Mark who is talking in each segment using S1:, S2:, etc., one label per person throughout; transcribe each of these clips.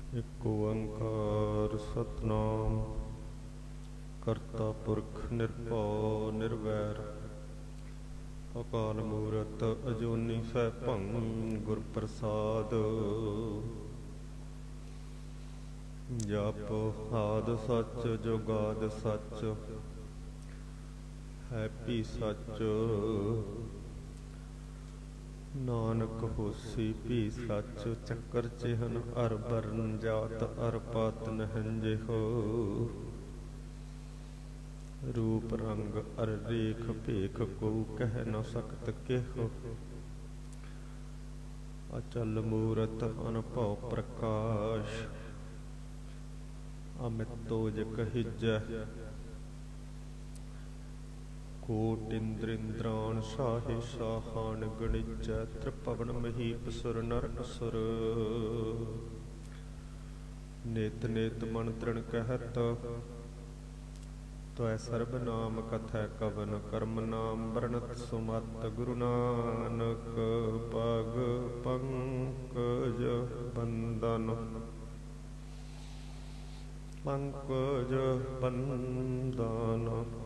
S1: एक ओंकार सतनाम करता पुरख निरभौ निर्वैर अकाल मूरत अजूनी सैभं गुर प्रसाद। जप आद सच जुगाद सच है भी सच नानक होसी भी सच। चक्कर चिहन अर बरन जात अर पात नहंजे हो। रूप रंग अर रेख भेख को कह न सकत केहो। अचल मूरत अनभव प्रकाश अमित तोज कहिजै। कोट इंद्र इंद्राण साहे साहान गणिजै। त्रिभवन महीप सुर नर असुर नित नित मन तृण कहत। त्वै सर्ब नाम कथै कवन कर्म नाम वर्णत सुमत। गुरु नानक पग पंकज बंदन पंकज बंदन।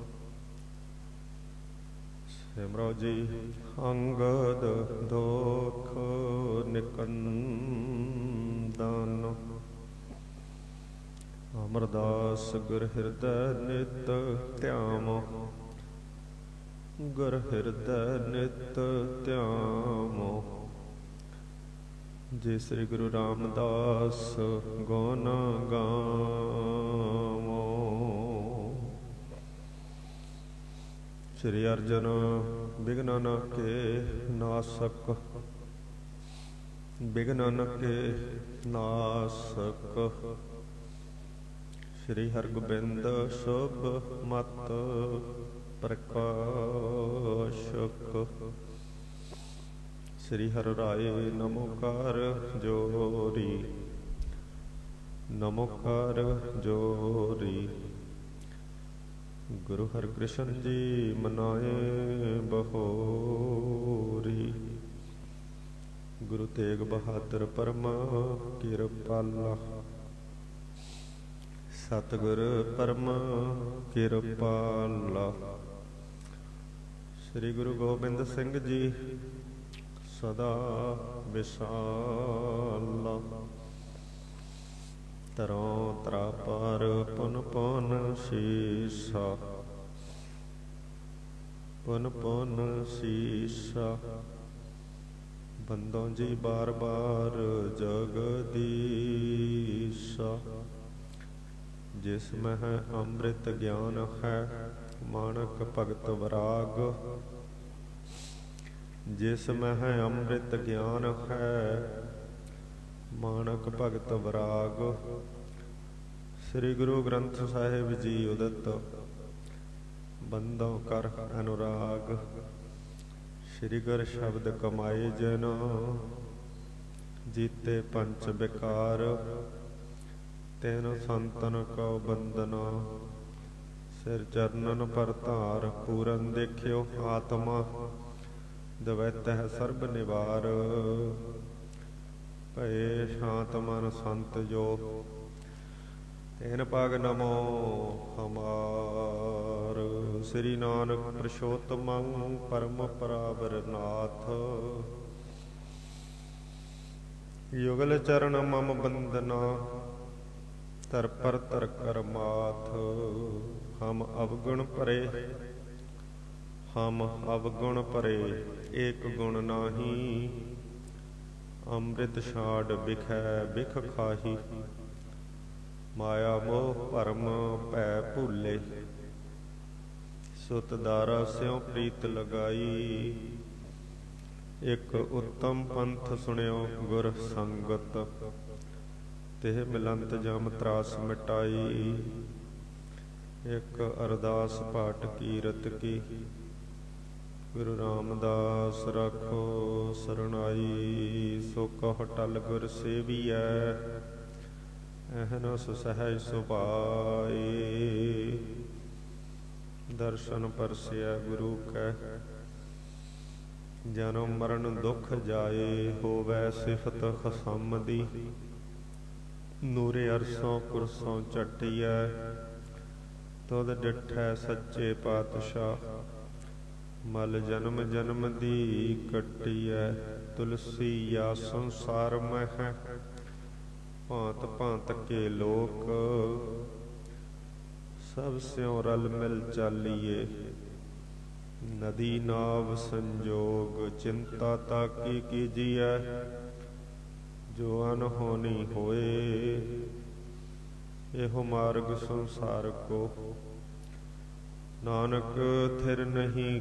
S1: सिमरो जी अंगद दोख निकंदन। अमरदास गुर हृदय नित ध्याम। गुर हृदय नित ध्याम। जे श्री गुरु रामदास गुण गावो। श्री अर्जन विघ्न के नासक विघ्न के नासक। श्री हरगोबिंद शुभ मत प्रकाशक। श्री हर राय नमोकार जोरी नमोकार जोरी। गुरु हरकृष्ण जी मनाए बहोरी। गुरु तेग बहादुर परमा किरपाला। सतगुर परमा किरपाला। श्री गुरु गोबिंद सिंह जी सदा विशाला। तरों त्रापर पुन पुन शीसा। पुन पुन शीसा। बंदों जी बार बार जगदीशा। जिसमें है अमृत ज्ञान है मानक भगत वराग। जिसमें है अमृत ज्ञान है मानक भगत वराग। श्री गुरु ग्रंथ साहिब जी उदत बंदों कर अनुराग। श्री गुर शब्द कमाए जन जीते पंच विकार। तेन संतन को बंदना सिर चरणन पर धार। पूरन देखियो आत्मा द्वैत है सर्ब निवार। भय शांत मन संत जो तेन पग नमो हमार। श्री नानक पुरुषोत्तम परम पराबर नाथ। युगल चरण मम बंदना तर पर तर कर माथ। हम अवगुण परे हम अवगुण परे एक गुण नाही। अमृत छाड़ बिखै बिख खाही। माया मोह भरम भै भूले। सुत दारा स्यों प्रीत लगाई। एक उत्तम पंथ सुनियो गुर संगत। तेह मिलंत जम त्रास मिटाई। एक अरदास पाठ कीरत की। गुरु रामदास राखो सरनाई। सो कह टल गुर सेवियै एहनस सहज सुभाए। दर्शन परसिया गुरु कह जन्म मरण दुख जाए। होवै सिफत खसम दी ਨੂਰੇ ਅਰਸੋਂ ਕੁਰਸੋਂ ਝਟਿਐ ਤੁਧ ਡਿਠੈ ਸੱਚੇ ਪਾਤਸ਼ਾਹ। ਮਲ ਜਨਮ ਜਨਮ ਦੀ ਕੱਟੀਐ ਤੁਲਸੀ ਆ ਸੰਸਾਰ ਮਹਿ। ਭਾਂਤ ਭਾਂਤ ਕੇ ਲੋਕ ਸਭ ਸਿਉ ਰਲ ਮਿਲ ਚਾਲੀਏ। ਨਦੀ ਨਾਵ ਸੰਜੋਗ ਚਿੰਤਾ ਤਾਕੀ ਕੀਜੀਐ। ਜੋ ਅਨਹੋਨੀ ਹੋਏ ਇਹੋ ਮਾਰਗ ਸੰਸਾਰ ਕੋ। ਨਾਨਕ ਥਿਰ ਨਹੀਂ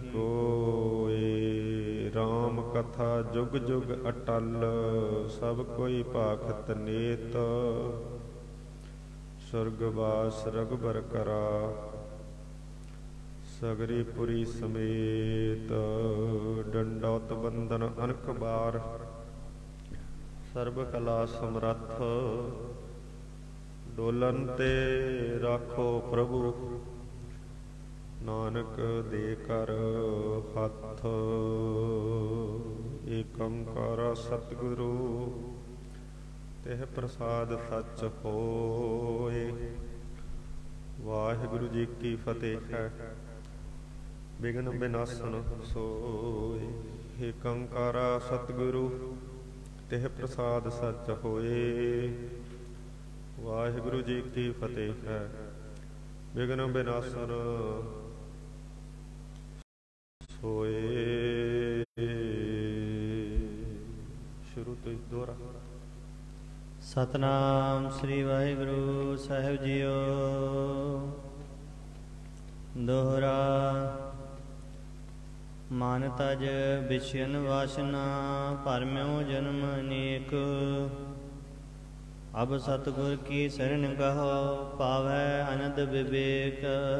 S1: ਕੋਇ ਰਾਮ ਕਥਾ ਜੁਗ ਜੁਗ ਅਟਲ। ਸਭ ਕੋਈ ਭਾਖਤ ਨੇਤ ਸੁਰਗਵਾਸ ਰਘੁਬਰ ਕਰਾ। ਸਗਰੀ ਪੁਰੀ ਸਮੇਤ ਡੰਡੌਤ ਬੰਦਨ ਅਨਕ ਬਾਰ। ਸਰਬ ਕਲਾ ਸਮਰੱਥ ਡੋਲਨ ਤੇ ਰਾਖੋ ਪ੍ਰਭੂ। ਨਾਨਕ ਦੇ ਕਰ ਹੱਥ ਏਕ ਓੰਕਾਰ ਸਤਿਗੁਰੂ। ਤਿਹ ਪ੍ਰਸਾਦ ਸੱਚ ਹੋਏ। ਵਾਹਿਗੁਰੂ ਜੀ ਕੀ ਫਤਿਹ ਹੈ। ਬਿਘਨ ਬਿਨਾਸਨ ਸੋਏ। ਏਕ ਓੰਕਾਰ ਸਤਿਗੁਰੂ ਤਿਹ ਪ੍ਰਸਾਦ ਸੱਚ ਹੋਏ। ਵਾਹਿਗੁਰੂ ਜੀ ਕੀ ਫਤਿਹ ਹੈ। ਬਿਘਨ ਬਿਨਾਸਨ ਸੋਏ। ਸ਼ੁਰੂ ਤੋਂ ਦੁਹਰਾ।
S2: ਸਤਨਾਮ ਸ੍ਰੀ ਵਾਹਿਗੁਰੂ ਸਾਹਿਬ ਜੀਓ। ਦੋਹਰਾ। ਮਨ ਤਜ ਵਿਛਿਨ ਵਾਸਨਾ ਭਰਮਿਓ ਜਨਮ ਅਨੇਕ। ਅਬ ਸਤਿਗੁਰ ਕੀ ਸਰਣ ਗਹੋ ਪਾਵੈ ਅਨੰਦ ਵਿਵੇਕ।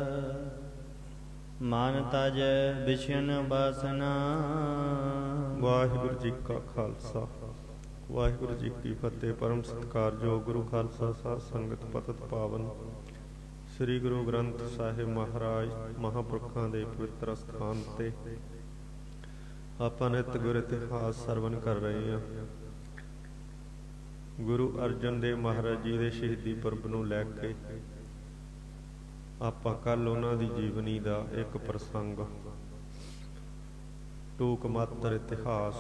S2: ਮਨ ਤਜ ਵਿਛਿਨ ਵਾਸਨਾ।
S1: ਵਾਹਿਗੁਰੂ ਜੀ ਕਾ ਖਾਲਸਾ ਵਾਹਿਗੁਰੂ ਜੀ ਕੀ ਫਤਿਹ। ਪਰਮ ਸਤਿਕਾਰਯੋਗ ਗੁਰੂ ਖਾਲਸਾ ਸਾਧ ਸੰਗਤ ਪਤਿਤ ਪਾਵਨ ਸ੍ਰੀ ਗੁਰੂ ਗ੍ਰੰਥ ਸਾਹਿਬ ਮਹਾਰਾਜ ਮਹਾਂਪੁਰਖਾਂ ਦੇ ਪਵਿੱਤਰ ਸਥਾਨ ਤੇ ਆਪਾਂ ਨਿਤ ਗੁਰ ਇਤਿਹਾਸ ਸਰਵਨ ਕਰ ਰਹੇ ਹਾਂ। ਗੁਰੂ ਅਰਜਨ ਦੇਵ ਮਹਾਰਾਜ ਜੀ ਦੇ ਸ਼ਹੀਦੀ ਪੁਰਬ ਨੂੰ ਲੈ ਕੇ ਆਪਾਂ ਕੱਲ ਉਹਨਾਂ ਦੀ ਜੀਵਨੀ ਦਾ ਇੱਕ ਪ੍ਰਸੰਗ ਟੂਕ ਮਾਤਰ ਇਤਿਹਾਸ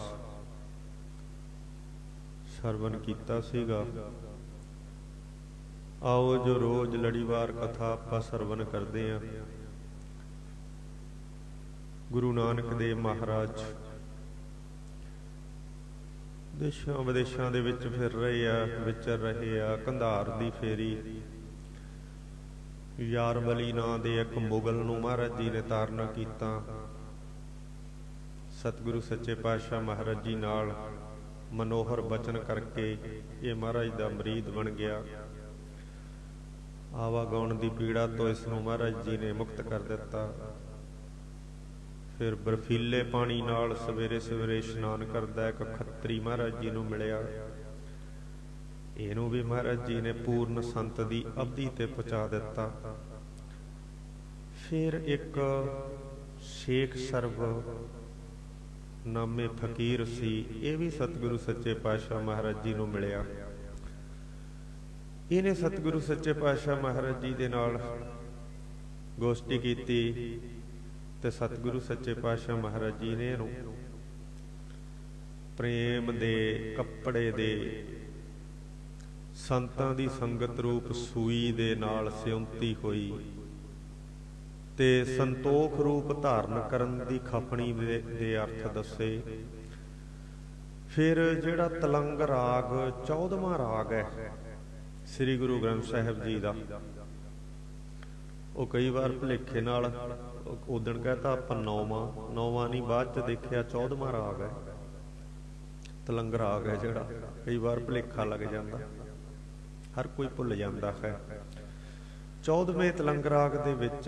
S1: ਸਰਵਨ ਕੀਤਾ ਸੀਗਾ। ਆਓ ਜੋ ਰੋਜ਼ ਲੜੀਵਾਰ ਕਥਾ ਆਪਾਂ ਸਰਵਨ ਕਰਦੇ ਹਾਂ। ਗੁਰੂ ਨਾਨਕ ਦੇਵ ਮਹਾਰਾਜ ਦੇਸ਼ਾਂ ਵਿਦੇਸ਼ਾਂ ਦੇ ਵਿੱਚ ਫਿਰ ਰਹੇ ਆ, ਵਿਚਰ ਰਹੇ ਆ। ਕੰਧਾਰ ਦੀ ਫੇਰੀ ਯਾਰਬਲੀ ਨਾਂ ਦੇ ਇੱਕ ਮੁਗਲ ਨੂੰ ਮਹਾਰਾਜ ਜੀ ਨੇ ਤਾਰਨਾ ਕੀਤਾ। ਸਤਿਗੁਰੂ ਸੱਚੇ ਪਾਤਸ਼ਾਹ ਮਹਾਰਾਜ ਜੀ ਨਾਲ ਮਨੋਹਰ ਬਚਨ ਕਰਕੇ ਇਹ ਮਹਾਰਾਜ ਦਾ ਮਰੀਦ ਬਣ ਗਿਆ। ਆਵਾਗਾਉਣ ਦੀ ਪੀੜਾ ਤੋਂ ਇਸ ਨੂੰ ਮਹਾਰਾਜ ਜੀ ਨੇ ਮੁਕਤ ਕਰ ਦਿੱਤਾ। ਫਿਰ ਬਰਫੀਲੇ ਪਾਣੀ ਨਾਲ ਸਵੇਰੇ ਸਵੇਰੇ ਇਸ਼ਨਾਨ ਕਰਦਾ ਇੱਕ ਖੱਤਰੀ ਮਹਾਰਾਜ ਜੀ ਨੂੰ ਮਿਲਿਆ। ਇਹਨੂੰ ਵੀ ਮਹਾਰਾਜ ਜੀ ਨੇ ਪੂਰਨ ਸੰਤ ਦੀ ਅਵਧੀ ਤੇ ਪਹੁੰਚਾ ਦਿੱਤਾ। ਫਿਰ ਇੱਕ ਸ਼ੇਖ ਸਰਬ ਨਾਮੇ ਫਕੀਰ ਸੀ। ਇਹ ਵੀ ਸਤਿਗੁਰੂ ਸੱਚੇ ਪਾਤਸ਼ਾਹ ਮਹਾਰਾਜ ਜੀ ਨੂੰ ਮਿਲਿਆ। ਇਹਨੇ ਸਤਿਗੁਰੂ ਸੱਚੇ ਪਾਤਸ਼ਾਹ ਮਹਾਰਾਜ ਜੀ ਦੇ ਨਾਲ ਗੋਸ਼ਟੀ ਕੀਤੀ ਤੇ ਸਤਿਗੁਰੂ ਸੱਚੇ ਪਾਤਸ਼ਾਹ ਮਹਾਰਾਜ ਜੀ ਨੇ ਇਹਨੂੰ ਪ੍ਰੇਮ ਦੇ ਕੱਪੜੇ ਦੇ ਸੰਤਾਂ ਦੀ ਸੰਗਤ ਰੂਪ ਸੂਈ ਦੇ ਨਾਲ ਸਿਉਂਤੀ ਹੋਈ ਤੇ ਸੰਤੋਖ ਰੂਪ ਧਾਰਨ ਕਰਨ ਦੀ ਖਪਣੀ ਦੇ ਅਰਥ ਦੱਸੇ। ਫਿਰ ਜਿਹੜਾ ਤਲੰਗ ਰਾਗ 14ਵਾਂ ਰਾਗ ਹੈ ਸ੍ਰੀ ਗੁਰੂ ਗ੍ਰੰਥ ਸਾਹਿਬ ਜੀ ਦਾ, ਉਹ ਕਈ ਵਾਰ ਭੁਲੇਖੇ ਨਾਲ ਉਦਣ ਕਹਿਤਾ ਆਪਾਂ ਨੌਵਾਂ ਨਹੀਂ, ਬਾਅਦ ਚ ਦੇਖਿਆ 14ਵਾਂ ਰਾਗ ਹੈ, ਤਲੰਗ ਰਾਗ ਹੈ ਜਿਹੜਾ। ਕਈ ਵਾਰ ਭੁਲੇਖਾ ਲੱਗ ਜਾਂਦਾ, ਹਰ ਕੋਈ ਭੁੱਲ ਜਾਂਦਾ ਹੈ। 14ਵੇਂ ਤਲੰਗ ਰਾਗ ਦੇ ਵਿੱਚ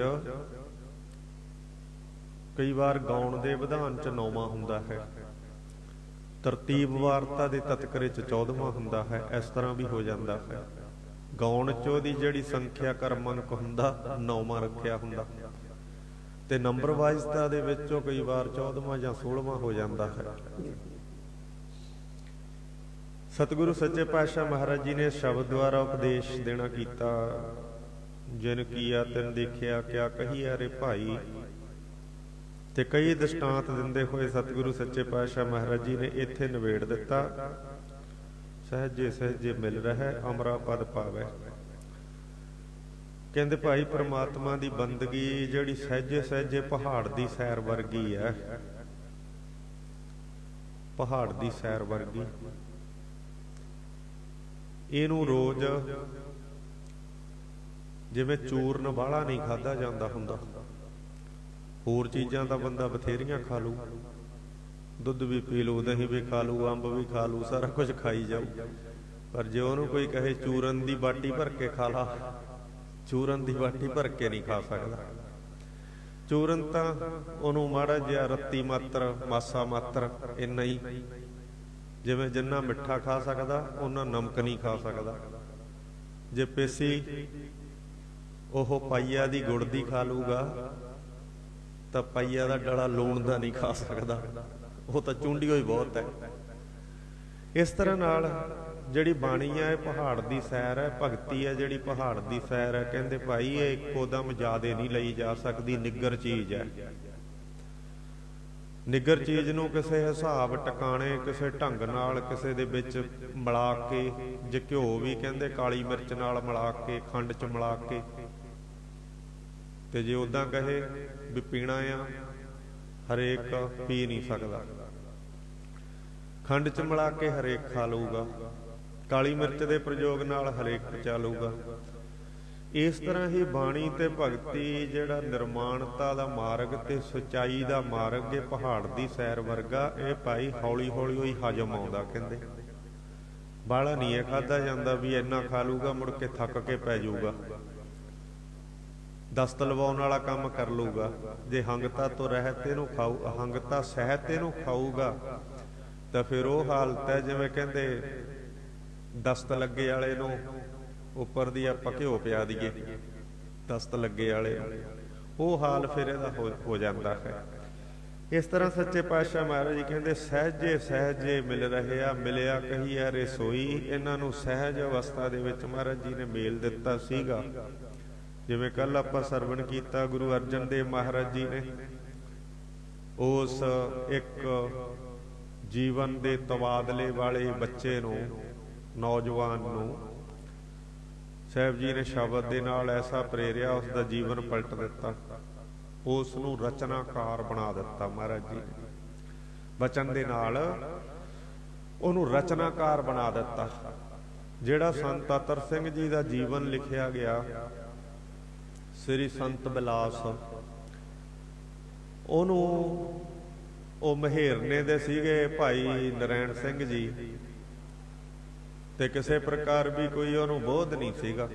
S1: ਕਈ ਵਾਰ ਗਾਉਣ ਦੇ ਵਿਧਾਨ ਚ 9ਵਾਂ ਹੁੰਦਾ ਹੈ, ਤਰਤੀਬ ਵਾਰਤਾ ਦੇ ਤਤਕਰੇ ਚ 14ਵਾਂ ਹੁੰਦਾ ਹੈ। ਇਸ ਤਰ੍ਹਾਂ ਵੀ ਹੋ ਜਾਂਦਾ ਹੈ। ਗਾਉਣ ਚ ਉਹਦੀ ਜਿਹੜੀ ਸੰਖਿਆ ਕਰਮਨਕ ਹੁੰਦਾ 9ਵਾਂ ਰੱਖਿਆ ਹੁੰਦਾ, ਤੇ ਨੰਬਰ ਵਾਈਜ਼ਤਾ ਦੇ ਵਿੱਚ ਉਹ ਕਈ ਵਾਰ 14ਵਾਂ ਜਾਂ 16ਵਾਂ ਹੋ ਜਾਂਦਾ ਹੈ। सतगुरु सच्चे पातशाह महाराज जी ने शब्द द्वारा उपदेश देना कीता। जिन किया तिन देखिया क्या कहिया रे भाई। ते कई दृष्टांत दिंदे हुए सतगुरु सच्चे पातशाह महाराज जी ने इत्थे निबेड़ दिता। सहजे सहजे मिल रहा अमरा पद पावै। कहते भाई परमात्मा की बंदगी जिहड़ी सहजे सहजे पहाड़ की सैर वर्गी है। पहाड़ की सैर वर्गी इनू रोज जिवें चूरन बाला नहीं खाधा जाता हुंदा। होर चीज़ां तां बंदा बथेरियां खा लू, दुध भी पी लू, दही भी खा लू, अंब भी खा लू, सारा कुछ खाई जाऊ। पर जे उहनूं कोई कहे चूरन की बाटी भर के खा ला, चूरन की बाटी भर के नहीं खा सकता। चूरन तां उहनूं माड़ा जिहा रत्ती मात्र, मासा मात्र इन्ना ही, जिवें जिन्ना मिठा खा सकदा उन्ना नमक नहीं खा सकदा। जे पेसी ओह पाइया दी गुड़ दी खा लूगा तो पाइया दा डला लूण दा नहीं खा सकदा, वो तो चूंडियो ही बहुत है। इस तरह नाल जिहड़ी बाणी है पहाड़ की सैर है, भगती है जिहड़ी पहाड़ की सैर है। कहंदे भाई ये इक्को दम ज्यादा नहीं लई जा सकती, निग्गर चीज़ है। निगर चीज़ नूं किसी हिसाब टकाने किसी ढंग नाल किसी दे विच मिला के, जे घ्यो भी कहंदे काली मिर्च नाल मिला के, खंड च मिला के, ते जे उदां कहे भी पीना आ, हरेक पी नहीं सकदा। खंड च मिला के हरेक खा लूगा, काली मिर्च के प्रयोग नाल हरेक पचा लूगा। इस तरह ही बाणी ते भगती जिहड़ा निर्माणता दा मार्ग ते सच्चाई दा मार्ग है पहाड़ की सैर वर्गा। ये भाई हौली हौली ही हजम आउंदा। कहंदे बाला नहीं है खाधा जांदा भी इन्ना खा लूगा मुड़ के थक के पै जाऊगा, दस्त लवाउण वाला काम कर लूगा। जे हंगता तो रहत इहनूं खाऊ, हंगता सहत इहनूं खाऊगा तो फिर वो हालत है जिवें कहंदे दस्त लगे वाले नूं उपर दी आपां घ्यो पिया दीए, दस्त लगे वाले वो हाल फिर इहदा हो जाता है। इस तरह सच्चे पातशाह महाराज जी कहते सहजे सहजे मिल रहे आ, मिलिया कही है रसोई। इन्हां नूं सहज अवस्था दे विच महाराज जी ने मेल दिता सीगा। जिवें कल आपां सरवण कीता गुरु अर्जन देव महाराज जी ने उस एक जीवन दे तबादले वाले बच्चे नूं, नौजवान नूं साहब जी ने शब्द दे नाल ऐसा प्रेरिया, उसका जीवन पलट दिता, उसनूं रचनाकार बना दिता। महाराज जी ने बचन दे नाल उहनूं रचनाकार बना दिता। जिहड़ा संत अतर सिंह जी का जीवन लिखिया गया, श्री संत बिलास, उहनूं ओ महेरने दे सीगे भाई नारायण सिंह जी, ते किसी प्रकार भी कोई उन्होंने बोध नहीं सीगा।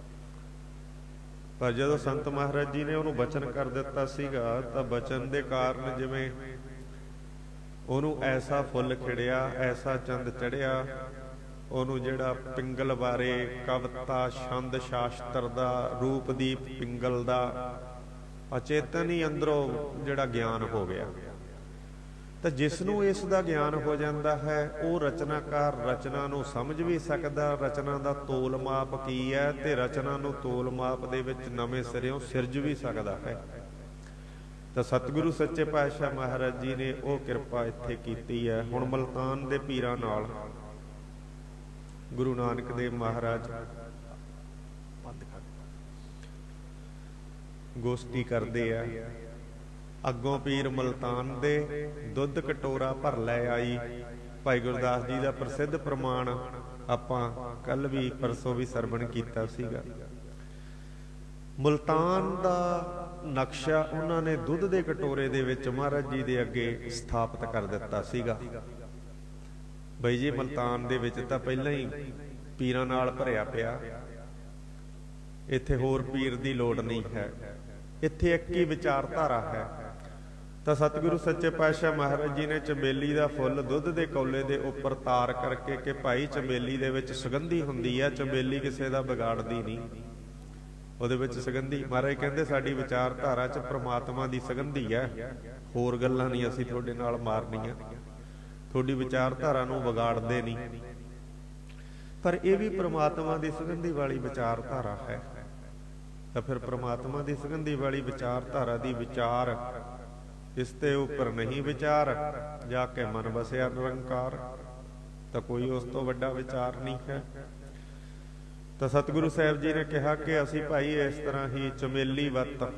S1: पर जदों संत महाराज जी ने उन्होंने बचन कर दिता सीगा, तो बचन के कारण जिवें उन्होंने ऐसा फुल खिड़िया, ऐसा चंद चढ़िया, उन्होंने जिहड़ा पिंगल बारे कविता छंद शास्त्र दा रूपदीप पिंगल दा अचेतन ही अंदरों जिहड़ा ज्ञान हो गया। तो जिसनों इस दा ज्ञान हो जाता है वो रचनाकार रचना नूं समझ भी सकदा, रचना दा तोल माप की है, ते रचना नूं तोल माप दे विच नवें सिरों सिरज भी सकदा है। तो सतगुरु सच्चे पातशाह महाराज जी ने वो किरपा इत्थे कीती है। हुण मुल्तान दे पीरां नाल गुरु नानक देव महाराज गोष्ठी करते हैं। अगों पीर मुल्तान दे दुध कटोरा भर लै आई। भाई गुरदास जी का प्रसिद्ध प्रमाण आपां कल भी परसों भी सरवण कीता सीगा। मुल्तान दा नक्शा उन्होंने दुध के कटोरे दे विच महाराज जी दे अगे स्थापित कर दिता सीगा। बई जी मुल्तान दे विच तां पहलां ही पीरां नाल भरिया पिया, इत्थे होर पीर दी लोड़ नहीं है, इत्थे एक ही विचारधारा है। तो सतगुरु सच्चे पातशाह महाराज जी ने चमेली का फुल दुध के कौले के उपर तार करके कि भाई चमेली दे विच सुगंधी हुंदी है, चमेली किसी का बिगाड़दी नहीं, ਉਹਦੇ ਵਿੱਚ ਸੁਗੰਧੀ। ਮਹਾਰਾਜ ਕਹਿੰਦੇ ਸਾਡੀ ਵਿਚਾਰਧਾਰਾ 'ਚ ਪ੍ਰਮਾਤਮਾ ਦੀ ਸੁਗੰਧੀ ਹੈ, ਹੋਰ ਗੱਲਾਂ ਨਹੀਂ ਅਸੀਂ ਤੁਹਾਡੇ ਨਾਲ ਮਾਰਨੀਆਂ, ਤੁਹਾਡੀ ਵਿਚਾਰਧਾਰਾ ਨੂੰ ਵਿਗਾੜਦੇ ਨਹੀਂ। ਪਰ ਇਹ ਵੀ ਪ੍ਰਮਾਤਮਾ ਦੀ ਸੁਗੰਧੀ ਵਾਲੀ ਵਿਚਾਰਧਾਰਾ ਹੈ। ਤਾਂ ਫਿਰ ਪ੍ਰਮਾਤਮਾ ਦੀ ਸੁਗੰਧੀ ਵਾਲੀ ਵਿਚਾਰਧਾਰਾ ਦੀ ਵਿਚਾਰ ਇਸ ਤੇ ਉੱਪਰ ਨਹੀਂ ਵਿਚਾਰ, ਜਾ ਕੇ ਮਨ ਵਸਿਆ ਨਿਰੰਕਾਰ, ਤਾਂ ਕੋਈ ਉਸ ਤੋਂ ਵੱਡਾ ਵਿਚਾਰ ਨਹੀਂ ਹੈ। ਤਾਂ ਸਤਿਗੁਰੂ ਸਾਹਿਬ ਜੀ ਨੇ ਕਿਹਾ ਕਿ ਅਸੀਂ ਭਾਈ ਇਸ ਤਰ੍ਹਾਂ ਹੀ ਚਮੇਲੀ ਵੱਤ,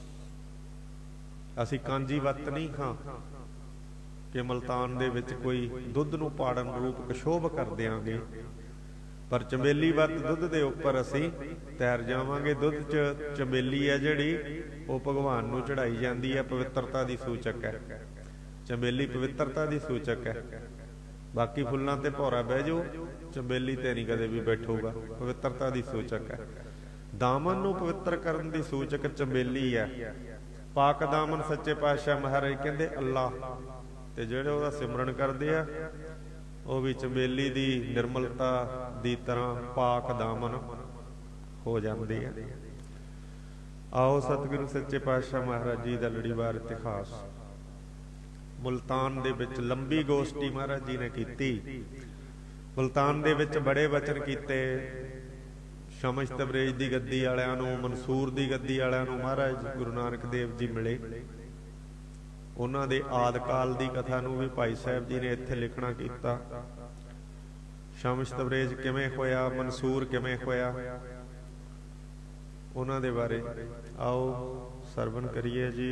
S1: ਅਸੀਂ ਕਾਂਜੀ ਵੱਤ ਨਹੀਂ ਹਾਂ ਕਿ ਮਲਤਾਨ ਦੇ ਵਿੱਚ ਕੋਈ ਦੁੱਧ ਨੂੰ ਪਾੜਨ ਰੂਪ ਕਸ਼ੋਭ ਕਰ ਦਿਆਂਗੇ, ਪਰ ਚਮੇਲੀ ਵੱਤ ਦੁੱਧ ਦੇ ਉੱਪਰ ਅਸੀਂ ਤੈਰ ਜਾਵਾਂਗੇ। ਦੁੱਧ 'ਚ ਚਮੇਲੀ ਹੈ ਜਿਹੜੀ, ਉਹ ਭਗਵਾਨ ਨੂੰ ਚੜਾਈ ਜਾਂਦੀ ਹੈ, ਪਵਿੱਤਰਤਾ ਦੀ ਸੂਚਕ ਹੈ। ਚਮੇਲੀ ਪਵਿੱਤਰਤਾ ਦੀ ਸੂਚਕ ਹੈ। ਬਾਕੀ ਫੁੱਲਾਂ ਤੇ ਭੌਰਾ ਬਹਿ ਜਾਓ, ਚਮੇਲੀ ਤੇ ਨਹੀਂ ਕਦੇ ਵੀ ਬੈਠੂਗਾ, ਪਵਿੱਤਰਤਾ ਦੀ ਸੂਚਕ ਹੈ। ਦਾਮਨ ਨੂੰ ਪਵਿੱਤਰ ਕਰਨ ਦੀ ਸੂਚਕ ਚਮੇਲੀ ਹੈ। ਪਾਕ ਦਾਮਨ ਸੱਚੇ ਪਾਤਸ਼ਾਹ ਮਹਾਰਾਜ ਕਹਿੰਦੇ ਅੱਲਾ, ਤੇ ਜਿਹੜੇ ਉਹਦਾ ਸਿਮਰਨ ਕਰਦੇ ਆ ਉਹ ਵੀ ਚਮੇਲੀ ਦੀ ਨਿਰਮਲਤਾ ਦੀ ਤਰ੍ਹਾਂ ਪਾਕ ਦਾਮਨ ਹੋ ਜਾਂਦੇ ਆ। ਆਓ ਸਤਿਗੁਰੂ ਸੱਚੇ ਪਾਤਸ਼ਾਹ ਮਹਾਰਾਜ ਜੀ ਦਾ ਲੜੀਵਾਰ ਇਤਿਹਾਸ। ਮੁਲਤਾਨ ਦੇ ਵਿੱਚ ਲੰਬੀ ਗੋਸ਼ਟੀ ਮਹਾਰਾਜ ਜੀ ਨੇ ਕੀਤੀ। ਮੁਲਤਾਨ ਦੇ ਵਿੱਚ ਬੜੇ ਵਚਨ ਕੀਤੇ। ਸ਼ਮਸ ਤਬਰੇਜ਼ ਦੀ ਗੱਦੀ ਵਾਲਿਆਂ ਨੂੰ, ਮਨਸੂਰ ਦੀ ਗੱਦੀ ਵਾਲਿਆਂ ਨੂੰ ਮਹਾਰਾਜ ਗੁਰੂ ਨਾਨਕ ਦੇਵ ਜੀ ਮਿਲੇ। ਉਹਨਾਂ ਦੇ ਆਦਿਕਾਲ ਦੀ ਕਥਾ ਨੂੰ ਵੀ ਭਾਈ ਸਾਹਿਬ ਜੀ ਨੇ ਇੱਥੇ ਲਿਖਣਾ ਕੀਤਾ। ਸ਼ਮਸ ਤਬਰੇਜ਼ ਕਿਵੇਂ ਹੋਇਆ, ਮਨਸੂਰ ਕਿਵੇਂ ਹੋਇਆ, ਉਹਨਾਂ ਦੇ ਬਾਰੇ ਆਓ ਸਰਵਣ ਕਰੀਏ ਜੀ।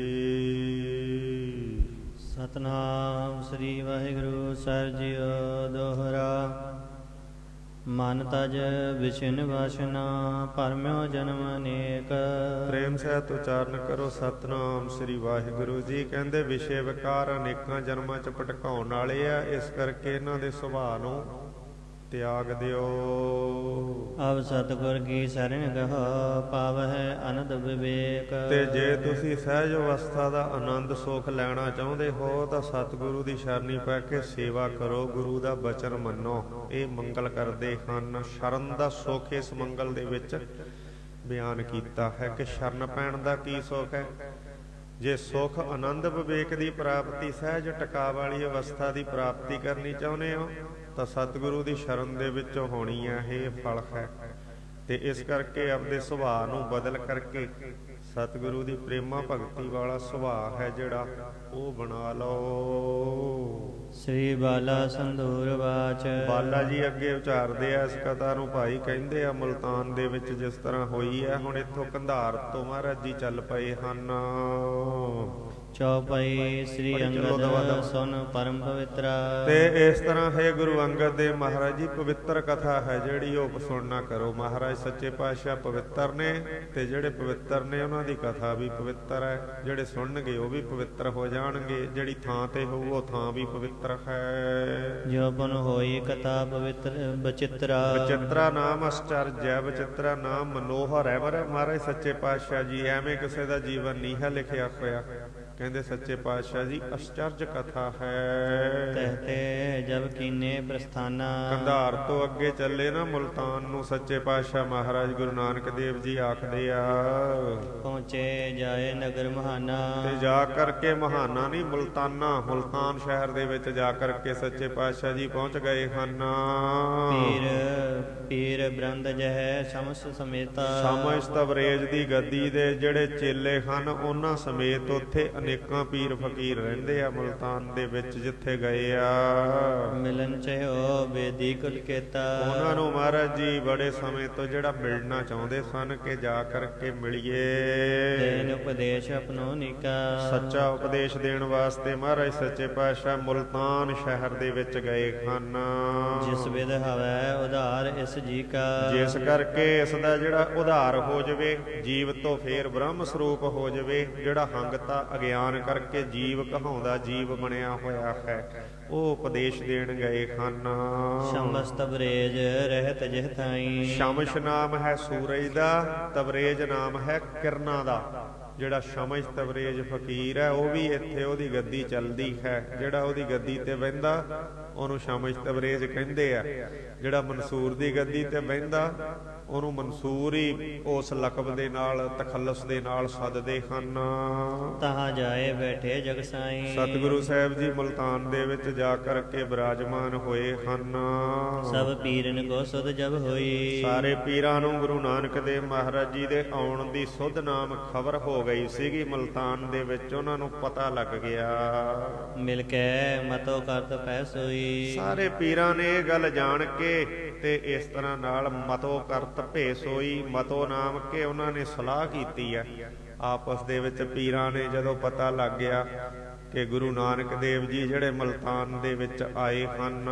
S2: ਸਤਨਾਮ ਸ੍ਰੀ ਵਾਹਿਗੁਰੂ ਸਾਹਿਬ ਜੀਓ। ਦੋਹਰਾ ਮਨ ਤਜ ਵਿਛਿਨ ਵਾਸ਼ਨਾ, ਭਰਮਿਓ ਜਨਮ ਅਨੇਕ।
S1: ਪ੍ਰੇਮ ਸਹਿਤ ਉਚਾਰਨ ਕਰੋ ਸਤਨਾਮ ਸ੍ਰੀ ਵਾਹਿਗੁਰੂ ਜੀ। ਕਹਿੰਦੇ ਵਿਸ਼ੇ ਵਿਕਾਰ ਅਨੇਕਾਂ ਜਨਮਾਂ ਚ ਭਟਕਾਉਣ ਵਾਲੇ ਆ, ਇਸ ਕਰਕੇ ਇਹਨਾਂ ਦੇ ਸੁਭਾਅ ਨੂੰ ਤਿਆਗ ਦਿਓ।
S2: ਅਬ ਸਤਿਗੁਰ ਕੀ ਸਰਣ ਗਹੋ, ਪਾਵਹਿ ਅਨੰਦ ਵਿਵੇਕ।
S1: ਤੇ ਜੇ ਤੁਸੀਂ ਸਹਿਜ ਅਵਸਥਾ ਦਾ ਆਨੰਦ ਸੁਖ ਲੈਣਾ ਚਾਹੁੰਦੇ ਹੋ ਤਾਂ ਸਤਿਗੁਰੂ ਦੀ ਸ਼ਰਨੀ ਪੈ ਕੇ ਸੇਵਾ ਕਰੋ, ਗੁਰੂ ਦਾ ਬਚਨ ਮੰਨੋ। ਇਹ ਮੰਗਲ ਕਰਦੇ ਹਨ। ਸ਼ਰਨ ਦਾ ਸੁਖ ਇਸ ਮੰਗਲ ਦੇ ਵਿੱਚ ਬਿਆਨ ਕੀਤਾ ਹੈ ਕਿ ਸ਼ਰਨ ਪੈਣ ਦਾ ਕੀ ਸੁਖ ਹੈ। ਜੇ ਸੁਖ ਆਨੰਦ ਵਿਵੇਕ ਦੀ ਪ੍ਰਾਪਤੀ, ਸਹਿਜ ਟਿਕਾ ਵਾਲੀ ਅਵਸਥਾ ਦੀ ਪ੍ਰਾਪਤੀ ਕਰਨੀ ਚਾਹੁੰਦੇ ਹੋ ਤਾਂ ਸਤਿਗੁਰੂ ਦੀ ਸ਼ਰਨ ਦੇ ਵਿੱਚ ਹੋਣੀ ਹੈ। ਇਹ ਫਲ ਹੈ। ਤੇ ਇਸ ਕਰਕੇ ਆਪਦੇ ਸੁਭਾਅ ਨੂੰ ਬਦਲ ਕਰਕੇ ਸਤਿਗੁਰੂ ਦੀ ਪ੍ਰੇਮਾ ਭਗਤੀ ਵਾਲਾ ਸੁਭਾਅ ਹੈ ਜਿਹੜਾ, ਉਹ ਬਣਾ ਲਓ।
S2: ਸ੍ਰੀ ਬਾਲਾ ਸੰਧੂਰ ਵਾਚ।
S1: ਬਾਲਾ ਜੀ ਅੱਗੇ ਉਚਾਰਦੇ ਆ ਇਸ ਕਥਾ ਨੂੰ। ਭਾਈ ਕਹਿੰਦੇ ਆ ਮੁਲਤਾਨ ਦੇ ਵਿੱਚ ਜਿਸ ਤਰ੍ਹਾਂ ਹੋਈ ਹੈ, ਹੁਣ ਇੱਥੋਂ ਕੰਧਾਰ ਤੋਂ ਮਹਾਰਾਜ ਜੀ ਚੱਲ ਪਏ ਹਨ।
S2: ਚੌਪਈ ਸ੍ਰੀ ਅੰਗਦ ਸੁਨ ਪਰਮ ਪਵਿੱਤਰਾ।
S1: ਤੇ ਇਸ ਤਰ੍ਹਾਂ ਹੈ ਗੁਰੂ ਅੰਗਦ ਦੇ ਮਹਾਰਾਜ ਜੀ ਪਵਿੱਤਰ ਕਥਾ ਹੈ ਜਿਹੜੀ, ਉਹ ਸੁਣਨਾ ਕਰੋ। ਮਹਾਰਾਜ ਸੱਚੇ ਪਾਤਸ਼ਾਹ ਪਵਿੱਤਰ ਨੇ, ਤੇ ਜਿਹੜੇ ਪਵਿੱਤਰ ਨੇ ਉਹਨਾਂ ਦੀ ਕਥਾ ਵੀ ਪਵਿੱਤਰ ਹੈ। ਜਿਹੜੇ ਸੁਣਨਗੇ ਉਹ ਵੀ ਪਵਿੱਤਰ ਹੋ ਜਾਣਗੇ। ਜਿਹੜੀ ਥਾਂ ਤੇ ਹੋਊ ਉਹ ਥਾਂ ਵੀ ਪਵਿੱਤਰ ਹੈ।
S2: ਜੋ ਬਨ ਹੋਈ ਕਥਾ ਪਵਿੱਤਰ ਬਚਿਤਰਾ।
S1: ਬਚਿਤਰਾ ਨਾਮ ਅਸਚਰਜ, ਬਚਿਤਰਾ ਨਾਮ ਮਨੋਹਰ ਹੈ। ਮਹਾਰਾਜ ਸੱਚੇ ਪਾਤਸ਼ਾਹ ਜੀ ਐਵੇਂ ਕਿਸੇ ਦਾ ਜੀਵਨ ਨਹੀਂ ਹੈ ਲਿਖਿਆ ਹੋਇਆ। ਕਹਿੰਦੇ ਸੱਚੇ ਪਾਤਸ਼ਾਹ ਜੀ ਅਸਚਰਜ ਕਥਾ ਹੈ।
S2: ਤਹਤੇ ਜਬ ਕੀਨੇ ਪ੍ਰਸਥਾਨਾ।
S1: ਕੰਧਾਰ ਤੋਂ ਅੱਗੇ ਚੱਲੇ ਨਾ ਮੁਲਤਾਨ ਨੂੰ, ਸੱਚੇ ਪਾਤਸ਼ਾਹ ਮਹਾਰਾਜ ਗੁਰੂ ਨਾਨਕ ਦੇਵ ਜੀ ਆਖਦੇ ਆ
S2: ਪਹੁੰਚੇ ਜਾਏ ਨਗਰ ਮਹਾਨਾ।
S1: ਤੇ ਜਾ ਕਰਕੇ ਮਹਾਨਾ ਨਹੀਂ, ਮੁਲਤਾਨਾ, ਮੁਲਤਾਨ ਸ਼ਹਿਰ ਦੇ ਵਿੱਚ ਜਾ ਕਰਕੇ ਸੱਚੇ ਪਾਤਸ਼ਾਹ ਜੀ ਪਹੁੰਚ ਗਏ ਹਨ।
S2: ਪੀਰ ਬ੍ਰੰਦ ਜਹ ਸ਼ਮਸ ਸਮੇਤਾ।
S1: ਸ਼ਮਸ ਤਬਰੇਜ਼ ਦੀ ਗੱਦੀ ਦੇ ਜਿਹੜੇ ਚੇਲੇ ਹਨ ਉਹਨਾਂ ਸਮੇਤ ਉੱਥੇ ਅਨੇਕਾਂ ਪੀਰ ਫਕੀਰ ਰਹਿੰਦੇ ਆ ਮੁਲਤਾਨ ਦੇ ਵਿੱਚ ਜਿੱਥੇ ਗਏ ਆ।
S2: ਮਿਲਨ ਚਹਿਓ ਬੇਦੀ ਕੁਲ ਕੇਤਾ।
S1: ਉਹਨਾਂ ਨੂੰ ਮਹਾਰਾਜ ਜੀ ਬੜੇ ਸਮੇਂ ਤੋਂ ਜਿਹੜਾ ਮਿਲਣਾ ਚਾਹੁੰਦੇ ਸਨ ਕਿ ਜਾ ਕਰਕੇ ਮਿਲੀਏ।
S2: ਦੇਨ ਉਪਦੇਸ਼ ਆਪਣੋ ਨੀਕਾ।
S1: ਸੱਚਾ ਉਪਦੇਸ਼ ਦੇਣ ਵਾਸਤੇ ਮਹਾਰਾਜ ਸੱਚੇ ਪਾਤਸ਼ਾਹ ਮੁਲਤਾਨ ਸ਼ਹਿਰ ਦੇ ਵਿੱਚ ਗਏ ਹਨ।
S2: ਜਿਸ ਵਿਦ ਹਵੈ ਉਧਾਰ ਇਸ ਜੀ ਕਾ।
S1: ਜਿਸ ਕਰਕੇ ਇਸ ਦਾ ਜਿਹੜਾ ਉਧਾਰ ਹੋ ਜਾਵੇ, ਜੀਵ ਤੋਂ ਫੇਰ ਬ੍ਰਹਮ ਸਰੂਪ ਹੋ ਜਾਵੇ। ਜਿਹੜਾ ਹੰਗਤਾ ਅਗਿਆਨ ਕਰਕੇ ਜੀਵ ਕਹਾਉਂਦਾ ਜੀਵ ਬਣਿਆ ਹੋਇਆ ਹੈ, ਉਹ ਉਪਦੇਸ਼ ਦੇਣ ਗਏ ਹਨ।
S2: ਸ਼ਮਸ ਤਬਰੇਜ ਰਹਿਤ ਜਿਹ ਥਾਈ।
S1: ਸ਼ਮਸ ਨਾਮ ਹੈ ਸੂਰਜ ਦਾ, ਤਬਰੇਜ ਨਾਮ ਹੈ ਕਿਰਨਾਂ ਦਾ। ਜਿਹੜਾ ਸ਼ਮਸ ਤਬਰੇਜ ਫਕੀਰ ਹੈ ਉਹ ਵੀ ਇੱਥੇ ਉਹਦੀ ਗੱਦੀ ਚੱਲਦੀ ਹੈ। ਜਿਹੜਾ ਉਹਦੀ ਗੱਦੀ ਤੇ ਬਹਿੰਦਾ ਉਹਨੂੰ ਸ਼ਮਸ਼ ਤਬਰੇਜ਼ ਕਹਿੰਦੇ ਆ। ਜਿਹੜਾ ਮਨਸੂਰ ਦੀ ਗੱਦੀ ਤੇ ਬਹਿੰਦਾ ਉਹਨੂੰ ਮਨਸੂਰ ਹੀ ਉਸ ਲਕਬ ਦੇ ਨਾਲ, ਤਖੱਲਸ ਦੇ ਨਾਲ ਸੱਦਦੇ ਹਨ।
S2: ਤਹਾਂ ਜਾਏ ਬੈਠੇ ਜਗ ਸਾਈਂ।
S1: ਸਤਿਗੁਰੂ ਸਾਹਿਬ ਜੀ ਮੁਲਤਾਨ ਦੇ ਵਿੱਚ ਜਾ ਕਰਕੇ ਬਿਰਾਜਮਾਨ ਹੋਏ ਹਨ।
S2: ਸਭ ਪੀਰਨ ਕੋ ਸੁਧ ਜਬ ਹੋਈ।
S1: ਸਾਰੇ ਪੀਰਾਂ ਨੂੰ ਗੁਰੂ ਨਾਨਕ ਦੇਵ ਮਹਾਰਾਜ ਜੀ ਦੇ ਆਉਣ ਦੀ ਸੁਧ ਨਾਮ ਖਬਰ ਹੋ ਗਈ ਸੀਗੀ। ਮੁਲਤਾਨ ਦੇ ਵਿੱਚ ਉਹਨਾਂ ਨੂੰ ਪਤਾ ਲੱਗ ਗਿਆ।
S2: ਮਿਲ ਕੇ ਮਤੋ ਕਰਤ ਪੈ ਸੋਈ।
S1: ਸਾਰੇ ਪੀਰਾਂ ਨੇ ਇਹ ਗੱਲ ਜਾਣ ਕੇ ਤੇ ਇਸ ਤਰ੍ਹਾਂ ਨਾਲ ਮਤੋ ਕਰਤ ਭੇ ਸੋਈ। ਮਤੋ ਨਾਮ ਕੇ ਉਹਨਾਂ ਨੇ ਸਲਾਹ ਕੀਤੀ ਹੈ ਆਪਸ ਦੇ ਵਿੱਚ। ਪੀਰਾਂ ਨੇ ਜਦੋਂ ਪਤਾ ਲੱਗ ਗਿਆ ਕਿ ਗੁਰੂ ਨਾਨਕ ਦੇਵ ਜੀ ਜਿਹੜੇ ਮੁਲਤਾਨ ਦੇ ਵਿੱਚ ਆਏ ਹਨ,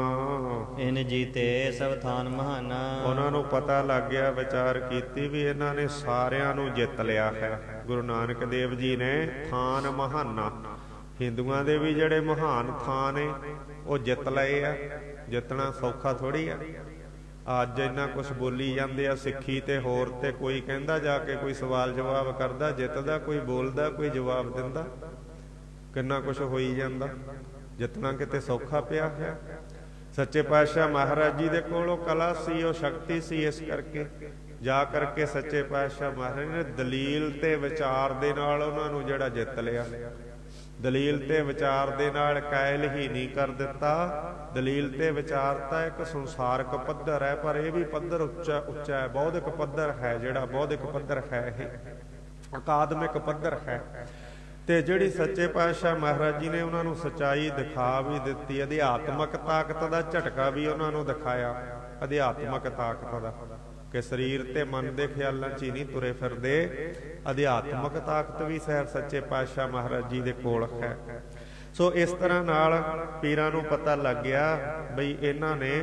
S2: ਇਨ ਜੀਤੇ ਸਭ ਥਾਨ ਮਹਾਨਾ।
S1: ਉਹਨਾਂ ਨੂੰ ਪਤਾ ਲੱਗ ਗਿਆ, ਵਿਚਾਰ ਕੀਤੀ ਵੀ ਇਹਨਾਂ ਨੇ ਸਾਰਿਆਂ ਨੂੰ ਜਿੱਤ ਲਿਆ ਹੈ। ਗੁਰੂ ਨਾਨਕ ਦੇਵ ਜੀ ਨੇ ਥਾਨ ਮਹਾਨਾ, ਹਿੰਦੂਆਂ ਦੇ ਵੀ ਜਿਹੜੇ ਮਹਾਨ ਥਾਨ ਨੇ ਉਹ ਜਿੱਤ ਲਏ ਆ। ਜਿੱਤਣਾ ਸੌਖਾ ਥੋੜ੍ਹੀ ਆ। ਅੱਜ ਇੰਨਾ ਕੁਛ ਬੋਲੀ ਜਾਂਦੇ ਆ ਸਿੱਖੀ ਤੇ ਹੋਰ, ਤੇ ਕੋਈ ਕਹਿੰਦਾ ਜਾ ਕੇ ਕੋਈ ਸਵਾਲ ਜਵਾਬ ਕਰਦਾ, ਜਿੱਤਦਾ, ਕੋਈ ਬੋਲਦਾ, ਕੋਈ ਜਵਾਬ ਦਿੰਦਾ, ਕਿੰਨਾ ਕੁਛ ਹੋਈ ਜਾਂਦਾ। ਜਿੱਤਣਾ ਕਿਤੇ ਸੌਖਾ ਪਿਆ ਹੈ। ਸੱਚੇ ਪਾਤਸ਼ਾਹ ਮਹਾਰਾਜ ਜੀ ਦੇ ਕੋਲ ਉਹ ਕਲਾ ਸੀ, ਉਹ ਸ਼ਕਤੀ ਸੀ। ਇਸ ਕਰਕੇ ਜਾ ਕਰਕੇ ਸੱਚੇ ਪਾਤਸ਼ਾਹ ਮਹਾਰਾਜ ਨੇ ਦਲੀਲ ਤੇ ਵਿਚਾਰ ਦੇ ਨਾਲ ਉਹਨਾਂ ਨੂੰ ਜਿਹੜਾ ਜਿੱਤ ਲਿਆ। ਦਲੀਲ ਤੇ ਵਿਚਾਰ ਦੇ ਨਾਲ ਕਾਇਲ ਹੀ ਨਹੀਂ ਕਰ ਦਿੱਤਾ। ਦਲੀਲ ਤੇ ਵਿਚਾਰ ਤਾਂ ਇੱਕ ਸੰਸਾਰਕ ਪੱਧਰ ਹੈ, ਪਰ ਇਹ ਵੀ ਪੱਧਰ ਉੱਚਾ ਹੈ। ਬੌਧਿਕ ਪੱਧਰ ਹੈ, ਜਿਹੜਾ ਬੌਧਿਕ ਪੱਧਰ ਹੈ ਇਹ ਅਕਾਦਮਿਕ ਪੱਧਰ ਹੈ। ਤੇ ਜਿਹੜੀ ਸੱਚੇ ਪਾਤਸ਼ਾਹ ਮਹਾਰਾਜ ਜੀ ਨੇ ਉਹਨਾਂ ਨੂੰ ਸੱਚਾਈ ਦਿਖਾ ਵੀ ਦਿੱਤੀ। ਅਧਿਆਤਮਕ ਤਾਕਤ ਦਾ ਝਟਕਾ ਵੀ ਉਹਨਾਂ ਨੂੰ ਦਿਖਾਇਆ। ਅਧਿਆਤਮਕ ਤਾਕਤ ਦਾ ਕਿ ਸਰੀਰ ਤੇ ਮਨ ਦੇ ਖਿਆਲਾਂ 'ਚ ਹੀ ਨਹੀਂ ਤੁਰੇ ਫਿਰਦੇ। ਅਧਿਆਤਮਕ ਤਾਕਤ ਵੀ ਸਹਿਬ ਸੱਚੇ ਪਾਤਸ਼ਾਹ ਮਹਾਰਾਜ ਜੀ ਦੇ ਕੋਲ ਹੈ। ਸੋ ਇਸ ਤਰ੍ਹਾਂ ਨਾਲ ਪੀਰਾਂ ਨੂੰ ਪਤਾ ਲੱਗ ਗਿਆ ਬਈ ਇਹਨਾਂ ਨੇ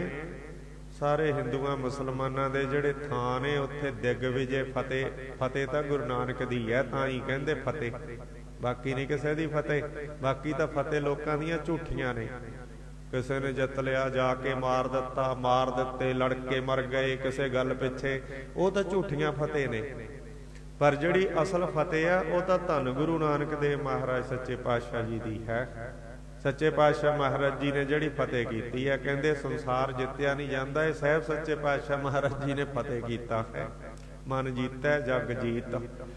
S1: ਸਾਰੇ ਹਿੰਦੂਆਂ ਮੁਸਲਮਾਨਾਂ ਦੇ ਜਿਹੜੇ ਥਾਂ ਨੇ ਉੱਥੇ ਦਿਗਵਿਜੇ ਫਤਿਹ। ਫਤਿਹ ਤਾਂ ਗੁਰੂ ਨਾਨਕ ਦੀ ਹੈ, ਤਾਂ ਹੀ ਕਹਿੰਦੇ ਫਤਿਹ, ਬਾਕੀ ਨਹੀਂ ਕਿਸੇ ਦੀ ਫਤਿਹ। ਬਾਕੀ ਤਾਂ ਫਤਿਹ ਲੋਕਾਂ ਦੀਆਂ ਝੂਠੀਆਂ ਨੇ। ਕਿਸੇ ਨੇ ਜਿੱਤ ਲਿਆ, ਜਾ ਕੇ ਮਾਰ ਦਿੱਤਾ, ਮਾਰ ਦਿੱਤੇ, ਲੜਕੇ ਮਰ ਗਏ ਕਿਸੇ ਗੱਲ ਪਿੱਛੇ, ਉਹ ਤਾਂ ਝੂਠੀਆਂ ਫਤਿਹ ਨੇ। ਪਰ ਜਿਹੜੀ ਅਸਲ ਫਤਿਹ ਆ ਉਹ ਤਾਂ ਧੰਨ ਗੁਰੂ ਨਾਨਕ ਦੇਵ ਮਹਾਰਾਜ ਸੱਚੇ ਪਾਤਸ਼ਾਹ ਜੀ ਦੀ ਹੈ। ਸੱਚੇ ਪਾਤਸ਼ਾਹ ਮਹਾਰਾਜ ਜੀ ਨੇ ਜਿਹੜੀ ਫਤਿਹ ਕੀਤੀ ਹੈ, ਕਹਿੰਦੇ ਸੰਸਾਰ ਜਿੱਤਿਆ ਨਹੀਂ ਜਾਂਦਾ, ਇਹ ਸਾਹਿਬ ਸੱਚੇ ਪਾਤਸ਼ਾਹ ਮਹਾਰਾਜ ਜੀ ਨੇ ਫਤਿਹ ਕੀਤਾ ਹੈ। ਮਨ ਜੀਤੈ ਜਗ ਜੀਤ।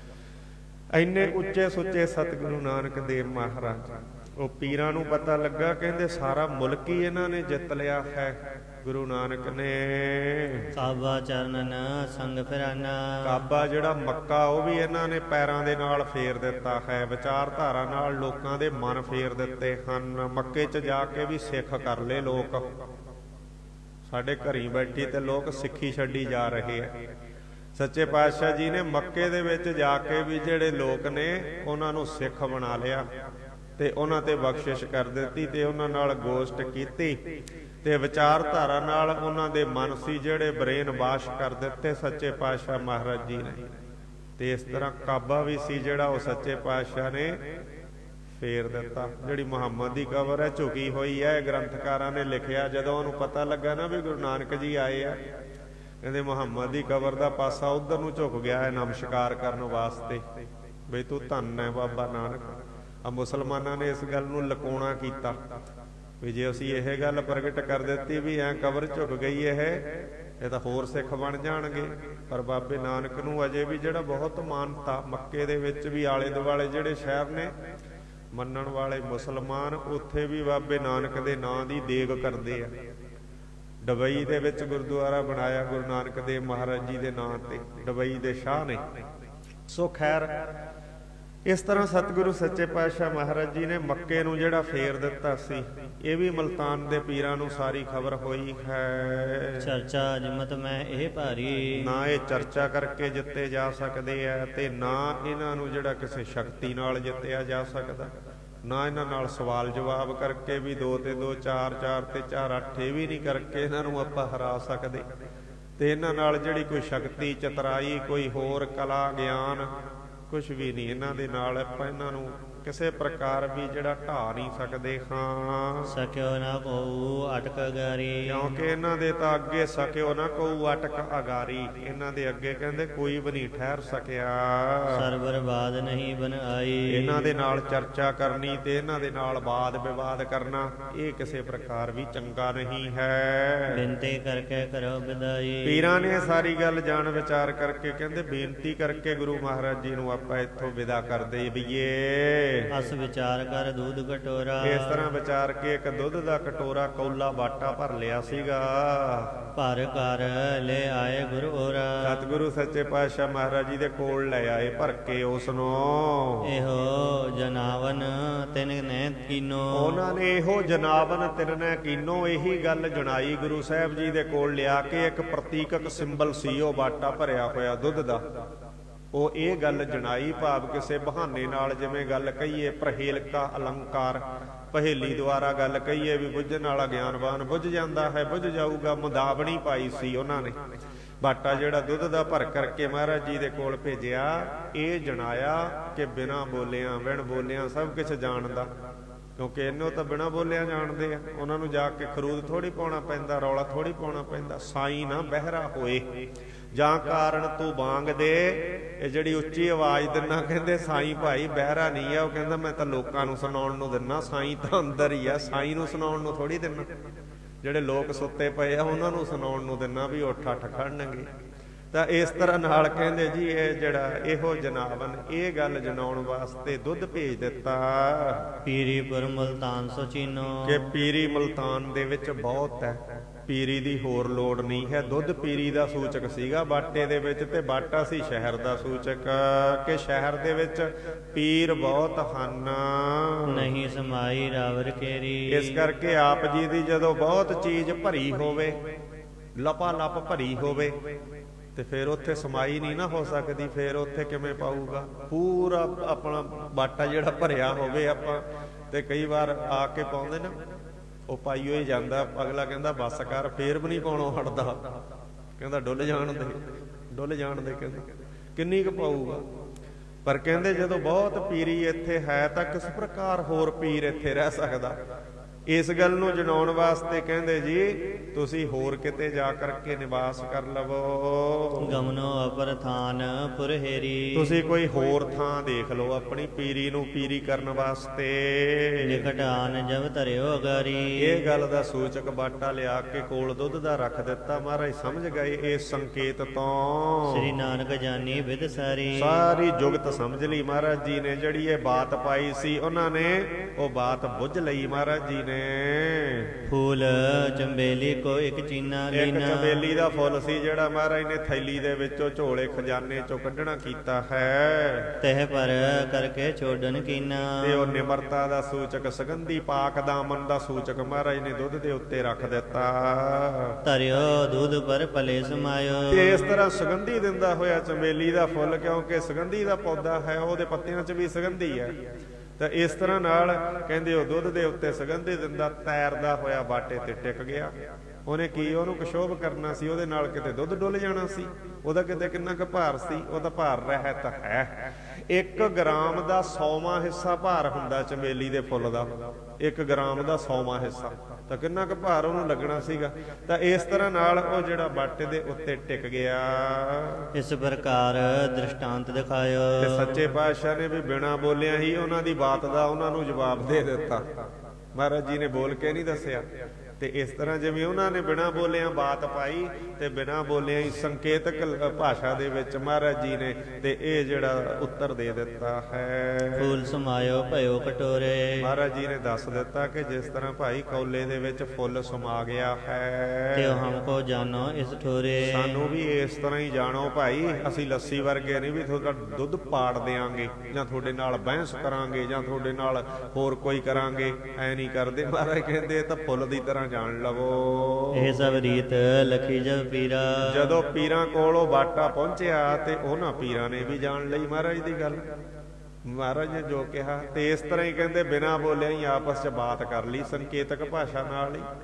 S1: ਇੰਨੇ ਉੱਚੇ ਸੁੱਚੇ ਸਤਿਗੁਰੂ ਨਾਨਕ ਦੇਵ ਮਹਾਰਾਜ। ਉਹ ਪੀਰਾਂ ਨੂੰ ਪਤਾ ਲੱਗਾ, ਕਹਿੰਦੇ ਸਾਰਾ ਮੁਲਕ ਹੀ ਇਹਨਾਂ ਨੇ ਜਿੱਤ ਲਿਆ ਹੈ। ਗੁਰੂ ਨਾਨਕ ਨੇ
S2: ਕਾਬਾ ਚਰਨਨ ਸੰਗ ਫਿਰਾਨਾ।
S1: ਕਾਬਾ ਜਿਹੜਾ ਮੱਕਾ ਉਹ ਵੀ ਇਹਨਾਂ ਨੇ ਪੈਰਾਂ ਦੇ ਨਾਲ ਫੇਰ ਦਿੱਤਾ ਹੈ। ਵਿਚਾਰਧਾਰਾ ਨਾਲ ਲੋਕਾਂ ਦੇ ਮਨ ਫੇਰ ਦਿੱਤੇ ਹਨ। ਮੱਕੇ 'ਚ ਜਾ ਕੇ ਵੀ ਸਿੱਖ ਕਰ ਲਏ ਲੋਕ। ਸਾਡੇ ਘਰੀ ਬੈਠੀ ਤੇ ਲੋਕ ਸਿੱਖੀ ਛੱਡੀ ਜਾ ਰਹੇ ਆ। ਸੱਚੇ ਪਾਤਸ਼ਾਹ ਜੀ ਨੇ ਮੱਕੇ ਦੇ ਵਿੱਚ ਜਾ ਕੇ ਵੀ ਜਿਹੜੇ ਲੋਕ ਨੇ ਉਹਨਾਂ ਨੂੰ ਸਿੱਖ ਬਣਾ ਲਿਆ ਤੇ ਉਹਨਾਂ ਤੇ ਬਖਸ਼ਿਸ਼ ਕਰ ਦਿੱਤੀ ਤੇ ਉਹਨਾਂ ਨਾਲ ਗੋਸ਼ਟ ਕੀਤੀ ਤੇ ਵਿਚਾਰਧਾਰਾ ਨਾਲ ਉਹਨਾਂ ਦੇ ਮਨ ਸੀ ਜਿਹੜੇ ਬ੍ਰੇਨ ਵਾਸ਼ ਕਰ ਦਿੱਤੇ ਸੱਚੇ ਪਾਤਸ਼ਾਹ ਮਹਾਰਾਜ ਜੀ ਨੇ। ਤੇ ਇਸ ਤਰ੍ਹਾਂ ਕਾਬਾ ਵੀ ਸੀ ਜਿਹੜਾ ਉਹ ਸੱਚੇ ਪਾਤਸ਼ਾਹ ਨੇ ਫੇਰ ਦਿੱਤਾ। ਜਿਹੜੀ ਮੁਹੰਮਦ ਦੀ ਕਬਰ ਹੈ ਝੁਕੀ ਹੋਈ ਹੈ, ਗ੍ਰੰਥਕਾਰਾਂ ਨੇ ਲਿਖਿਆ ਜਦੋਂ ਉਹਨੂੰ ਪਤਾ ਲੱਗਾ ਨਾ ਵੀ ਗੁਰੂ ਨਾਨਕ ਜੀ ਆਏ ਆ, ਕਹਿੰਦੇ ਮੁਹੰਮਦ ਦੀ ਕਬਰ ਦਾ ਪਾਸਾ ਉਧਰ ਨੂੰ ਝੁਕ ਗਿਆ ਹੈ ਨਮਸਕਾਰ ਕਰਨ ਵਾਸਤੇ, ਬਈ ਤੂੰ ਧੰਨ ਹੈ ਬਾਬਾ ਨਾਨਕ। ਆ ਮੁਸਲਮਾਨਾਂ ਨੇ ਇਸ ਗੱਲ ਨੂੰ ਲੁਕਾਉਣਾ ਕੀਤਾ ਵੀ ਜੇ ਅਸੀਂ ਇਹ ਗੱਲ ਪ੍ਰਗਟ ਕਰ ਦਿੱਤੀ ਵੀ ਐ ਕਬਰ ਝੁਕ ਗਈ ਇਹ ਤਾਂ ਹੋਰ ਸਿੱਖ ਬਣ ਜਾਣਗੇ। ਪਰ ਬਾਬੇ ਨਾਨਕ ਨੂੰ ਅਜੇ ਵੀ ਜਿਹੜਾ ਬਹੁਤ ਮਾਨਤਾ, ਮੱਕੇ ਦੇ ਵਿੱਚ ਵੀ ਆਲੇ ਦੁਆਲੇ ਜਿਹੜੇ ਸ਼ਹਿਰ ਨੇ ਮੰਨਣ ਵਾਲੇ ਮੁਸਲਮਾਨ, ਉੱਥੇ ਵੀ ਬਾਬੇ ਨਾਨਕ ਦੇ ਨਾਂ ਦੀ ਦੇਗ ਕਰਦੇ ਆ। ਡਬਈ ਦੇ ਵਿੱਚ ਗੁਰਦੁਆਰਾ ਬਣਾਇਆ ਗੁਰੂ ਨਾਨਕ ਦੇਵ ਮਹਾਰਾਜ ਜੀ ਦੇ ਨਾਂ ਤੇ, ਡਬਈ ਦੇ ਸ਼ਾਹ ਨੇ। ਸੋ ਖੈਰ ਇਸ ਤਰ੍ਹਾਂ ਸਤਿਗੁਰੂ ਸੱਚੇ ਪਾਤਸ਼ਾਹ ਮਹਾਰਾਜ ਜੀ ਨੇ ਮੱਕੇ ਨੂੰ ਜਿਹੜਾ ਫੇਰ ਦਿੱਤਾ ਸੀ, ਇਹ ਵੀ ਮੁਲਤਾਨ ਦੇ ਪੀਰਾਂ ਨੂੰ ਸਾਰੀ ਖਬਰ ਹੋਈ ਹੈ।
S2: ਚਰਚਾ ਜਿਮਤ ਮੈਂ ਇਹ ਭਾਰੀ। ਨਾ
S1: ਇਹ ਚਰਚਾ ਕਰਕੇ ਜਿੱਤੇ ਜਾ ਸਕਦੇ ਆ ਤੇ ਨਾ ਇਹਨਾਂ ਨੂੰ ਜਿਹੜਾ ਕਿਸੇ ਸ਼ਕਤੀ ਨਾਲ ਜਿੱਤਿਆ ਜਾ ਸਕਦਾ, ਨਾ ਇਹਨਾਂ ਨਾਲ ਸਵਾਲ ਜਵਾਬ ਕਰਕੇ ਵੀ 2 ਤੇ 2 4 4 ਤੇ 4 8 ਇਹ ਵੀ ਨਹੀਂ ਕਰਕੇ ਇਹਨਾਂ ਨੂੰ ਆਪਾਂ ਹਰਾ ਸਕਦੇ। ਤੇ ਇਹਨਾਂ ਨਾਲ ਜਿਹੜੀ ਕੋਈ ਸ਼ਕਤੀ, ਚਤਰਾਈ, ਕੋਈ ਹੋਰ ਕਲਾ, ਗਿਆਨ ਕੁਛ ਵੀ ਨਹੀਂ ਇਹਨਾਂ ਦੇ ਨਾਲ। ਆਪਾਂ ਇਹਨਾਂ ਨੂੰ ਕਿਸੇ ਪ੍ਰਕਾਰ ਵੀ ਜਿਹੜਾ ਢਾ ਨਹੀਂ ਸਕਦੇ ਹਾਂ।
S2: ਸਕਿਓ ਨਾ ਕੋ ਅਟਕ ਅਗਾਰੀ,
S1: ਕਿਉਂਕਿ ਇਹਨਾਂ ਦੇ ਤਾਂ ਅੱਗੇ ਸਕਿਓ ਨਾ ਕੋ ਅਟਕ ਅਗਾਰੀ, ਇਹਨਾਂ ਦੇ ਅੱਗੇ ਕਹਿੰਦੇ ਕੋਈ ਵੀ ਨਹੀਂ ਠਹਿਰ ਸਕਿਆ।
S2: ਸਰਬਰ ਬਾਦ ਨਹੀਂ ਬਨ ਆਈ,
S1: ਇਹਨਾਂ ਦੇ ਨਾਲ ਚਰਚਾ ਕਰਨੀ ਤੇ ਇਹਨਾਂ ਦੇ ਨਾਲ ਵਾਦ ਵਿਵਾਦ ਕਰਨਾ ਇਹ ਕਿਸੇ ਪ੍ਰਕਾਰ ਵੀ ਚੰਗਾ ਨਹੀਂ ਹੈ।
S2: ਬੇਨਤੀ ਕਰਕੇ ਕਰੋ ਵਿਦਾਈ।
S1: ਪੀਰਾਂ ਨੇ ਸਾਰੀ ਗੱਲ ਜਾਣ ਵਿਚਾਰ ਕਰਕੇ ਕਹਿੰਦੇ ਬੇਨਤੀ ਕਰਕੇ ਗੁਰੂ ਮਹਾਰਾਜ ਜੀ ਨੂੰ ਆਪਾਂ ਇੱਥੋਂ ਵਿਦਾ ਕਰ ਦੇਈਏ।
S2: ਅਸ ਵਿਚਾਰ ਕਰ ਦੁੱਧ ਕਟੋਰਾ,
S1: ਇਸ ਤਰ੍ਹਾਂ ਵਿਚਾਰ ਕੇ ਇੱਕ ਦੁੱਧ ਦਾ ਕਟੋਰਾ ਕੌਲਾ ਬਾਟਾ ਭਰ ਲਿਆ ਸੀਗਾ।
S2: ਭਰ ਕਰ ਲੈ ਆਏ ਗੁਰੂ ਓਰਾ,
S1: ਸਤਿਗੁਰੂ ਸੱਚੇ ਪਾਤਸ਼ਾਹ ਮਹਾਰਾਜ ਜੀ ਦੇ ਕੋਲ ਲੈ ਆਏ ਭਰ ਕੇ ਉਸ ਨੂੰ।
S2: ਇਹੋ ਜਨਾਵਨ ਤਿਨ ਨੇ ਕੀਨੋ,
S1: ਉਹਨਾਂ ਨੇ ਇਹੋ ਜਨਾਵਨ ਤਿਨ ਨੇ ਕੀਨੋ ਇਹੀ ਗੱਲ ਜਣਾਈ ਗੁਰੂ ਸਾਹਿਬ ਜੀ ਦੇ ਕੋਲ ਲਿਆ ਕੇ। ਇੱਕ ਪ੍ਰਤੀਕਕ ਸਿੰਬਲ ਸੀ ਉਹ ਬਾਟਾ ਭਰਿਆ ਹੋਇਆ ਦੁੱਧ ਦਾ, ਉਹ ਇਹ ਗੱਲ ਜਣਾਈ। ਭਾਵ ਕਿਸੇ ਬਹਾਨੇ ਨਾਲ ਜਿਵੇਂ ਗੱਲ ਕਹੀਏ ਪ੍ਰਹੇਲਕਾ ਅਲੰਕਾਰ, ਪਹੇਲੀ ਦੁਆਰਾ ਗੱਲ ਕਹੀਏ ਵੀ ਬੁੱਝਣ ਵਾਲਾ ਗਿਆਨਵਾਨ ਬੁੱਝ ਜਾਂਦਾ ਹੈ, ਬੁੱਝ ਜਾਊਗਾ, ਮੁਦਾਵਣੀ ਪਾਈ ਸੀ ਉਹਨਾਂ ਨੇ। ਬਾਟਾ ਜਿਹੜਾ ਦੁੱਧ ਦਾ ਭਰ ਕਰਕੇ ਮਹਾਰਾਜ ਜੀ ਦੇ ਕੋਲ ਭੇਜਿਆ, ਇਹ ਜਣਾਇਆ ਕਿ ਬਿਨਾਂ ਬੋਲਿਆਂ ਬਿਨ ਬੋਲਿਆਂ ਸਭ ਕੁਝ ਜਾਣਦਾ। ਕਿਉਂਕਿ ਇਹਨੂੰ ਤਾਂ ਬਿਨਾਂ ਬੋਲਿਆਂ ਜਾਣਦੇ ਆ, ਉਹਨਾਂ ਨੂੰ ਜਾ ਕੇ ਖਰੂਦ ਥੋੜੀ ਪਾਉਣਾ ਪੈਂਦਾ, ਰੌਲਾ ਥੋੜੀ ਪਾਉਣਾ ਪੈਂਦਾ। ਸਾਈਂ ਨਾ ਬਹਿਰਾ ਹੋਏ ਜਾਂ ਕਾਰਨ ਤੂੰ ਬਾਂਗ ਦੇ, ਇਹ ਜਿਹੜੀ ਉੱਚੀ ਆਵਾਜ਼ ਦਿੰਨਾ ਕਹਿੰਦੇ ਸਾਈਂ ਭਾਈ ਬਹਿਰਾ ਨਹੀਂ ਆ। ਉਹ ਕਹਿੰਦਾ ਮੈਂ ਤਾਂ ਲੋਕਾਂ ਨੂੰ ਸੁਣਾਉਣ ਨੂੰ ਦਿੰਨਾ, ਸਾਈਂ ਤਾਂ ਅੰਦਰ ਹੀ ਆ, ਸਾਈਂ ਨੂੰ ਸੁਣਾਉਣ ਨੂੰ ਥੋੜੀ ਦਿੰਨਾ। ਜਿਹੜੇ ਲੋਕ ਸੁੱਤੇ ਪਏ ਆ ਉਹਨਾਂ ਨੂੰ ਸੁਣਾਉਣ ਨੂੰ ਦਿੰਨਾ ਵੀ ਉੱਠ ਅੱਠ ਖੜਨਗੇ। ਤਾਂ ਇਸ ਤਰ੍ਹਾਂ ਨਾਲ ਕਹਿੰਦੇ ਜੀ ਇਹ ਜਿਹੜਾ ਇਹੋ ਜਨਾਵਨ ਇਹ ਗੱਲ ਜਣਾਉਣ ਵਾਸਤੇ ਦੁੱਧ ਭੇਜ ਦਿੱਤਾ।
S2: ਪੀਰੀਪੁਰ ਮੁਲਤਾਨ ਸੋਚੀਨੋ, ਕਿ
S1: ਪੀਰੀ ਮੁਲਤਾਨ ਦੇ ਵਿੱਚ ਬਹੁਤ ਹੈ, ਪੀਰੀ ਦੀ ਹੋਰ ਲੋੜ ਨਹੀਂ ਹੈ। ਦੁੱਧ ਪੀਰੀ ਦਾ ਸੂਚਕ ਸੀਗਾ ਬਾਟੇ ਦੇ ਵਿੱਚ, ਤੇ ਬਾਟਾ ਸੀ ਸ਼ਹਿਰ ਦਾ ਸੂਚਕ, ਕਿ ਸ਼ਹਿਰ ਦੇ ਵਿੱਚ ਪੀਰ ਬਹੁਤ ਹਨ,
S2: ਨਹੀਂ ਸਮਾਈ ਰਾਵਰ ਕੇਰੀ।
S1: ਇਸ ਕਰਕੇ ਆਪ ਜੀ ਦੀ ਜਦੋਂ ਬਹੁਤ ਚੀਜ਼ ਭਰੀ ਹੋਵੇ, ਲਪਾ ਲੱਪ ਭਰੀ ਹੋਵੇ, ਤੇ ਫਿਰ ਉੱਥੇ ਸਮਾਈ ਨਹੀਂ ਨਾ ਹੋ ਸਕਦੀ। ਫਿਰ ਉੱਥੇ ਕਿਵੇਂ ਪਾਊਗਾ? ਪੂਰਾ ਆਪਣਾ ਬਾਟਾ ਜਿਹੜਾ ਭਰਿਆ ਹੋਵੇ ਆਪਾਂ, ਤੇ ਕਈ ਵਾਰ ਆ ਕੇ ਪਾਉਂਦੇ ਨਾ ਉਹ ਪਾਈਓ ਹੀ ਜਾਂਦਾ, ਅਗਲਾ ਕਹਿੰਦਾ ਬੱਸ ਕਰ, ਫੇਰ ਵੀ ਨਹੀਂ ਪਾਉਣੋਂ ਹਟਦਾ, ਕਹਿੰਦਾ ਡੁੱਲ ਜਾਣ ਦੇ, ਡੁੱਲ ਜਾਣ ਦੇ, ਕਹਿੰਦੇ ਕਿੰਨੀ ਕੁ ਪਾਊਗਾ। ਪਰ ਕਹਿੰਦੇ ਜਦੋਂ ਬਹੁਤ ਪੀਰੀ ਇੱਥੇ ਹੈ ਤਾਂ ਕਿਸ ਪ੍ਰਕਾਰ ਹੋਰ ਪੀਰ ਇੱਥੇ ਰਹਿ ਸਕਦਾ। ਇਸ ਗੱਲ ਨੂੰ ਜਣਾਉਣ ਵਾਸਤੇ ਕਹਿੰਦੇ ਜੀ ਤੁਸੀਂ ਹੋਰ ਕਿਤੇ ਜਾ ਕਰਕੇ ਨਿਵਾਸ ਕਰ ਲਵੋ।
S2: ਗਮਨੋ ਅਪਰ ਥਾਨ ਪੁਰਹੇਰੀ,
S1: ਤੁਸੀਂ ਕੋਈ ਹੋਰ ਥਾਂ ਦੇਖ ਲਓ ਆਪਣੀ ਪੀਰੀ ਨੂੰ ਪੀਰੀ ਕਰਨ ਵਾਸਤੇ।
S2: ਨਿਕਟ ਆਨ ਜਬ ਧਰਿਓ ਅਗਾਰੀ, ਇਹ
S1: ਗੱਲ ਦਾ ਸੂਚਕ ਬਾਟਾ ਲਿਆ ਕੇ ਕੋਲ ਦੁੱਧ ਦਾ ਰੱਖ ਦਿੱਤਾ। ਮਹਾਰਾਜ ਸਮਝ ਗਏ ਇਸ ਸੰਕੇਤ ਤੋਂ।
S2: ਸ੍ਰੀ ਨਾਨਕ ਜਾਨੀ ਵਿਦ ਸਾਰੀ,
S1: ਸਾਰੀ ਜੁਗਤ ਸਮਝ ਲਈ ਮਹਾਰਾਜ ਜੀ ਨੇ। ਜਿਹੜੀ ਇਹ ਬਾਤ ਪਾਈ ਸੀ ਉਹਨਾਂ ਨੇ ਉਹ ਬਾਤ ਬੁੱਝ ਲਈ ਮਹਾਰਾਜ ਜੀ ਨੇ।
S2: ਫੂਲ ਚੰਬੇਲੀ ਕੋ ਇੱਕ ਚੀਨਾ
S1: ਲੀਨਾ, ਇੱਕ ਚੰਬੇਲੀ ਦਾ ਫੁੱਲ ਸੀ ਜਿਹੜਾ ਮਹਾਰਾਜ ਨੇ ਥੈਲੀ ਦੇ ਵਿੱਚੋਂ ਝੋਲੇ ਖਜ਼ਾਨੇ ਚੋਂ ਕੱਢਣਾ ਕੀਤਾ ਹੈ।
S2: ਤਹਿ ਪਰ ਕਰਕੇ ਛੋੜਨ ਕੀਨਾ,
S1: ਤੇ ਉਹ ਨਿਮਰਤਾ ਦਾ ਸੂਚਕ, ਸੁਗੰਧੀ ਪਾਕ ਦਾਮਨ ਦਾ ਸੂਚਕ ਮਹਾਰਾਜ ਨੇ ਦੁੱਧ ਦੇ ਉੱਤੇ ਰੱਖ ਦਿੱਤਾ।
S2: ਧਰਿਓ ਦੁੱਧ ਪਰ ਭਲੇ ਸਮਾਇਓ,
S1: ਤੇ ਇਸ ਤਰ੍ਹਾਂ ਸੁਗੰਧੀ ਦਿੰਦਾ ਹੋਇਆ ਚੰਬੇਲੀ ਦਾ ਫੁੱਲ, ਕਿਉਂਕਿ ਸੁਗੰਧੀ ਦਾ ਪੌਦਾ ਹੈ, ਉਹਦੇ ਪੱਤਿਆਂ 'ਚ ਵੀ ਸੁਗੰਧੀ ਹੈ। ਤਾਂ ਇਸ ਤਰ੍ਹਾਂ ਨਾਲ ਕਹਿੰਦੇ ਉਹ ਦੁੱਧ ਦੇ ਉੱਤੇ ਸੁਗੰਧੀ ਦਿੰਦਾ ਤੈਰਦਾ ਹੋਇਆ ਬਾਟੇ ਤੇ ਟਿਕ ਗਿਆ। ਉਹਨੇ ਕੀ ਉਹਨੂੰ ਕੁਸ਼ੋਭ ਕਰਨਾ ਸੀ, ਉਹਦੇ ਨਾਲ ਕਿਤੇ ਦੁੱਧ ਡੁੱਲ ਜਾਣਾ ਸੀ। ਉਹਦਾ ਕਿਤੇ ਕਿੰਨਾ ਕੁ ਭਾਰ ਸੀ, ਉਹਦਾ ਭਾਰ ਰਹਿਤ ਹੈ 1 ਗ੍ਰਾਮ ਦਾ 100ਵਾਂ ਹਿੱਸਾ ਭਾਰ ਹੁੰਦਾ ਚੰਬੇਲੀ ਦੇ ਫੁੱਲ ਦਾ। 1 ਗ੍ਰਾਮ ਦਾ 100ਵਾਂ ਹਿੱਸਾ, ਤਾਂ ਕਿੰਨਾ ਕੁ ਭਾਰ ਉਹਨੂੰ ਲੱਗਣਾ ਸੀਗਾ। ਤਾਂ ਇਸ ਤਰ੍ਹਾਂ ਨਾਲ ਉਹ ਜਿਹੜਾ ਬਾਟੇ ਦੇ ਉੱਤੇ ਟਿਕ ਗਿਆ।
S2: ਇਸ ਪ੍ਰਕਾਰ ਦ੍ਰਿਸ਼ਟਾਂਤ ਦਿਖਾਇਓ,
S1: ਤੇ ਸੱਚੇ ਪਾਤਸ਼ਾਹ ਨੇ ਵੀ ਬਿਨਾਂ ਬੋਲਿਆਂ ਹੀ ਉਹਨਾਂ ਦੀ ਬਾਤ ਦਾ ਉਹਨਾਂ ਨੂੰ ਜਵਾਬ ਦੇ ਦਿੱਤਾ। ਮਹਾਰਾਜ ਜੀ ਨੇ ਬੋਲ ਕੇ ਨਹੀਂ ਦੱਸਿਆ। ਤੇ ਇਸ ਤਰ੍ਹਾਂ ਜਿਵੇਂ ਉਹਨਾਂ ਨੇ ਬਿਨਾਂ ਬੋਲਿਆਂ ਬਾਤ ਪਾਈ, ਤੇ ਬਿਨਾਂ ਬੋਲਿਆਂ ਹੀ ਸੰਕੇਤਕ ਭਾਸ਼ਾ ਦੇ ਵਿੱਚ ਮਹਾਰਾਜ ਜੀ ਨੇ ਤੇ ਇਹ ਜਿਹੜਾ ਉੱਤਰ ਦੇ ਦਿੱਤਾ ਹੈ।
S2: ਫੂਲ ਸਮਾਇਓ ਭਇਓ ਕਟੋਰੇ,
S1: ਮਹਾਰਾਜ ਜੀ ਨੇ ਦੱਸ ਦਿੱਤਾ ਕਿ ਜਿਸ ਤਰ੍ਹਾਂ ਭਾਈ ਕੌਲੇ ਦੇ ਵਿੱਚ ਫੁੱਲ ਸਮਾ ਗਿਆ ਹੈ,
S2: ਤੇ ਹਮਕੋ ਜਾਣੋ ਇਸ ਠੋਰੇ, ਸਾਨੂੰ
S1: ਵੀ ਇਸ ਤਰ੍ਹਾਂ ਹੀ ਜਾਣੋ ਭਾਈ। ਅਸੀਂ ਲੱਸੀ ਵਰਗੇ ਨਹੀਂ ਵੀ ਤੁਹਾਡਾ ਦੁੱਧ ਪਾੜ ਦਿਆਂਗੇ ਜਾਂ ਤੁਹਾਡੇ ਨਾਲ ਬਹਿਸ ਕਰਾਂਗੇ ਜਾਂ ਤੁਹਾਡੇ ਨਾਲ ਹੋਰ ਕੋਈ ਕਰਾਂਗੇ, ਐ ਨਹੀਂ ਕਰਦੇ। ਮਹਾਰਾਜ ਕਹਿੰਦੇ ਤਾਂ ਫੁੱਲ ਦੀ ਤਰ੍ਹਾਂ ਜਾਣ ਲਵੋ।
S2: ਇਹ ਸਭ ਰੀਤ ਲਖੀ ਜਬ ਪੀਰਾ,
S1: ਜਦੋਂ ਪੀਰਾਂ ਕੋਲ ਉਹ ਬਾਟਾ ਪਹੁੰਚਿਆ ਤੇ ਉਹਨਾਂ ਪੀਰਾਂ ਨੇ ਵੀ ਜਾਣ ਲਈ ਮਹਾਰਾਜ ਦੀ ਗੱਲ। ਮਹਾਰਾਜ ਨੇ ਜੋ ਕਿਹਾ, ਤੇ ਇਸ ਤਰ੍ਹਾਂ ਹੀ ਕਹਿੰਦੇ ਬਿਨਾਂ ਬੋਲਿਆ ਹੀ ਆਪਸ 'ਚ ਬਾਤ ਕਰ ਲਈ ਸੰਕੇਤਕ ਭਾਸ਼ਾ ਨਾਲ ਹੀ।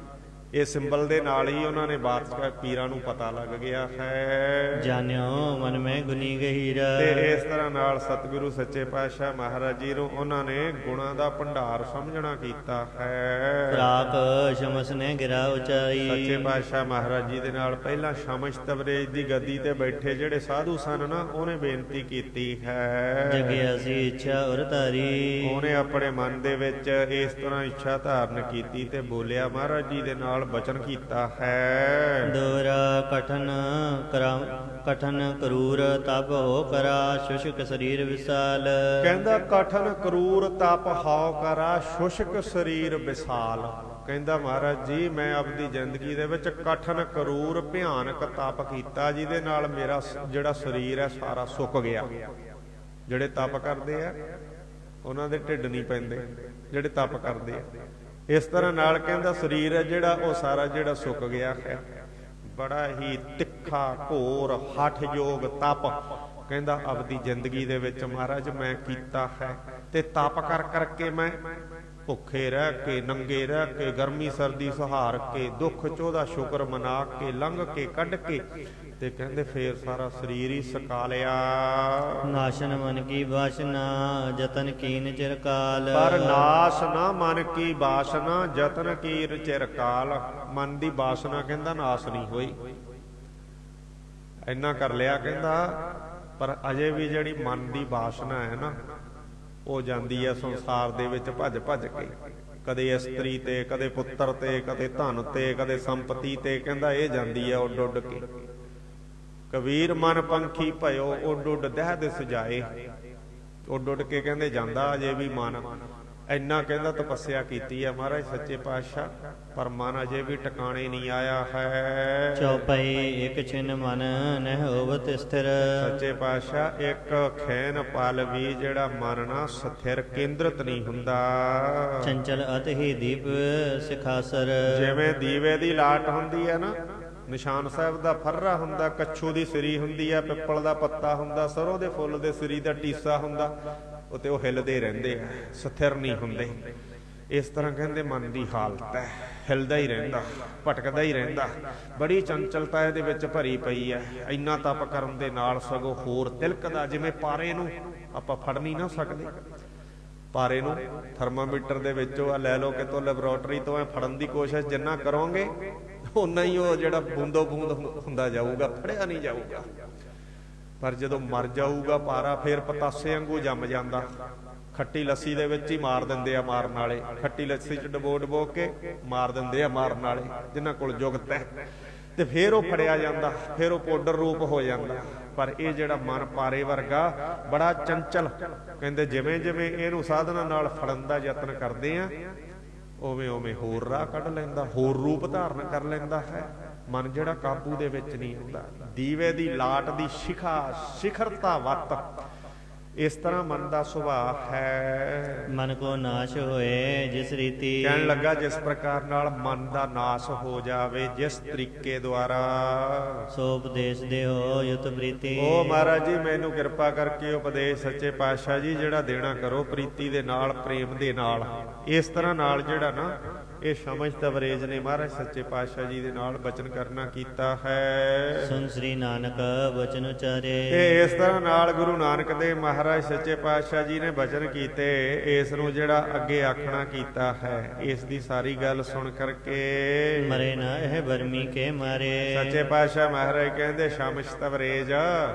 S1: ਇਹ ਸਿੰਬਲ ਦੇ ਨਾਲ ਹੀ ਉਹਨਾਂ ਨੇ ਬਾਦਸ਼ਾਹ ਪੀਰਾਂ ਨੂੰ ਪਤਾ ਲੱਗ ਗਿਆ ਹੈ।
S2: ਜਾਣਿਓ ਮਨ ਮੈਂ ਗੁਨੀ ਗਹੀਰਾ।
S1: ਤੇ ਇਸ ਤਰ੍ਹਾਂ ਨਾਲ ਸਤਿਗੁਰੂ ਸੱਚੇ ਪਾਤਸ਼ਾਹ ਮਹਾਰਾਜ ਜੀ ਨੂੰ ਉਹਨਾਂ ਨੇ ਗੁਣਾਂ ਦਾ ਭੰਡਾਰ ਸਮਝਣਾ ਕੀਤਾ ਹੈ।
S2: ਰਾਖ ਸ਼ਮਸ ਨੇ ਗਿਰਾ ਉਚਾਈ।
S1: ਸੱਚੇ ਪਾਤਸ਼ਾਹ ਮਹਾਰਾਜ ਜੀ ਦੇ ਨਾਲ ਪਹਿਲਾਂ ਸ਼ਮਸ ਤਬਰੇਜ ਦੀ ਗੱਦੀ ਤੇ ਬੈਠੇ ਜਿਹੜੇ ਸਾਧੂ ਸਨ ਨਾ, ਉਹਨੇ ਬੇਨਤੀ ਕੀਤੀ ਹੈ।
S2: ਜਗਿਆ ਸੀ ਇੱਛਾ ਉਰ ਧਾਰੀ।
S1: ਉਹਨੇ ਆਪਣੇ ਮਨ ਦੇ ਵਿੱਚ ਇਸ ਤਰ੍ਹਾਂ ਇੱਛਾ ਧਾਰਨ ਕੀਤੀ ਤੇ ਬੋਲਿਆ, ਮਹਾਰਾਜ ਜੀ ਦੇ ਨਾਲ ਬਚਨ ਕੀਤਾ ਹੈ।
S2: ਦੋਰਾ ਕਠਨ ਕਰੂਰ ਤਪ ਹੋ ਕਰਾ ਸ਼ੁਸ਼ਕ ਸਰੀਰ ਵਿਸਾਲ।
S1: ਕਹਿੰਦਾ ਕਠਨ ਕਰੂਰ ਤਪ ਹੋ ਕਰਾ ਸ਼ੁਸ਼ਕ ਸਰੀਰ ਵਿਸਾਲ। ਕਹਿੰਦਾ ਮਹਾਰਾਜ ਜੀ ਮੈਂ ਆਪਣੀ ਜ਼ਿੰਦਗੀ ਦੇ ਵਿੱਚ ਕਠਨ ਕਰੂਰ ਭਿਆਨਕ ਤਪ ਕੀਤਾ, ਜਿਹਦੇ ਨਾਲ ਮੇਰਾ ਜਿਹੜਾ ਸਰੀਰ ਹੈ ਸਾਰਾ ਸੁੱਕ ਗਿਆ। ਜਿਹੜੇ ਤਪ ਕਰਦੇ ਆ ਉਹਨਾਂ ਦੇ ਢਿੱਡ ਨਹੀਂ ਪੈਂਦੇ, ਜਿਹੜੇ ਤਪ ਕਰਦੇ ਆ। ਇਸ ਤਰ੍ਹਾਂ ਨਾਲ ਕਹਿੰਦਾ ਸਰੀਰ ਹੈ ਜਿਹੜਾ ਉਹ ਸਾਰਾ ਜਿਹੜਾ ਸੁੱਕ ਗਿਆ ਹੈ। ਬੜਾ ਹੀ ਤਿੱਖਾ ਘੋਰ ਹਠਯੋਗ ਤਪ ਕਹਿੰਦਾ ਆਪਦੀ ਜ਼ਿੰਦਗੀ ਦੇ ਵਿੱਚ ਮਹਾਰਾਜ ਮੈਂ ਕੀਤਾ ਹੈ। ਤੇ ਤਪ ਕਰ ਕਰਕੇ ਮੈਂ ਭੁੱਖੇ ਰਹਿ ਕੇ, ਨੰਗੇ ਰਹਿ ਕੇ, ਗਰਮੀ ਸਰਦੀ ਸਹਾਰ ਕੇ, ਦੁੱਖ ਚੋਦਾ ਸ਼ੁਕਰ ਮਨਾ ਕੇ, ਲੰਘ ਕੇ, ਕੱਢ ਕੇ, ਤੇ ਕਹਿੰਦੇ ਫੇਰ ਸਾਰਾ ਸਰੀਰ ਹੀ ਸਕਾ ਲਿਆ।
S2: ਨਾਸ਼ਨ ਮਨ ਕੀ ਬਾਸ਼ਨਾ ਜਤਨ ਕੀਨ ਚਿਰਕਾਲ।
S1: ਪਰ ਨਾਸ਼ ਨਾ ਮਨ ਕੀ ਬਾਸ਼ਨਾ ਜਤਨ ਕੀਨ ਚਿਰਕਾਲ। ਮਨ ਦੀ ਬਾਸ਼ਨਾ ਕਹਿੰਦਾ ਨਾਸ਼ ਨਹੀਂ ਹੋਈ। ਇੰਨਾ ਕਰ ਲਿਆ ਕਹਿੰਦਾ, ਪਰ ਅਜੇ ਵੀ ਜਿਹੜੀ ਮਨ ਦੀ ਬਾਸ਼ਨਾ ਹੈ ਨਾ, ਉਹ ਜਾਂਦੀ ਹੈ ਸੰਸਾਰ ਦੇ ਵਿੱਚ ਭੱਜ ਭੱਜ ਕੇ, ਕਦੇ ਇਸਤਰੀ ਤੇ, ਕਦੇ ਪੁੱਤਰ ਤੇ, ਕਦੇ ਧਨ ਤੇ, ਕਦੇ ਸੰਪਤੀ ਤੇ। ਕਹਿੰਦਾ ਇਹ ਜਾਂਦੀ ਹੈ ਉੱਡ ਉੱਡ ਕੇ। ਕਬੀਰ ਮਨ ਪੰਖੀ ਭਇਓ ਉੱਡ ਉੱਡ ਦਹਿ ਦਿਸ ਜਾਏ। ਉੱਡ ਉੱਡ ਕੇ ਕਹਿੰਦੇ ਜਾਂਦਾ ਅਜੇ ਵੀ ਮਨ। ਇੰਨਾ ਕਹਿੰਦਾ ਤਪੱਸਿਆ ਕੀਤੀ ਹੈ ਮਹਾਰਾਜ ਸੱਚੇ ਪਾਤਸ਼ਾਹ, ਪਰ ਮਨ ਅਜੇ ਵੀ ਟਿਕਾਣੇ ਨਹੀਂ ਆਇਆ ਹੈ।
S2: ਚੌਪਈ ਇੱਕ ਛਿਨ ਮਨ ਨਹਿ ਹੋਵਤ ਸਥਿਰ।
S1: ਸੱਚੇ ਪਾਤਸ਼ਾਹ ਇੱਕ ਖੈਨ ਪਲ ਵੀ ਜਿਹੜਾ ਮਨ ਨਾ ਸਥਿਰ ਕੇਂਦਰਿਤ ਨਹੀਂ ਹੁੰਦਾ।
S2: ਚੰਚਲ ਅਤਿ ਹੀ ਦੀਪ ਸਿਖਾਸਰ।
S1: ਜਿਵੇਂ ਦੀਵੇ ਦੀ ਲਾਟ ਹੁੰਦੀ ਹੈ ਨਾ, ਨਿਸ਼ਾਨ ਸਾਹਿਬ ਦਾ ਫਰਰਾ ਹੁੰਦਾ, ਕੱਛੂ ਦੀ ਸਿਰੀ ਹੁੰਦੀ ਹੈ, ਪਿੱਪਲ ਦਾ ਪੱਤਾ ਹੁੰਦਾ, ਸਰੋਂ ਦੇ ਫੁੱਲ ਦੇ ਸਿਰੀ ਦਾ ਟੀਸਾ ਹੁੰਦਾ, ਉਤੇ ਉਹ ਹਿੱਲਦੇ ਰਹਿੰਦੇ ਆ, ਸਥਿਰ ਨਹੀਂ ਹੁੰਦੇ। ਇਸ ਤਰ੍ਹਾਂ ਕਹਿੰਦੇ ਮਨ ਦੀ ਹਾਲਤ ਹੈ, ਹਿਲਦਾ ਹੀ ਰਹਿੰਦਾ, ਭਟਕਦਾ ਹੀ ਰਹਿੰਦਾ। ਬੜੀ ਚੰਚਲਤਾ ਇਹਦੇ ਵਿੱਚ ਭਰੀ ਪਈ ਹੈ। ਇੰਨਾ ਤਪ ਕਰਨ ਦੇ ਨਾਲ ਸਗੋਂ ਹੋਰ ਤਿਲਕਦਾ, ਜਿਵੇਂ ਪਾਰੇ ਨੂੰ ਆਪਾਂ ਫੜ ਨਹੀਂ ਨਾ ਸਕਦੇ। ਪਾਰੇ ਨੂੰ ਥਰਮਾਮੀਟਰ ਦੇ ਵਿੱਚੋਂ ਲੈ ਲਓ ਕਿਤੋਂ ਲੈਬੋਰੇਟਰੀ ਤੋਂ, ਫੜਨ ਦੀ ਕੋਸ਼ਿਸ਼ ਜਿੰਨਾ ਕਰੋਗੇ ਓਨਾ ਹੀ ਉਹ ਜਿਹੜਾ ਬੂੰਦੋ ਬੂੰਦ ਹੁੰਦਾ ਜਾਊਗਾ, ਫੜਿਆ ਨਹੀਂ ਜਾਊਗਾ। ਪਰ ਜਦੋਂ ਮਰ ਜਾਊਗਾ ਪਾਰਾ, ਫੇਰ ਪਤਾਸੇ ਵਾਂਗੂ ਜੰਮ ਜਾਂਦਾ। ਖੱਟੀ ਲੱਸੀ ਦੇ ਵਿੱਚ ਹੀ ਮਾਰ ਦਿੰਦੇ ਆ ਮਾਰਨ ਵਾਲੇ, ਖੱਟੀ ਲੱਸੀ ਚ ਡਬੋ ਡਬੋ ਕੇ ਮਾਰ ਦਿੰਦੇ ਆ ਮਾਰਨ ਵਾਲੇ ਜਿਨ੍ਹਾਂ ਕੋਲ ਜੁਗਤ ਹੈ। ਤੇ ਫੇਰ ਉਹ ਫੜਿਆ ਜਾਂਦਾ, ਫੇਰ ਉਹ ਪਾਊਡਰ ਰੂਪ ਹੋ ਜਾਂਦਾ। ਪਰ ਇਹ ਜਿਹੜਾ ਮਨ ਪਾਰੇ ਵਰਗਾ ਬੜਾ ਚੰਚਲ, ਕਹਿੰਦੇ ਜਿਵੇਂ ਜਿਵੇਂ ਇਹਨੂੰ ਸਾਧਨਾ ਨਾਲ ਫੜਨ ਦਾ ਯਤਨ ਕਰਦੇ ਆ, ਉਵੇਂ ਉਵੇਂ ਹੋਰ ਰਾਹ ਕੱਢ ਲੈਂਦਾ, ਹੋਰ ਰੂਪ ਧਾਰਨ ਕਰ ਲੈਂਦਾ ਹੈ। ਮਨ ਜਿਹੜਾ ਕਾਬੂ ਦੇ ਵਿੱਚ ਨਹੀਂ ਹੁੰਦਾ। ਦੀਵੇ ਦੀ ਲਾਟ ਦੀ ਸਿਖਰਤਾ ਵੱਤ ਇਸ ਤਰ੍ਹਾਂ ਮਨ ਦਾ ਸੁਭਾਅ ਹੈ।
S2: ਮਨ ਕੋ ਨਾਸ਼ ਹੋਏ ਜਿਸ ਰੀਤੀ।
S1: ਕਹਿਣ ਲੱਗਾ ਜਿਸ ਪ੍ਰਕਾਰ ਨਾਲ ਮਨ ਦਾ ਨਾਸ਼ ਹੋ ਜਾਵੇ, ਜਿਸ ਤਰੀਕੇ ਦੁਆਰਾ।
S2: ਸੋ ਉਪਦੇਸ਼ ਦਿਓ ਯੁਤ ਪ੍ਰੀਤੀ।
S1: ਉਹ ਮਹਾਰਾਜ ਜੀ ਮੈਨੂੰ ਕਿਰਪਾ ਕਰਕੇ ਉਪਦੇਸ਼ ਸੱਚੇ ਪਾਤਸ਼ਾਹ ਜੀ ਜਿਹੜਾ ਦੇਣਾ ਕਰੋ, ਪ੍ਰੀਤੀ ਦੇ ਨਾਲ, ਪ੍ਰੇਮ ਦੇ ਨਾਲ। ਇਸ ਤਰ੍ਹਾਂ ਨਾਲ ਜਿਹੜਾ ਨਾ ਇਹ ਸ਼ਮਸ ਤਬਰੇਜ ਨੇ ਮਹਾਰਾਜ ਸੱਚੇ ਪਾਤਸ਼ਾਹ ਜੀ ਦੇ ਨਾਲ ਬਚਨ ਕਰਨਾ ਕੀਤਾ ਹੈ।
S2: ਸੁਨ ਸ੍ਰੀ ਨਾਨਕ ਬਚਨ ਉਚਾਰੇ।
S1: ਇਹ ਇਸ ਤਰ੍ਹਾਂ ਨਾਲ ਗੁਰੂ ਨਾਨਕ ਦੇਵ ਮਹਾਰਾਜ ਸੱਚੇ ਪਾਤਸ਼ਾਹ ਜੀ ਨੇ ਬਚਨ ਕੀਤੇ। ਇਸ ਨੂੰ ਜਿਹੜਾ ਅੱਗੇ ਆਖਣਾ ਕੀਤਾ ਹੈ, ਇਸ ਦੀ ਸਾਰੀ ਗੱਲ ਸੁਣ ਕਰਕੇ
S2: ਮਰੇ ਨਾ ਇਹ ਬਰਮੀ ਕੇ ਮਾਰੇ।
S1: ਸੱਚੇ ਪਾਤਸ਼ਾਹ ਮਹਾਰਾਜ ਕਹਿੰਦੇ ਸ਼ਮਸ ਤਬਰੇਜ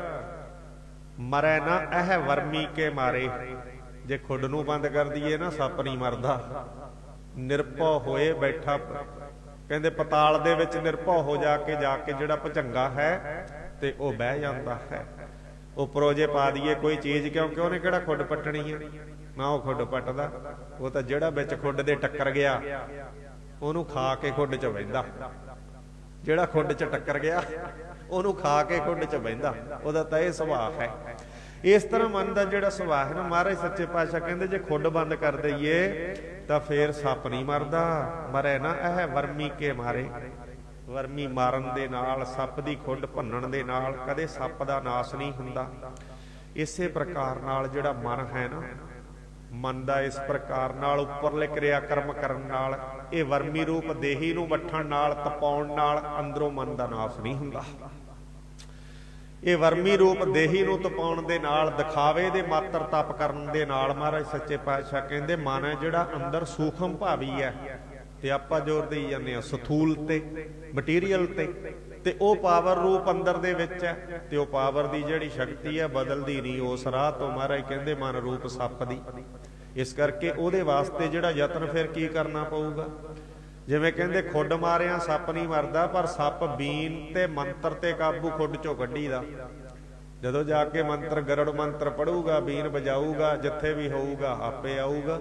S1: ਮਰੇ ਨਾ ਇਹ ਵਰਮੀ ਕੇ ਮਾਰੇ। ਜੇ ਖੁੱਡ ਨੂੰ ਬੰਦ ਕਰ ਦਈਏ ਨਾ, ਸੱਪ ਨਹੀਂ ਮਰਦਾ। ਨਿਰਭਉ ਹੋਏ ਬੈਠਾ, ਕਹਿੰਦੇ ਪਤਾਲ ਦੇ ਵਿੱਚ ਨਿਰਭਉ ਹੋ ਜਾ ਕੇ ਜਿਹੜਾ ਭੁਜੰਗਾ ਹੈ ਤੇ ਉਹ ਬਹਿ ਜਾਂਦਾ ਹੈ। ਉੱਪਰੋਂ ਜੇ ਪਾ ਦਈਏ ਕੋਈ ਚੀਜ਼, ਕਿਉਂਕਿ ਉਹਨੇ ਕਿਹੜਾ ਖੁੱਡ ਪੱਟਣੀ ਹੈ, ਨਾ ਉਹ ਖੁੱਡ ਪੱਟਦਾ। ਉਹ ਤਾਂ ਜਿਹੜਾ ਵਿੱਚ ਖੁੱਡ ਦੇ ਟੱਕਰ ਗਿਆ ਉਹਨੂੰ ਖਾ ਕੇ ਖੁੱਡ 'ਚ ਬਹਿੰਦਾ। ਜਿਹੜਾ ਖੁੱਡ 'ਚ ਟੱਕਰ ਗਿਆ ਉਹਨੂੰ ਖਾ ਕੇ ਖੁੱਡ 'ਚ ਬਹਿੰਦਾ। ਉਹਦਾ ਤਾਂ ਇਹ ਸੁਭਾਅ ਹੈ। ਇਸ ਤਰ੍ਹਾਂ ਮਨ ਦਾ ਜਿਹੜਾ ਸੁਭਾਅ ਹੈ ਨਾ, ਮਹਾਰਾਜ ਸੱਚੇ ਪਾਤਸ਼ਾਹ ਕਹਿੰਦੇ ਜੇ ਖੁੱਡ ਬੰਦ ਕਰ ਦਈਏ ਤਾਂ ਫੇਰ ਸੱਪ ਨਹੀਂ ਮਰਦਾ। ਮਰੇ ਨਾ ਇਹ ਵਰਮੀ ਕੇ ਮਾਰੇ। ਵਰਮੀ ਮਾਰਨ ਦੇ ਨਾਲ, ਸੱਪ ਦੀ ਖੁੱਡ ਭੰਨਣ ਦੇ ਨਾਲ ਕਦੇ ਸੱਪ ਦਾ ਨਾਸ ਨਹੀਂ ਹੁੰਦਾ। ਇਸੇ ਪ੍ਰਕਾਰ ਨਾਲ ਜਿਹੜਾ ਮਨ ਹੈ ਨਾ, ਮਨ ਦਾ ਇਸ ਪ੍ਰਕਾਰ ਨਾਲ ਉੱਪਰਲੇ ਕਿਰਿਆ ਕਰਮ ਕਰਨ ਨਾਲ ਇਹ ਵਰਮੀ ਰੂਪ ਦੇਹੀ ਨੂੰ ਵੱਠਣ ਨਾਲ ਤਪਾਉਣ ਨਾਲ ਅੰਦਰੋਂ ਮਨ ਦਾ ਨਾਸ ਨਹੀਂ ਹੁੰਦਾ। ਇਹ ਵਰਮੀ ਰੂਪ ਦੇਹੀ ਨੂੰ ਤਪਾਉਣ ਦੇ ਨਾਲ, ਦਿਖਾਵੇ ਦੇ ਮਾਤਰ ਤਪ ਕਰਨ ਦੇ ਨਾਲ ਮਹਾਰਾਜ ਸੱਚੇ ਪਾਤਸ਼ਾਹ ਕਹਿੰਦੇ ਮਨ ਹੈ ਜਿਹੜਾ ਅੰਦਰ ਸੂਖਮ ਭਾਵੀ ਹੈ, ਤੇ ਆਪਾਂ ਜ਼ੋਰ ਦੇਈ ਜਾਂਦੇ ਹਾਂ ਸਥੂਲ ਤੇ, ਮਟੀਰੀਅਲ ਤੇ ਉਹ ਪਾਵਰ ਰੂਪ ਅੰਦਰ ਦੇ ਵਿੱਚ ਹੈ, ਤੇ ਉਹ ਪਾਵਰ ਦੀ ਜਿਹੜੀ ਸ਼ਕਤੀ ਹੈ ਬਦਲਦੀ ਨਹੀਂ। ਉਸ ਰਾਹ ਤੋਂ ਮਹਾਰਾਜ ਕਹਿੰਦੇ ਮਨ ਰੂਪ ਸੱਪ ਦੀ। ਇਸ ਕਰਕੇ ਉਹਦੇ ਵਾਸਤੇ ਜਿਹੜਾ ਯਤਨ ਫਿਰ ਕੀ ਕਰਨਾ ਪਊਗਾ? ਜਿਵੇਂ ਕਹਿੰਦੇ ਖੁੱਡ ਮਾਰਿਆ ਸੱਪ ਨਹੀਂ ਮਰਦਾ, ਪਰ ਸੱਪ ਬੀਨ ਤੇ ਮੰਤਰ ਤੇ ਕਾਬੂ ਖੁੱਡ ਚੋਂ ਕੱਢੀ ਦਾ। ਜਦੋਂ ਜਾ ਕੇ ਮੰਤਰ ਗਰੜ ਮੰਤਰ ਪੜੂਗਾ, ਬੀਨ ਵਜਾਊਗਾ, ਜਿੱਥੇ ਵੀ ਹੋਊਗਾ ਆਪੇ ਆਊਗਾ।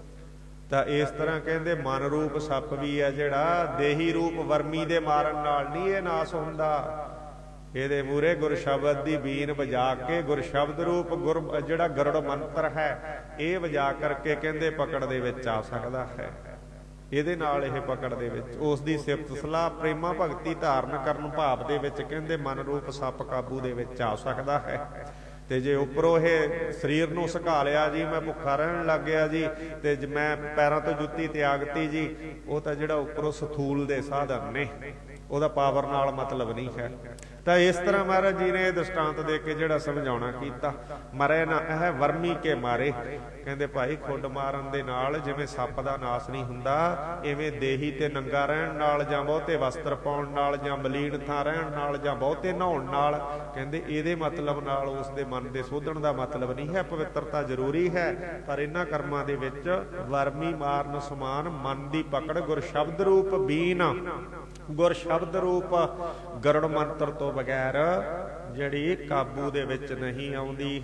S1: ਤਾਂ ਇਸ ਤਰ੍ਹਾਂ ਕਹਿੰਦੇ ਮਨ ਰੂਪ ਸੱਪ ਵੀ ਹੈ ਜਿਹੜਾ ਦੇਹੀ ਰੂਪ ਵਰਮੀ ਦੇ ਮਾਰਨ ਨਾਲ ਨਹੀਂ ਇਹ ਨਾਸ ਹੁੰਦਾ। ਇਹਦੇ ਮੂਰੇ ਗੁਰ ਸ਼ਬਦ ਦੀ ਬੀਨ ਵਜਾ ਕੇ, ਗੁਰ ਸ਼ਬਦ ਰੂਪ ਗੁਰ ਜਿਹੜਾ ਗਰੜ ਮੰਤਰ ਹੈ ਇਹ ਵਜਾ ਕਰਕੇ ਕਹਿੰਦੇ ਪਕੜ ਦੇ ਵਿੱਚ ਆ ਸਕਦਾ ਹੈ। ਇਹਦੇ ਨਾਲ ਇਹ ਪਕੜ ਦੇ ਵਿੱਚ ਉਸ ਦੀ ਸਿਫਤ ਸਲਾਹ ਪ੍ਰੇਮਾ ਭਗਤੀ ਧਾਰਨ ਕਰਨ ਭਾਵ ਦੇ ਵਿੱਚ ਕਹਿੰਦੇ ਮਨ ਰੂਪ ਸੱਪ ਕਾਬੂ ਦੇ ਵਿੱਚ ਆ ਸਕਦਾ ਹੈ। ਤੇ ਜੇ ਉੱਪਰੋਂ ਇਹ ਸਰੀਰ ਨੂੰ ਸੁਕਾ ਲਿਆ ਜੀ, ਮੈਂ ਭੁੱਖਾ ਰਹਿਣ ਲੱਗ ਗਿਆ ਜੀ, ਤੇ ਮੈਂ ਪੈਰਾਂ ਤੋਂ ਜੁੱਤੀ ਤਿਆਗਤੀ ਜੀ, ਉਹ ਤਾਂ ਜਿਹੜਾ ਉੱਪਰੋਂ ਸਥੂਲ ਦੇ ਸਾਧਨ ਨੇ, ਉਹਦਾ ਪਾਵਰ ਨਾਲ ਮਤਲਬ ਨਹੀਂ ਹੈ। ਤਾਂ ਇਸ ਤਰ੍ਹਾਂ ਮਹਾਰਾਜ ਜੀ ਨੇ ਇਹ ਦ੍ਰਿਸ਼ਟਾਂਤ ਦੇ ਕੇ ਜਿਹੜਾ ਸਮਝਾਉਣਾ ਕੀਤਾ, ਮਰੇ ਨਾ ਇਹ ਵਰਮੀ ਕੇ ਮਾਰੇ। ਕਹਿੰਦੇ ਭਾਈ ਖੁੱਡ ਮਾਰਨ ਦੇ ਨਾਲ ਜਿਵੇਂ ਸੱਪ ਦਾ ਨਾਸ ਨਹੀਂ ਹੁੰਦਾ, ਇਵੇਂ ਦੇਹੀ ਤੇ ਨੰਗਾ ਰਹਿਣ ਨਾਲ ਜਾਂ ਬਹੁਤੇ ਵਸਤਰ ਪਾਉਣ ਨਾਲ ਜਾਂ ਮਲੀਨ ਥਾਂ ਰਹਿਣ ਨਾਲ ਜਾਂ ਬਹੁਤੇ ਨਹਾਉਣ ਨਾਲ, ਕਹਿੰਦੇ ਇਹਦੇ ਮਤਲਬ ਨਾਲ ਉਸ ਦੇ ਮਨ ਦੇ ਸੋਧਣ ਦਾ ਮਤਲਬ ਨਹੀਂ ਹੈ। ਪਵਿੱਤਰਤਾ ਜ਼ਰੂਰੀ ਹੈ, ਪਰ ਇਹਨਾਂ ਕਰਮਾਂ ਦੇ ਵਿੱਚ ਵਰਮੀ ਮਾਰਨ ਸਮਾਨ ਮਨ ਦੀ ਪਕੜ ਗੁਰ ਸ਼ਬਦ ਰੂਪ ਬੀਨ, ਗੁਰ ਸ਼ਬਦ ਰੂਪ ਗਰੜ ਮੰਤਰ ਤੋਂ ਬਗੈਰ ਜਿਹੜੀ ਕਾਬੂ ਦੇ ਵਿੱਚ ਨਹੀਂ ਆਉਂਦੀ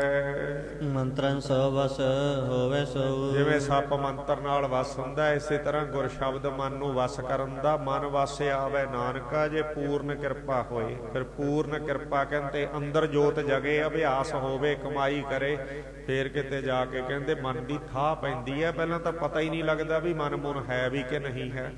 S1: ਹੈ।
S2: ਮੰਤਰਨ ਸੋ ਵਸ ਹੋਵੇ ਸੋ, ਜਿਵੇਂ
S1: ਸੱਪ ਮੰਤਰ ਨਾਲ ਵਸ ਹੁੰਦਾ, ਇਸੇ ਤਰ੍ਹਾਂ ਗੁਰ ਸ਼ਬਦ ਮਨ ਨੂੰ ਵਸ ਕਰਨ ਦਾ। ਮਨ ਵਸ ਆਵੇ ਨਾਨਕਾ ਜੇ ਪੂਰਨ ਕਿਰਪਾ ਹੋਏ। ਫਿਰ ਪੂਰਨ ਕਿਰਪਾ ਕਹਿੰਦੇ ਅੰਦਰ ਜੋਤ ਜਗੇ, ਅਭਿਆਸ ਹੋਵੇ, ਕਮਾਈ ਕਰੇ, ਫੇਰ ਕਿਤੇ ਜਾ ਕੇ ਕਹਿੰਦੇ ਮਨ ਦੀ ਥਾਹ ਪੈਂਦੀ ਹੈ। ਪਹਿਲਾਂ ਤਾਂ ਪਤਾ ਹੀ ਨਹੀਂ ਲੱਗਦਾ ਵੀ ਮਨ ਮੁਨ ਹੈ ਵੀ ਕਿ ਨਹੀਂ ਹੈ,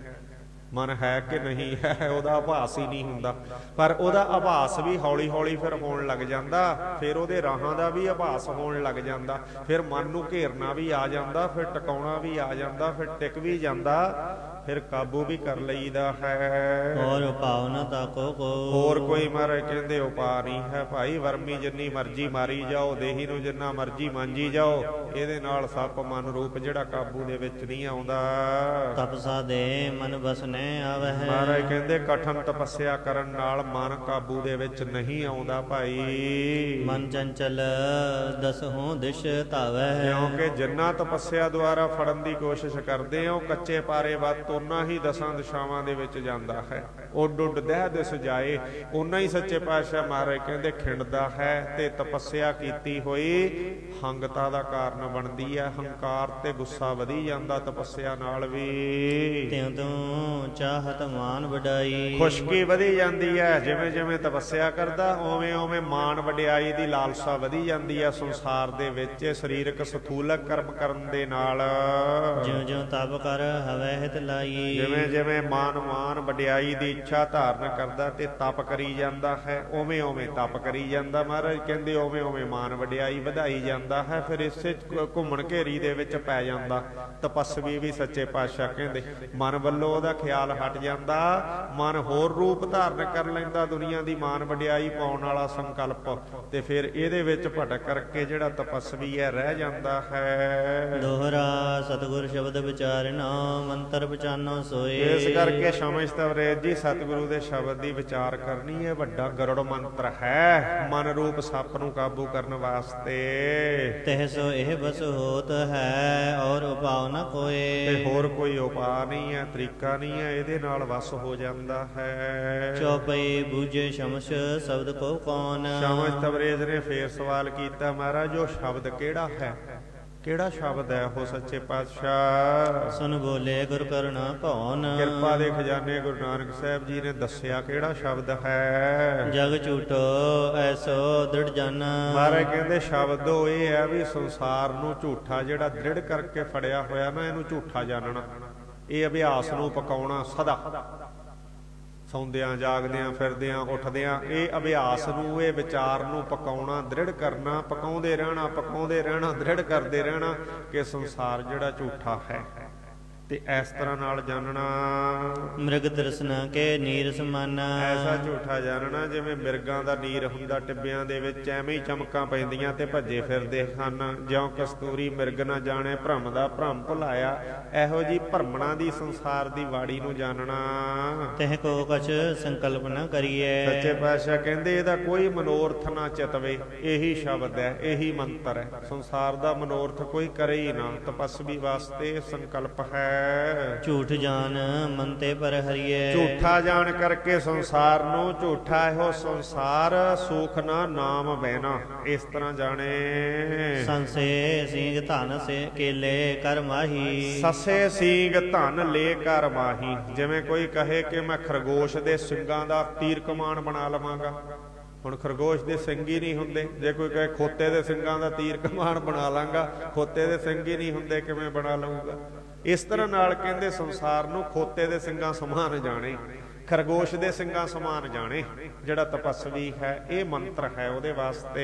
S1: ਮਨ ਹੈ ਕਿ ਨਹੀਂ ਹੈ, ਉਹਦਾ ਆਭਾਸ ਹੀ ਨਹੀਂ ਹੁੰਦਾ। ਪਰ ਉਹਦਾ ਆਭਾਸ ਵੀ ਹੌਲੀ ਹੌਲੀ ਫਿਰ ਹੋਣ ਲੱਗ ਜਾਂਦਾ, ਫਿਰ ਉਹਦੇ ਰਾਹਾਂ ਦਾ ਵੀ ਆਭਾਸ ਹੋਣ ਲੱਗ ਜਾਂਦਾ, ਫਿਰ ਮਨ ਨੂੰ ਘੇਰਨਾ ਵੀ ਆ ਜਾਂਦਾ, ਫਿਰ ਟਿਕਾਉਣਾ ਵੀ ਆ ਜਾਂਦਾ, ਫਿਰ ਟਿਕ ਵੀ ਜਾਂਦਾ, ਫਿਰ ਕਾਬੂ ਵੀ ਕਰ ਲਈਦਾ ਹੈ।
S2: ਹੋਰ ਉਪਾਅ ਨਾ ਤਾਕੋ ਕੋ,
S1: ਹੋਰ ਕੋਈ ਮਹਾਰਾਜ ਕਹਿੰਦੇ ਉਪਾਅ ਨਹੀਂ ਹੈ ਭਾਈ। ਵਰਮੀ ਜਿੰਨੀ ਮਰਜ਼ੀ ਮਾਰੀ ਜਾਓ, ਦੇਹੀ ਨੂੰ ਜਿੰਨਾ ਮਰਜ਼ੀ ਮਾਂਜੀ ਜਾਓ, ਇਹਦੇ ਨਾਲ ਸੱਪ ਮਨ ਰੂਪ ਜਿਹੜਾ ਕਾਬੂ ਦੇ ਵਿੱਚ ਨਹੀਂ ਆਉਂਦਾ।
S2: ਤਪਸਾ ਦੇ ਮਨ ਬਸਨੇ ਆਵੇ,
S1: ਮਹਾਰਾਜ ਕਹਿੰਦੇ ਕਠਨ ਤਪੱਸਿਆ ਕਰਨ ਨਾਲ ਮਨ ਕਾਬੂ ਦੇ ਵਿੱਚ ਨਹੀਂ ਆਉਂਦਾ ਭਾਈ।
S2: ਮਨ ਚੰਚਲ ਦਸਹੋਂ ਦਿਸ਼ ਧਾਵੇ,
S1: ਕਿਉਂਕਿ ਜਿੰਨਾ ਤਪੱਸਿਆ ਦੁਆਰਾ ਫੜਨ ਦੀ ਕੋਸ਼ਿਸ਼ ਕਰਦੇ ਹੋ, ਕੱਚੇ ਪਾਰੇ ਵੱਤ ਉਨਾ ਹੀ ਦਸਾਂ ਦਿਸ਼ਾਵਾਂ ਦੇ ਵਿੱਚ ਜਾਂਦਾ ਹੈ। ਉੱਡ ਉੱਡ ਦਹਿ ਦਿਸ ਜਾਏ, ਉਨਾ ਹੀ ਸੱਚੇ ਪਾਤਸ਼ਾਹ ਮਹਾਰਾਜ ਕਹਿੰਦੇ ਖਿੰਡਦਾ ਹੈ। ਤੇ ਤਪੱਸਿਆ ਕੀਤੀ ਹੋਈ ਹੰਗਤਾ ਦਾ ਕਾਰਨ ਬਣਦੀ ਹੈ। ਹੰਕਾਰ ਤੇ ਗੁੱਸਾ ਵਧੀ ਜਾਂਦਾ ਤਪੱਸਿਆ ਨਾਲ ਵੀ।
S2: ਤਿਉ ਤੂੰ ਚਾਹਤ ਮਾਨ ਵਡਾਈ,
S1: ਖੁਸ਼ਕੀ ਵਧੀ ਜਾਂਦੀ ਹੈ। ਜਿਵੇਂ ਜਿਵੇਂ ਤਪੱਸਿਆ ਕਰਦਾ ਉਵੇਂ ਉਵੇਂ ਮਾਣ ਵਡਿਆਈ ਦੀ ਲਾਲਸਾ ਵਧੀ ਜਾਂਦੀ ਹੈ ਸੰਸਾਰ ਦੇ ਵਿੱਚ। ਸਰੀਰਕ ਸਥੂਲਕ ਕਰਮ ਕਰਨ ਦੇ ਨਾਲ
S2: ਜਿਉਂ ਜਿਉਂ ਤਪ ਕਰ ਹਵੈ ਹਿਤ ਲਾਈ,
S1: ਜਿਵੇਂ ਜਿਵੇਂ ਮਾਨ ਵਡਿਆਈ ਦੀ ਇੱਛਾ ਧਾਰਨ ਕਰਦਾ ਤੇ ਤਪ ਕਰੀ ਜਾਂਦਾ ਹੈ, ਉਵੇਂ ਉਵੇਂ ਤਪ ਕਰੀ ਜਾਂਦਾ। ਮਹਾਰਾਜ ਕਹਿੰਦੇ ਉਵੇਂ ਉਵੇਂ ਮਾਨ ਵਡਿਆਈ ਵਧਾਈ ਜਾਂਦਾ ਹੈ। ਫਿਰ ਇਸੇ ਘੁੰਮਣ ਘੇਰੀ ਦੇ ਵਿੱਚ ਪੈ ਜਾਂਦਾ ਤਪੱਸਵੀ ਵੀ। ਸੱਚੇ ਪਾਤਸ਼ਾਹ ਕਹਿੰਦੇ ਮਨ ਵੱਲੋਂ ਉਹਦਾ ਖਿਆਲ ਹਟ ਜਾਂਦਾ, ਮਨ ਹੋਰ ਰੂਪ ਧਾਰਨ ਕਰ ਲੈਂਦਾ, ਦੁਨੀਆ ਦੀ ਮਾਨ ਵਡਿਆਈ ਪਾਉਣ ਵਾਲਾ ਸੰਕਲਪ, ਤੇ ਫਿਰ ਇਹਦੇ ਵਿੱਚ ਭਟਕ ਕਰਕੇ ਜਿਹੜਾ ਤਪੱਸਵੀ ਹੈ ਰਹਿ ਜਾਂਦਾ ਹੈ।
S2: ਦੋਹਰਾ ਸਤਿਗੁਰ ਸ਼ਬਦ ਵਿਚਾਰਨਾ ਮੰਤਰ ਪਛਾਨੋ ਸੋਏ।
S1: ਇਸ ਕਰਕੇ ਸਮਝ ਤਵਰੇਦ ਜੀ ਸਤਿਗੁਰੂ ਦੇ ਸ਼ਬਦ ਦੀ ਵਿਚਾਰ ਕਰਨੀ ਹੈ। ਵੱਡਾ ਗਰੜ ਮੰਤਰ ਹੈ ਮਨ ਰੂਪ ਸੱਪ ਨੂੰ ਕਾਬੂ ਕਰਨ ਵਾਸਤੇ।
S2: ਤਿਹ ਸੋ ਇਹ ਬਸ ਹੋਤ ਹੈ ਔਰ ਉਪਾਅ ਨਾ ਕੋਏ,
S1: ਤੇ ਹੋਰ ਕੋਈ ਉਪਾਅ ਨਹੀਂ ਹੈ, ਤਰੀਕਾ ਨਹੀਂ ਹੈ, ਇਹਦੇ ਨਾਲ ਵਸ ਹੋ ਜਾਂਦਾ ਹੈ।
S2: ਚੌਪਈ ਬੂਝੇ ਸ਼ਮਸ ਸ਼ਬਦ ਕੋ ਕੌਣ।
S1: ਸਮਝ ਤਵਰੇਦ ਨੇ ਫੇਰ ਸਵਾਲ ਕੀਤਾ, ਮਹਾਰਾਜ ਉਹ ਸ਼ਬਦ ਕਿਹੜਾ ਹੈ? ਕਿਹੜਾ ਸ਼ਬਦ ਹੈ ਉਹ ਸੱਚੇ ਪਾਤਸ਼ਾਹ?
S2: ਸੁਨ ਬੋਲੇ ਗੁਰ ਕਰੁਣਾ ਭਉਨ,
S1: ਕਿਰਪਾ ਦੇ ਖਜ਼ਾਨੇ ਗੁਰੂ ਨਾਨਕ ਸਾਹਿਬ ਜੀ ਨੇ ਦੱਸਿਆ ਕਿਹੜਾ ਸ਼ਬਦ ਹੈ।
S2: ਜਗ ਝੂਠੋ ਐਸੋ ਦ੍ਰਿੜ ਜਨ।
S1: ਮਹਾਰਾਜ ਕਹਿੰਦੇ ਸ਼ਬਦ ਉਹ ਇਹ ਹੈ ਵੀ ਸੰਸਾਰ ਨੂੰ ਝੂਠਾ ਜਿਹੜਾ ਦ੍ਰਿੜ ਕਰਕੇ ਫੜਿਆ ਹੋਇਆ ਨਾ, ਇਹਨੂੰ ਝੂਠਾ ਜਾਣਨਾ। ਇਹ ਅਭਿਆਸ ਨੂੰ ਪਕਾਉਣਾ ਸਦਾ, ਸੌਂਦਿਆਂ ਜਾਗਦਿਆਂ ਫਿਰਦਿਆਂ ਉੱਠਦਿਆਂ, ਇਹ ਅਭਿਆਸ ਨੂੰ, ਇਹ ਵਿਚਾਰ ਨੂੰ ਪਕਾਉਣਾ, ਦ੍ਰਿੜ ਕਰਨਾ, ਪਕਾਉਂਦੇ ਰਹਿਣਾ, ਦ੍ਰਿੜ ਕਰਦੇ ਰਹਿਣਾ ਕਿ ਸੰਸਾਰ ਜਿਹੜਾ ਝੂਠਾ ਹੈ। ਤੇ ਇਸ ਤਰ੍ਹਾਂ ਨਾਲ ਜਾਣਨਾ
S2: ਮ੍ਰਿਗ ਤ੍ਰਿਸ਼ਨਾ ਕੇ ਨੀਰ ਸਮਾਨਾ।
S1: ਐਸਾ ਝੂਠਾ ਜਾਣਨਾ ਜਿਵੇਂ ਮਿਰਗਾਂ ਦਾ ਨੀਰ ਹੁੰਦਾ ਟਿੱਬਿਆਂ ਦੇ ਵਿੱਚ, ਐਵੇਂ ਹੀ ਚਮਕਾਂ ਪੈਂਦੀਆਂ ਤੇ ਭੱਜੇ ਫਿਰਦੇ ਹਨ। ਜਿਉਂ ਕਸਤੂਰੀ ਮਿਰਗ ਨਾ ਜਾਣੇ ਭਰਮ ਦਾ ਭਰਮ ਭੁਲਾਇਆ, ਇਹੋ ਜੀ ਭਰਮਣਾ ਦੀ ਸੰਸਾਰ ਦੀ ਵਾੜੀ ਨੂੰ ਜਾਣਨਾ।
S2: ਤਹਿ ਕੋ ਕਛ ਸੰਕਲਪ ਨਾ ਕਰੀਏ।
S1: ਸੱਚੇ ਪਾਤਸ਼ਾਹ ਕਹਿੰਦੇ ਇਹਦਾ ਕੋਈ ਮਨੋਰਥ ਨਾ ਚਿਤਵੇ। ਇਹੀ ਸ਼ਬਦ ਹੈ, ਇਹੀ ਮੰਤਰ ਹੈ। ਸੰਸਾਰ ਦਾ ਮਨੋਰਥ ਕੋਈ ਕਰੇ ਹੀ ਨਾ, ਤਪਸਵੀ ਵਾਸਤੇ ਸੰਕਲਪ ਹੈ।
S2: ਝੂਠ ਜਾਨ ਮਨ ਤੇ ਪਰ ਹਰੀਏ।
S1: ਝੂਠਾ ਜਾਣ ਕਰਕੇ ਸੰਸਾਰ ਨੂੰ, ਝੂਠਾ ਇਹੋ ਸੰਸਾਰ ਸੁਖ ਨਾ ਨਾਮ ਬਹਿਣਾ, ਇਸ ਤਰ੍ਹਾਂ ਜਾਣੇ।
S2: ਸੰਸੇ ਸਿੰਘ ਧਨ ਸੇ ਕੇਲੇ ਕਰ ਮਾਹੀ।
S1: ਸੱਸੇ ਸੀਂਗ ਧਨ ਲੈ ਕਰ ਮਾਹੀ। ਜਿਵੇਂ ਕੋਈ ਕਹੇ ਕਿ ਮੈਂ ਖਰਗੋਸ਼ ਦੇ ਸਿੰਗਾਂ ਦਾ ਤੀਰ ਕਮਾਨ ਬਣਾ ਲਵਾਂਗਾ। ਹੁਣ ਖਰਗੋਸ਼ ਦੇ ਸਿੰਘ ਹੀ ਨਹੀਂ ਹੁੰਦੇ। ਜੇ ਕੋਈ ਕਹੇ ਖੋਤੇ ਦੇ ਸਿੰਘਾਂ ਦਾ ਤੀਰ ਕਮਾਨ ਬਣਾ ਲਾਂਗਾ, ਖੋਤੇ ਦੇ ਸਿੰਘ ਹੀ ਨਹੀਂ ਹੁੰਦੇ, ਕਿਵੇਂ ਬਣਾ ਲਊਗਾ। ਇਸ ਤਰ੍ਹਾਂ ਨਾਲ ਕਹਿੰਦੇ ਸੰਸਾਰ ਨੂੰ ਖੋਤੇ ਦੇ ਸਿੰਘਾਂ ਸਮਾਨ ਜਾਣੇ, ਖਰਗੋਸ਼ ਦੇ ਸਿੰਘਾਂ ਸਮਾਨ ਜਾਣੇ। ਜਿਹੜਾ ਤਪਸਵੀ ਹੈ ਇਹ ਮੰਤਰ ਹੈ ਉਹਦੇ ਵਾਸਤੇ।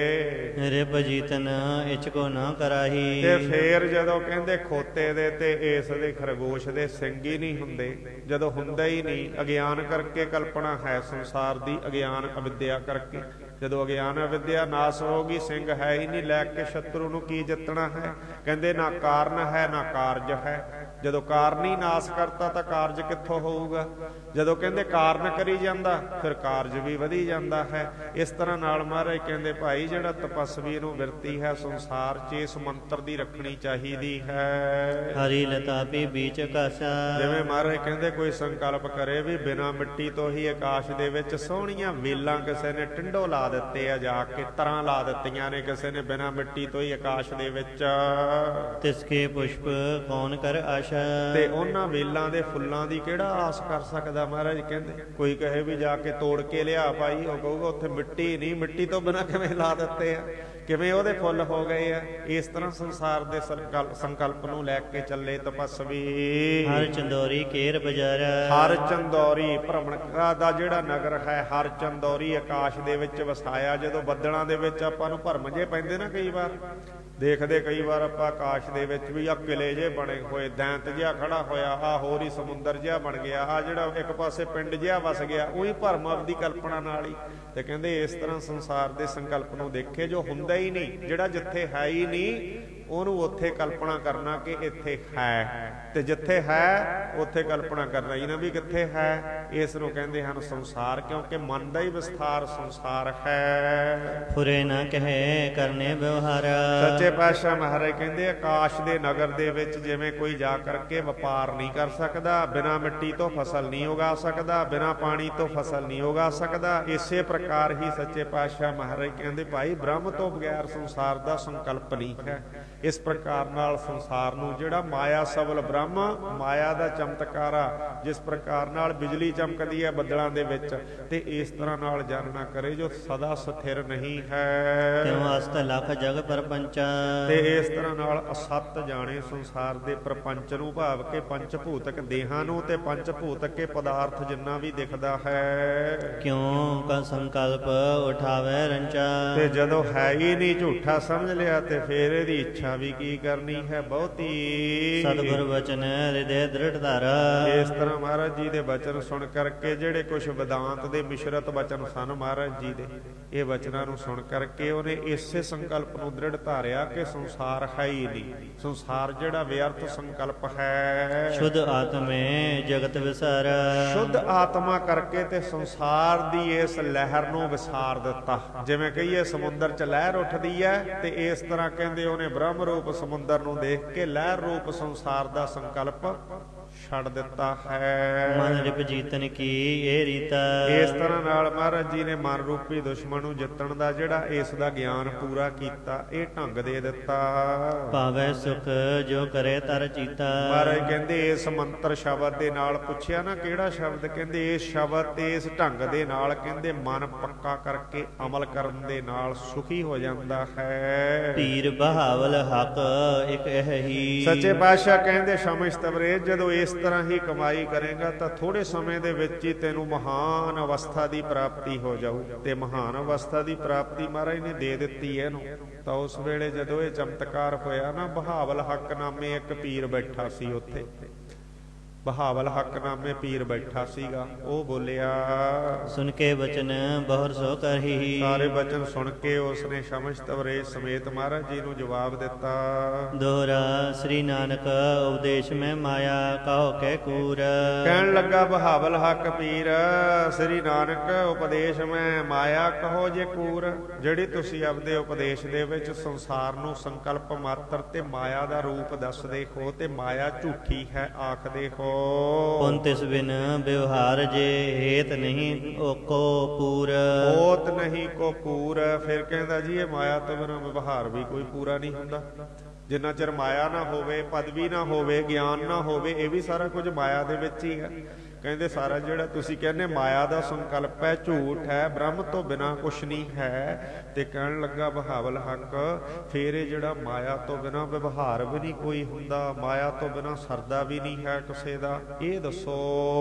S2: ਰਿਪ ਜੀਤਨ ਇਚ ਕੋ ਨਾ ਕਰਾਹੀ।
S1: ਤੇ ਫੇਰ ਜਦੋਂ ਕਹਿੰਦੇ ਖੋਤੇ ਦੇ ਤੇ ਇਸ ਦੇ ਖਰਗੋਸ਼ ਦੇ ਸਿੰਘ ਹੀ ਨਹੀਂ ਹੁੰਦੇ, ਜਦੋਂ ਹੁੰਦਾ ਹੀ ਨਹੀਂ, ਅਗਿਆਨ ਕਰਕੇ ਕਲਪਨਾ ਹੈ ਸੰਸਾਰ ਦੀ, ਅਗਿਆਨ ਅਵਿਦਿਆ ਕਰਕੇ। ਜਦੋਂ ਅਗਿਆਨ ਅਵਿਦਿਆ ਨਾਸ ਹੋਗੀ, ਸਿੰਘ ਹੈ ਹੀ ਨਹੀਂ, ਲੈ ਕੇ ਸ਼ਤਰੂ ਨੂੰ ਕੀ ਜਿੱਤਣਾ ਹੈ। ਕਹਿੰਦੇ ਨਾ ਕਾਰਨ ਹੈ ਨਾ ਕਾਰਜ ਹੈ। ਜਦੋਂ ਕਾਰਨ ਹੀ ਨਾਸ ਕਰਤਾ ਤਾਂ ਕਾਰਜ ਕਿੱਥੋਂ ਹੋਊਗਾ। ਜਦੋਂ ਕਹਿੰਦੇ ਕਾਰਨ ਕਰੀ ਜਾਂਦਾ ਫਿਰ ਕਾਰਜ ਵੀ ਵਧੀ ਜਾਂਦਾ ਹੈ। ਇਸ ਤਰ੍ਹਾਂ ਨਾਲ ਮਹਾਰਾਜ ਕਹਿੰਦੇ ਭਾਈ ਜਿਹੜਾ ਤਪਸਵੀ ਨੂੰ ਬਿਰਤੀ ਹੈ ਸੰਸਾਰ 'ਚ, ਇਸ ਮੰਤਰ ਦੀ ਰੱਖਣੀ ਚਾਹੀਦੀ ਹੈ।
S2: ਹਰੀ ਲਤਾਪੀ ਬੀਚ ਆਕਾਸ਼ਾ।
S1: ਜਿਵੇਂ ਮਹਾਰਾਜ ਕਹਿੰਦੇ ਕੋਈ ਸੰਕਲਪ ਕਰੇ ਵੀ ਬਿਨਾਂ ਮਿੱਟੀ ਤੋਂ ਹੀ ਆਕਾਸ਼ ਦੇ ਵਿੱਚ ਸੋਹਣੀਆਂ ਵੇਲਾਂ ਕਿਸੇ ਨੇ ਟਿੰਡੋ ਲਾ ਦਿੱਤੇ ਆ, ਜਾ ਕੇ ਤਰਾਂ ਲਾ ਦਿੱਤੀਆਂ ਨੇ ਕਿਸੇ ਨੇ ਬਿਨਾਂ ਮਿੱਟੀ ਤੋਂ ਹੀ ਆਕਾਸ਼ ਦੇ ਵਿੱਚ।
S2: ਤਿਸਕੇ ਪੁਸ਼ਪ ਕੌਣ ਕਰ ਆਸ਼ਾ।
S1: ਤੇ ਉਹਨਾਂ ਵੇਲਾਂ ਦੇ ਫੁੱਲਾਂ ਦੀ ਕਿਹੜਾ ਆਸ ਕਰ ਸਕਦਾ। ਮਹਾਰਾਜ ਕਹਿੰਦੇ ਕੋਈ ਕਹੇ ਵੀ ਜਾ ਕੇ ਤੋੜ ਕੇ ਲਿਆ ਭਾਈ, ਉਹ ਕਹੂਗਾ ਉੱਥੇ ਮਿੱਟੀ ਨਹੀਂ, ਮਿੱਟੀ ਤੋਂ ਬਿਨਾਂ ਕਿਵੇਂ ਲਾ ਦਿੱਤੇ ਆ, ਕਿਵੇਂ ਉਹਦੇ ਫੁੱਲ ਹੋ ਗਏ ਆ। ਇਸ ਤਰ੍ਹਾਂ ਸੰਸਾਰ ਦੇ ਸੰਕਲਪ ਨੂੰ ਲੈ ਕੇ ਚੱਲੇ ਤਪਸਵੀ।
S2: ਹਰ ਚੰਦੋਰੀ ਕੇਰ ਬਜ਼ਾਰਾ।
S1: ਹਰ ਚੰਦੋਰੀ ਭ੍ਰਮਣਾ ਦਾ ਜਿਹੜਾ ਨਗਰ ਹੈ, ਹਰ ਚੰਦੋਰੀ ਆਕਾਸ਼ ਦੇ ਵਿੱਚ ਵਸਾਇਆ। ਜਦੋਂ ਬੱਦਲਾਂ ਦੇ ਵਿੱਚ ਆਪਾਂ ਨੂੰ ਭਰਮ ਜੇ ਪੈਂਦੇ ਨਾ, ਕਈ ਵਾਰ ਦੇਖਦੇ, ਕਈ ਵਾਰ ਆਪਾਂ ਆਕਾਸ਼ ਦੇ ਵਿੱਚ ਵੀ ਆ ਕਿਲੇ ਜੇ ਬਣੇ ਹੋਏ, ਦੈਂਤ ਜਿਹਾ ਖੜਾ ਹੋਇਆ, ਆ ਹੋਰ ਹੀ ਸਮੁੰਦਰ ਜਿਹਾ ਬਣ ਗਿਆ, ਆ ਜਿਹੜਾ ਇੱਕ ਪਾਸੇ ਪਿੰਡ ਜਿਹਾ ਵਸ ਗਿਆ, ਉਹੀ ਭਰਮ ਦੀ ਕਲਪਨਾ ਨਾਲ ਹੀ। ਤੇ ਕਹਿੰਦੇ ਇਸ ਤਰ੍ਹਾਂ ਸੰਸਾਰ ਦੇ ਸੰਕਲਪ ਨੂੰ ਦੇਖੇ ਜੋ ਹੁੰਦਾ ਹੀ ਨਹੀਂ, ਜਿਹੜਾ ਜਿੱਥੇ ਹੈ ਹੀ ਨਹੀਂ ਉਹਨੂੰ ਉੱਥੇ ਕਲਪਨਾ ਕਰਨਾ ਕਿ ਇੱਥੇ ਹੈ, ਤੇ ਜਿੱਥੇ ਹੈ ਉੱਥੇ ਕਲਪਨਾ ਕਰਨਾ ਹੀ ਨਾ ਵੀ ਕਿੱਥੇ ਹੈ। ਇਸ ਨੂੰ ਕਹਿੰਦੇ ਹਨ ਸੰਸਾਰ, ਕਿਉਂਕਿ ਮਨ ਦਾ ਹੀ ਵਿਸਥਾਰ ਸੰਸਾਰ ਹੈ।
S2: ਫੁਰੇ ਨਾ ਕਹੇ ਕਰਨੇ ਵਿਵਹਾਰ।
S1: ਸੱਚੇ ਪਾਤਸ਼ਾਹ ਮਹਾਰਾਜ ਕਹਿੰਦੇ ਆਕਾਸ਼ ਦੇ ਨਗਰ ਦੇ ਵਿੱਚ ਜਿਵੇਂ ਕੋਈ ਜਾ ਕਰਕੇ ਵਪਾਰ ਨਹੀਂ ਕਰ ਸਕਦਾ, ਬਿਨਾਂ ਮਿੱਟੀ ਤੋਂ ਫਸਲ ਨਹੀਂ ਉਗਾ ਸਕਦਾ, ਬਿਨਾਂ ਪਾਣੀ ਤੋਂ ਫਸਲ ਨਹੀਂ ਉਗਾ ਸਕਦਾ, ਇਸੇ ਪ੍ਰਕਾਰ ਹੀ ਸੱਚੇ ਪਾਤਸ਼ਾਹ ਮਹਾਰਾਜ ਕਹਿੰਦੇ ਭਾਈ ਬ੍ਰਹਮ ਤੋਂ ਬਗੈਰ ਸੰਸਾਰ ਦਾ ਸੰਕਲਪ ਨਹੀਂ ਹੈ। ਇਸ ਪ੍ਰਕਾਰ ਨਾਲ ਸੰਸਾਰ ਨੂੰ ਜਿਹੜਾ ਮਾਇਆ ਸਬਲ ਬ੍ਰਹਮ, ਮਾਇਆ ਦਾ ਚਮਤਕਾਰਾ, ਜਿਸ ਪ੍ਰਕਾਰ ਨਾਲ ਬਿਜਲੀ ਚਮਕਦੀ ਹੈ ਬੱਦਲਾਂ ਦੇ ਵਿੱਚ, ਤੇ ਇਸ ਤਰ੍ਹਾਂ ਨਾਲ ਜਾਣਨਾ ਕਰੇ ਜੋ ਸਦਾ ਸਥਿਰ ਨਹੀਂ ਹੈ।
S2: ਤਿਉ ਅਸਤ ਲੱਖ ਜਗ ਪਰਪੰਚਾ।
S1: ਤੇ ਇਸ ਤਰ੍ਹਾਂ ਨਾਲ ਅਸਤ ਜਾਣੇ ਸੰਸਾਰ ਦੇ ਪ੍ਰਪੰਚ ਨੂੰ, ਭਾਵ ਕਿ ਪੰਚ ਭੂਤਕ ਦੇਹਾਂ ਨੂੰ, ਤੇ ਪੰਚ ਭੂਤਕ ਕੇ ਪਦਾਰਥ ਜਿੰਨਾ ਵੀ ਦਿਖਦਾ ਹੈ।
S2: ਕਿਉਂ ਕਾ ਸੰਕਲਪ ਉਠਾਵੇ ਰੰਚਾ।
S1: ਤੇ ਜਦੋਂ ਹੈ ਹੀ ਨਹੀਂ, ਝੂਠਾ ਸਮਝ ਲਿਆ, ਤੇ ਫੇਰ ਇਹਦੀ ਇੱਛਾ ਵੀ ਕੀ ਕਰਨੀ ਹੈ ਬਹੁਤੀ।
S2: ਸਤਿਗੁਰ ਬਚਨ ਹਿਰਦੇ ਦ੍ਰਿੜ ਧਾਰਾ।
S1: ਇਸ ਤਰ੍ਹਾਂ ਮਹਾਰਾਜ ਜੀ ਦੇ ਬਚਨ ਸੁਣ ਕਰਕੇ, ਜਿਹੜੇ ਕੁਛ ਵਿਦਾਂਤ ਦੇ ਮਿਸ਼ਰਤ ਬਚਨ ਸਨ ਮਹਾਰਾਜ ਜੀ ਦੇ, ਇਹ ਬਚਨਾਂ ਨੂੰ ਸੁਣ ਕਰਕੇ ਉਹਨੇ ਇਸੇ ਸੰਕਲਪ ਨੂੰ ਦ੍ਰਿੜ ਧਾਰਿਆ ਕਿ ਸੰਸਾਰ ਹੈ ਹੀ ਨਹੀਂ, ਸੰਸਾਰ ਜਿਹੜਾ ਵਿਅਰਥ ਸੰਕਲਪ ਹੈ।
S2: ਸ਼ੁੱਧ ਆਤਮੇ ਜਗਤ ਵਿਸਾਰਾ।
S1: ਸ਼ੁੱਧ ਆਤਮਾ ਕਰਕੇ ਤੇ ਸੰਸਾਰ ਦੀ ਇਸ ਲਹਿਰ ਨੂੰ ਵਿਸਾਰ ਦਿੱਤਾ। ਜਿਵੇਂ ਕਹੀਏ ਸਮੁੰਦਰ 'ਚ ਲਹਿਰ ਉੱਠਦੀ ਹੈ, ਤੇ ਇਸ ਤਰ੍ਹਾਂ ਕਹਿੰਦੇ ਉਹਨੇ ਬ੍ਰਹਮ ਰੂਪ ਸਮੁੰਦਰ ਨੂੰ ਦੇਖ ਕੇ ਲਹਿਰ ਰੂਪ ਸੰਸਾਰ ਦਾ ਸੰਕਲਪ ਛੱਡ ਦਿੱਤਾ ਹੈ।
S2: ਮਨ ਰਿਪ ਜੀਤਨ ਕੀ ਇਹ ਰੀਤਾ।
S1: ਇਸ ਤਰ੍ਹਾਂ ਨਾਲ ਮਹਾਰਾਜ ਜੀ ਨੇ ਮਨ ਰੂਪੀ ਦੁਸ਼ਮਣ ਨੂੰ ਜਿੱਤਣ ਦਾ ਜਿਹੜਾ ਇਸ ਦਾ ਗਿਆਨ ਪੂਰਾ ਕੀਤਾ, ਇਹ ਢੰਗ ਦੇ ਦਿੱਤਾ।
S2: ਭਾਵੈ ਸੁਖ ਜੋ ਕਰੇ ਤਰ ਚੀਤਾ।
S1: ਮਹਾਰਾਜ ਕਹਿੰਦੇ ਇਸ ਮੰਤਰ ਸ਼ਬਦ ਦੇ ਨਾਲ, ਪੁੱਛਿਆ ਨਾ ਕਿਹੜਾ ਸ਼ਬਦ, ਕਹਿੰਦੇ ਇਸ ਸ਼ਬਦ ਤੇ ਇਸ ਢੰਗ ਦੇ ਨਾਲ ਕਹਿੰਦੇ ਮਨ ਪੱਕਾ ਕਰਕੇ ਅਮਲ ਕਰਨ ਦੇ ਨਾਲ ਸੁਖੀ ਹੋ ਜਾਂਦਾ ਹੈ।
S2: ਧੀਰ ਬਹਾਵਲ ਹੱਕ ਇੱਕ ਇਹ ਹੀ।
S1: ਸੱਚੇ ਪਾਤਸ਼ਾਹ ਕਹਿੰਦੇ ਸ਼ਮਸ਼ ਤਬਰੇਜ਼, ਜਦੋਂ ਇਸ ਇਸ ਤਰ੍ਹਾਂ ਹੀ ਕਮਾਈ ਕਰੇਗਾ ਤਾਂ ਥੋੜੇ ਸਮੇਂ ਦੇ ਵਿੱਚ ਹੀ ਤੈਨੂੰ ਮਹਾਨ ਅਵਸਥਾ ਦੀ ਪ੍ਰਾਪਤੀ ਹੋ ਜਾਊ। ਤੇ ਮਹਾਨ ਅਵਸਥਾ ਦੀ ਪ੍ਰਾਪਤੀ ਮਹਾਰਾਜ ਨੇ ਦੇ ਦਿੱਤੀ ਹੈ ਇਹਨੂੰ। ਤਾਂ ਉਸ ਵੇਲੇ ਜਦੋਂ ਇਹ ਚਮਤਕਾਰ ਹੋਇਆ ਨਾ, ਬਹਾਵਲ ਹੱਕ ਨਾਮੇ ਇੱਕ ਪੀਰ ਬੈਠਾ ਸੀ ਉੱਥੇ। ਬਹਾਵਲ ਹੱਕ ਨਾਮੇ ਪੀਰ ਬੈਠਾ ਸੀਗਾ। ਉਹ ਬੋਲਿਆ,
S2: ਸੁਣ ਕੇ ਬਚਨ ਬਹੁਰ ਸੋ ਕਰਹੀ।
S1: ਸਾਰੇ ਬਚਨ ਸੁਣ ਕੇ ਉਸਨੇ ਸ਼ਮਸ਼ ਤਵਰੇਜ ਸਮੇਤ ਮਹਾਰਾਜ ਜੀ ਨੂੰ ਜਵਾਬ ਦਿੱਤਾ।
S2: ਦੋਹਰਾ ਸ੍ਰੀ ਨਾਨਕ ਉਪਦੇਸ਼ ਮੈਂ ਮਾਇਆ ਕਹੋ ਕਹਿ ਕੂਰ।
S1: ਕਹਿਣ ਲੱਗਾ ਬਹਾਵਲ ਹੱਕ ਪੀਰ, ਸ੍ਰੀ ਨਾਨਕ ਉਪਦੇਸ਼ ਮੈਂ ਮਾਇਆ ਕਹੋ ਜੇ ਕੂਰ। ਜਿਹੜੀ ਤੁਸੀਂ ਆਪਦੇ ਉਪਦੇਸ਼ ਦੇ ਵਿੱਚ ਸੰਸਾਰ ਨੂੰ ਸੰਕਲਪ ਮਾਤਰ ਤੇ ਮਾਇਆ ਦਾ ਰੂਪ ਦੱਸਦੇ ਹੋ ਤੇ ਮਾਇਆ ਝੂਠੀ ਹੈ ਆਖਦੇ ਹੋ।
S2: ਪੁਨ ਤਿਸ ਬਿਨ ਵਿਵਹਾਰ ਜੇ ਹੇਤ ਨਹੀਂ ਕੋ ਪੂਰ।
S1: ਹੋਤ ਨਹੀਂ ਕੋ ਪੂਰ। ਫਿਰ ਕਹਿੰਦਾ ਜੀ ਇਹ ਮਾਇਆ ਤੋਂ ਬਿਨਾਂ ਵਿਵਹਾਰ ਵੀ ਕੋਈ ਪੂਰਾ ਨਹੀਂ ਹੁੰਦਾ। ਜਿੰਨਾ ਚਿਰ ਮਾਇਆ ਨਾ ਹੋਵੇ, ਪਦਵੀ ਨਾ ਹੋਵੇ, ਗਿਆਨ ਨਾ ਹੋਵੇ, ਇਹ ਵੀ ਸਾਰਾ ਕੁਝ ਮਾਇਆ ਦੇ ਵਿੱਚ ਹੀ ਹੈ। ਕਹਿੰਦੇ ਸਾਰਾ ਜਿਹੜਾ ਤੁਸੀਂ ਕਹਿੰਦੇ ਮਾਇਆ ਦਾ ਸੰਕਲਪ ਹੈ, ਝੂਠ ਹੈ, ਬ੍ਰਹਮ ਤੋਂ ਬਿਨਾਂ ਕੁਛ ਨਹੀਂ ਹੈ। ਤੇ ਕਹਿਣ ਲੱਗਾ ਬਹਾਵਲ ਹੱਕ, ਫਿਰ ਇਹ ਜਿਹੜਾ ਮਾਇਆ ਤੋਂ ਬਿਨਾਂ ਵਿਵਹਾਰ ਵੀ ਨਹੀਂ ਕੋਈ ਹੁੰਦਾ, ਮਾਇਆ ਤੋਂ ਬਿਨਾਂ ਸਰਦਾ ਵੀ ਨਹੀਂ ਹੈ ਕਿਸੇ ਦਾ, ਇਹ ਦੱਸੋ।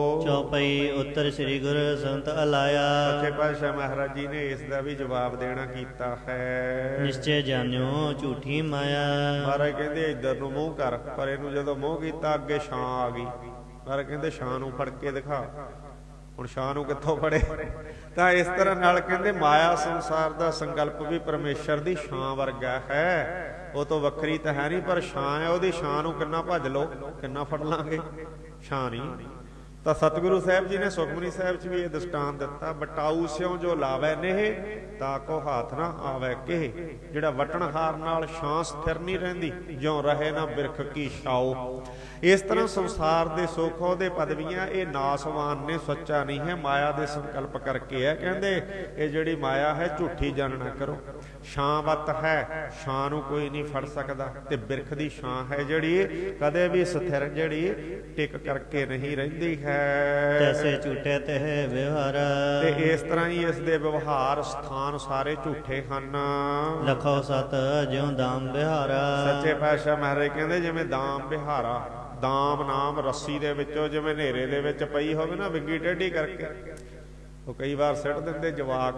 S2: ਚੌਪਈ ਉੱਤਰ ਸ੍ਰੀ ਗੁਰੂ ਸੰਤ ਅਲਾਇਆ।
S1: ਸੱਚੇ ਪਾਤਸ਼ਾਹ ਮਹਾਰਾਜ ਜੀ ਨੇ ਇਸ ਦਾ ਵੀ ਜਵਾਬ ਦੇਣਾ ਕੀਤਾ ਹੈ।
S2: ਨਿਸ਼ਚੈ ਜਾਣਿਓ ਝੂਠੀ ਮਾਇਆ।
S1: ਮਹਾਰਾਜ ਕਹਿੰਦੇ ਇੱਧਰ ਨੂੰ ਮੂੰਹ ਕਰ, ਪਰ ਇਹਨੂੰ ਜਦੋਂ ਮੂੰਹ ਕੀਤਾ ਅੱਗੇ ਛਾਂ ਆ ਗਈ। ਪਰ ਕਹਿੰਦੇ ਛਾਂ ਨੂੰ ਫੜ ਕੇ ਦਿਖਾ। ਹੁਣ ਛਾਂ ਨੂੰ ਕਿੱਥੋਂ ਫੜੇ? ਤਾਂ ਇਸ ਤਰ੍ਹਾਂ ਨਾਲ ਕਹਿੰਦੇ ਮਾਇਆ ਸੰਸਾਰ ਦਾ ਸੰਕਲਪ ਵੀ ਪਰਮੇਸ਼ਰ ਦੀ ਛਾਂ ਵਰਗਾ ਹੈ। ਉਹ ਤੋਂ ਵੱਖਰੀ ਤਾਂ ਹੈ ਨਹੀਂ, ਪਰ ਛਾਂ ਹੈ। ਉਹਦੀ ਛਾਂ ਨੂੰ ਕਿੰਨਾ ਭੱਜ ਲਓ, ਕਿੰਨਾ ਫੜ ਲਾਂਗੇ, ਛਾਂ ਨਹੀਂ। ਤਾਂ ਸਤਿਗੁਰੂ ਸਾਹਿਬ ਜੀ ਨੇ ਸੁਖਮਨੀ ਸਾਹਿਬ 'ਚ ਵੀ ਇਹ ਦ੍ਰਿਸ਼ਟਾਂਤ ਦਿੱਤਾ, ਬਟਾਊ ਸਿਉ ਜੋ ਲਾਵੈ ਨੇਹ ਤਾਂ ਕੋ ਹਾਥ ਨਾ ਆਵੈ ਕਿਹ। ਜਿਹੜਾ ਵਟਣਹਾਰ ਨਾਲ ਛਾਂ ਸਥਿਰ ਨਹੀਂ ਰਹਿੰਦੀ, ਜਿਉਂ ਰਹੇ ਨਾ ਬਿਰਖ ਕੀ ਛਾਓ। ਇਸ ਤਰ੍ਹਾਂ ਸੰਸਾਰ ਦੇ ਸੁੱਖ, ਉਹਦੇ ਪਦਵੀਆਂ, ਇਹ ਨਾਸਵਾਨ ਨੇ, ਸੱਚਾ ਨਹੀਂ ਹੈ, ਮਾਇਆ ਦੇ ਸੰਕਲਪ ਕਰਕੇ ਹੈ। ਕਹਿੰਦੇ ਇਹ ਜਿਹੜੀ ਮਾਇਆ ਹੈ ਝੂਠੀ ਜਾਣਨਾ ਕਰੋ। ਛਾਂਵਤ ਹੈ, ਛਾਂ ਨੂੰ ਕੋਈ ਨਹੀਂ ਫੜ ਸਕਦਾ। ਤੇ ਬਿਰਖ ਦੀ ਛਾਂ ਹੈ ਜਿਹੜੀ ਕਦੇ ਵੀ ਸਥਿਰ, ਜਿਹੜੀ ਟਿਕ ਕਰਕੇ ਨਹੀਂ ਰਹਿੰਦੀ ਹੈ।
S2: ਤੈਸੇ ਝੂਠੇ ਤੇ ਵਿਵਹਾਰ।
S1: ਤੇ ਇਸ ਤਰ੍ਹਾਂ ਹੀ ਇਸ ਦੇ ਵਿਵਹਾਰ ਸਥਾਨ ਸਾਰੇ ਝੂਠੇ ਹਨ।
S2: ਲਖੋ ਸਤ ਜਿਉ ਦਾਮ ਬਿਹਾਰਾ।
S1: ਸੱਚੇ ਪਾਤਸ਼ਾਹ ਮਹਾਰਾਜ ਕਹਿੰਦੇ ਜਿਵੇਂ ਦਾਮ ਬਿਹਾਰਾ, ਦਾਮ ਨਾਮ ਰੱਸੀ ਦੇ ਵਿੱਚੋਂ ਜਿਵੇਂ ਹਨੇਰੇ ਦੇ ਵਿੱਚ ਪਈ ਹੋਵੇ ਨਾ, ਵਿੰਗੀ ਟੇਢੀ ਕਰਕੇ, ਉਹ ਕਈ ਵਾਰ ਸਿੱਟ ਦਿੰਦੇ ਜਵਾਕ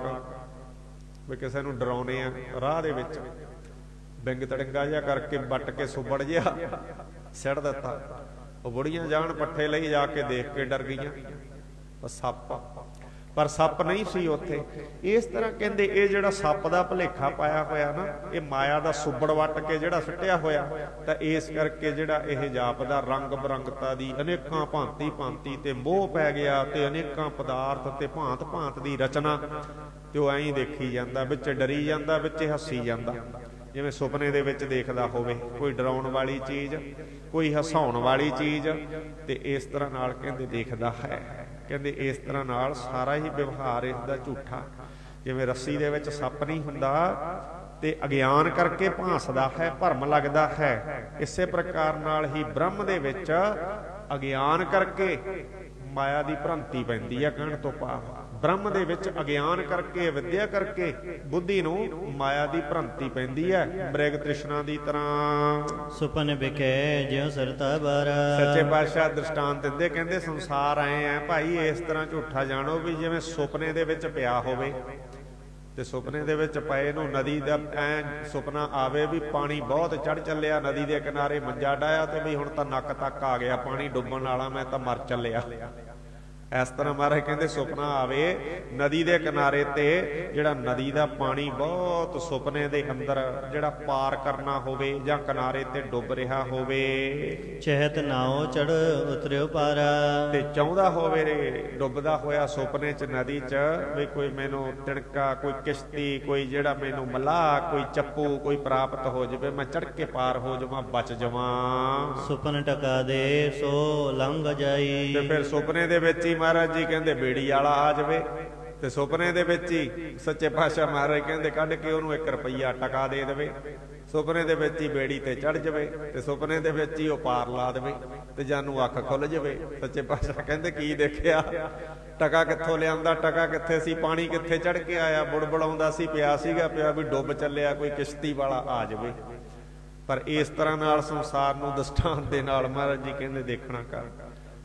S1: ਵੀ ਕਿਸੇ ਨੂੰ ਡਰਾਉਣੇ ਆ ਰਾਹ ਦੇ ਵਿੱਚ, ਬਿੰਗ ਤੜੰਗਾ ਜਿਹਾ ਕਰਕੇ ਵੱਟ ਕੇ ਸੁੱਬੜ ਜਿਹਾ ਸਿੱਟ ਦਿੱਤਾ। ਉਹ ਬੁੜੀਆਂ ਜਾਣ ਪੱਠੇ ਲਈ ਜਾ ਕੇ ਦੇਖ ਕੇ ਡਰ ਗਈਆਂ, ਸੱਪ, ਪਰ ਸੱਪ ਨਹੀਂ ਸੀ ਉੱਥੇ। ਇਸ ਤਰ੍ਹਾਂ ਕਹਿੰਦੇ ਇਹ ਜਿਹੜਾ ਸੱਪ ਦਾ ਭੁਲੇਖਾ ਪਾਇਆ ਹੋਇਆ ਨਾ, ਇਹ ਮਾਇਆ ਦਾ ਸੁੱਬੜ ਵੱਟ ਕੇ ਜਿਹੜਾ ਸੁੱਟਿਆ ਹੋਇਆ। ਤਾਂ ਇਸ ਕਰਕੇ ਜਿਹੜਾ ਇਹ ਜਾਪਦਾ ਰੰਗ ਬਰੰਗਤਾ ਦੀ ਅਨੇਕਾਂ ਭਾਂਤੀ ਭਾਂਤੀ ਤੇ ਮੋਹ ਪੈ ਗਿਆ, ਤੇ ਅਨੇਕਾਂ ਪਦਾਰਥ ਤੇ ਭਾਂਤ ਭਾਂਤ ਦੀ ਰਚਨਾ, ਤੇ ਉਹ ਐਂ ਦੇਖੀ ਜਾਂਦਾ, ਵਿੱਚ ਡਰੀ ਜਾਂਦਾ, ਵਿੱਚ ਹੱਸੀ ਜਾਂਦਾ। ਜਿਵੇਂ ਸੁਪਨੇ ਦੇ ਵਿੱਚ ਦੇਖਦਾ ਹੋਵੇ ਕੋਈ ਡਰਾਉਣ ਵਾਲੀ ਚੀਜ਼, ਕੋਈ ਹਸਾਉਣ ਵਾਲੀ ਚੀਜ਼, ਤੇ ਇਸ ਤਰ੍ਹਾਂ ਨਾਲ ਕਹਿੰਦੇ ਦੇਖਦਾ ਹੈ। ਕਹਿੰਦੇ ਇਸ ਤਰ੍ਹਾਂ ਨਾਲ ਸਾਰਾ ਹੀ ਵਿਵਹਾਰ ਇਸ ਦਾ ਝੂਠਾ। ਜਿਵੇਂ ਰੱਸੀ ਦੇ ਵਿੱਚ ਸੱਪ ਨਹੀਂ ਹੁੰਦਾ ਤੇ ਅਗਿਆਨ ਕਰਕੇ ਭਾਂਸਦਾ ਹੈ, ਭਰਮ ਲੱਗਦਾ ਹੈ, ਇਸੇ ਪ੍ਰਕਾਰ ਨਾਲ ਹੀ ਬ੍ਰਹਮ ਦੇ ਵਿੱਚ ਅਗਿਆਨ ਕਰਕੇ ਮਾਇਆ ਦੀ ਭ੍ਰਾਂਤੀ ਪੈਂਦੀ ਹੈ। ਕਹਿਣ ਤੋਂ ਭਾਵ ਬ੍ਰਹਮ ਦੇ ਵਿੱਚ ਅਗਿਆਨ ਕਰਕੇ, ਵਿਦਿਆ ਕਰਕੇ ਬੁੱਧੀ ਨੂੰ ਮਾਇਆ ਦੀ ਭ੍ਰਾਂਤੀ ਪੈਂਦੀ ਹੈ, ਮ੍ਰਿਗ ਤ੍ਰਿਸ਼ਨਾ ਦੀ ਤਰ੍ਹਾਂ।
S2: ਸੁਪਨ ਵਿਖੇ ਜਿਉ ਸਰਤਾ ਬਾਰਾ।
S1: ਸੱਚੇ ਪਾਤਸ਼ਾਹ ਦ੍ਰਿਸ਼ਟਾਂਤ ਦਿੰਦੇ, ਕਹਿੰਦੇ ਸੰਸਾਰ ਆਏ ਆ ਭਾਈ, ਇਸ ਤਰ੍ਹਾਂ ਝੂਠਾ ਜਾਣੋ ਵੀ ਜਿਵੇਂ ਸੁਪਨੇ ਦੇ ਵਿੱਚ ਪਿਆ ਹੋਵੇ, ਤੇ ਸੁਪਨੇ ਦੇ ਵਿੱਚ ਪਏ ਨੂੰ ਨਦੀ ਦਾ ਐ ਸੁਪਨਾ ਆਵੇ ਵੀ ਪਾਣੀ ਬਹੁਤ ਚੜ ਚੱਲਿਆ, ਨਦੀ ਦੇ ਕਿਨਾਰੇ ਮੰਜਾ ਡਾਇਆ ਤੇ ਵੀ ਹੁਣ ਤਾਂ ਨੱਕ ਤੱਕ ਆ ਗਿਆ, ਪਾਣੀ ਡੁੱਬਣ ਵਾਲਾ, ਮੈਂ ਤਾਂ ਮਰ ਚੱਲਿਆ। ਇਸ ਤਰ੍ਹਾਂ ਮਹਾਰਾਜ ਕਹਿੰਦੇ ਸੁਪਨਾ ਆਵੇ ਨਦੀ ਦੇ ਕਿਨਾਰੇ ਤੇ, ਜਿਹੜਾ ਨਦੀ ਦਾ ਪਾਣੀ ਬਹੁਤ ਸੁਪਨੇ ਦੇ ਅੰਦਰ ਜਿਹੜਾ ਪਾਰ ਕਰਨਾ ਹੋਵੇ ਜਾਂ ਕਿਨਾਰੇ ਤੇ ਡੁੱਬ ਰਿਹਾ ਹੋਵੇ।
S2: ਚਹਿਤ ਨਾਉ ਚੜ ਉਤਰਿਓ ਪਾਰਾ।
S1: ਤੇ ਚਾਹੁੰਦਾ ਹੋਵੇ ਡੁੱਬਦਾ ਹੋਇਆ ਸੁਪਨੇ 'ਚ ਨਦੀ 'ਚ ਵੀ ਕੋਈ ਮੈਨੂੰ ਤਿਣਕਾ, ਕੋਈ ਕਿਸ਼ਤੀ, ਕੋਈ ਜਿਹੜਾ ਮੈਨੂੰ ਮਲਾਹ, ਕੋਈ ਚੱਪੂ, ਕੋਈ ਪ੍ਰਾਪਤ ਹੋ ਜਾਵੇ, ਮੈਂ ਚੜ ਕੇ ਪਾਰ ਹੋ ਜਾਵਾਂ, ਬਚ ਜਾਵਾਂ।
S2: ਸੁਪਨ ਟਕਾ ਦੇ ਸੋ ਲੰਘ ਜਾਈ।
S1: ਤੇ ਫਿਰ ਸੁਪਨੇ ਦੇ ਵਿੱਚ ਹੀ ਮਹਾਰਾਜ ਜੀ ਕਹਿੰਦੇ ਬੇੜੀ ਵਾਲਾ ਆ ਜਾਵੇ, ਤੇ ਸੁਪਨੇ ਦੇ ਵਿੱਚ ਹੀ ਸੱਚੇ ਪਾਤਸ਼ਾਹ ਮਹਾਰਾਜ ਕਹਿੰਦੇ ਕੱਢ ਕੇ ਉਹਨੂੰ 1 ਰੁਪਈਆ ਟਕਾ ਦੇ ਦੇਵੇ। ਸੁਪਨੇ ਦੇ ਵਿੱਚ ਹੀ ਬੇੜੀ ਤੇ ਚੜ ਜਾਵੇ, ਤੇ ਸੁਪਨੇ ਦੇ ਵਿੱਚ ਹੀ ਉਹ ਪਾਰ ਲਾ ਦੇਵੇ, ਤੇ ਜਾਨੂੰ ਅੱਖ ਖੁੱਲ ਜਾਵੇ। ਸੱਚੇ ਪਾਤਸ਼ਾਹ ਕਹਿੰਦੇ ਕੀ ਦੇਖਿਆ, ਟਕਾ ਕਿੱਥੋਂ ਲਿਆਂਦਾ, ਟਕਾ ਕਿੱਥੇ ਸੀ, ਪਾਣੀ ਕਿੱਥੇ ਚੜ ਕੇ ਆਇਆ, ਬੁੜਬੁੜਾਉਂਦਾ ਸੀ, ਪਿਆ ਸੀਗਾ, ਪਿਆ ਵੀ ਡੁੱਬ ਚੱਲਿਆ, ਕੋਈ ਕਿਸ਼ਤੀ ਵਾਲਾ ਆ ਜਾਵੇ। ਪਰ ਇਸ ਤਰ੍ਹਾਂ ਨਾਲ ਸੰਸਾਰ ਨੂੰ ਦ੍ਰਿਸ਼ਟਾਂਤ ਦੇ ਨਾਲ ਮਹਾਰਾਜ ਜੀ ਕਹਿੰਦੇ ਦੇਖਣਾ ਕਰ।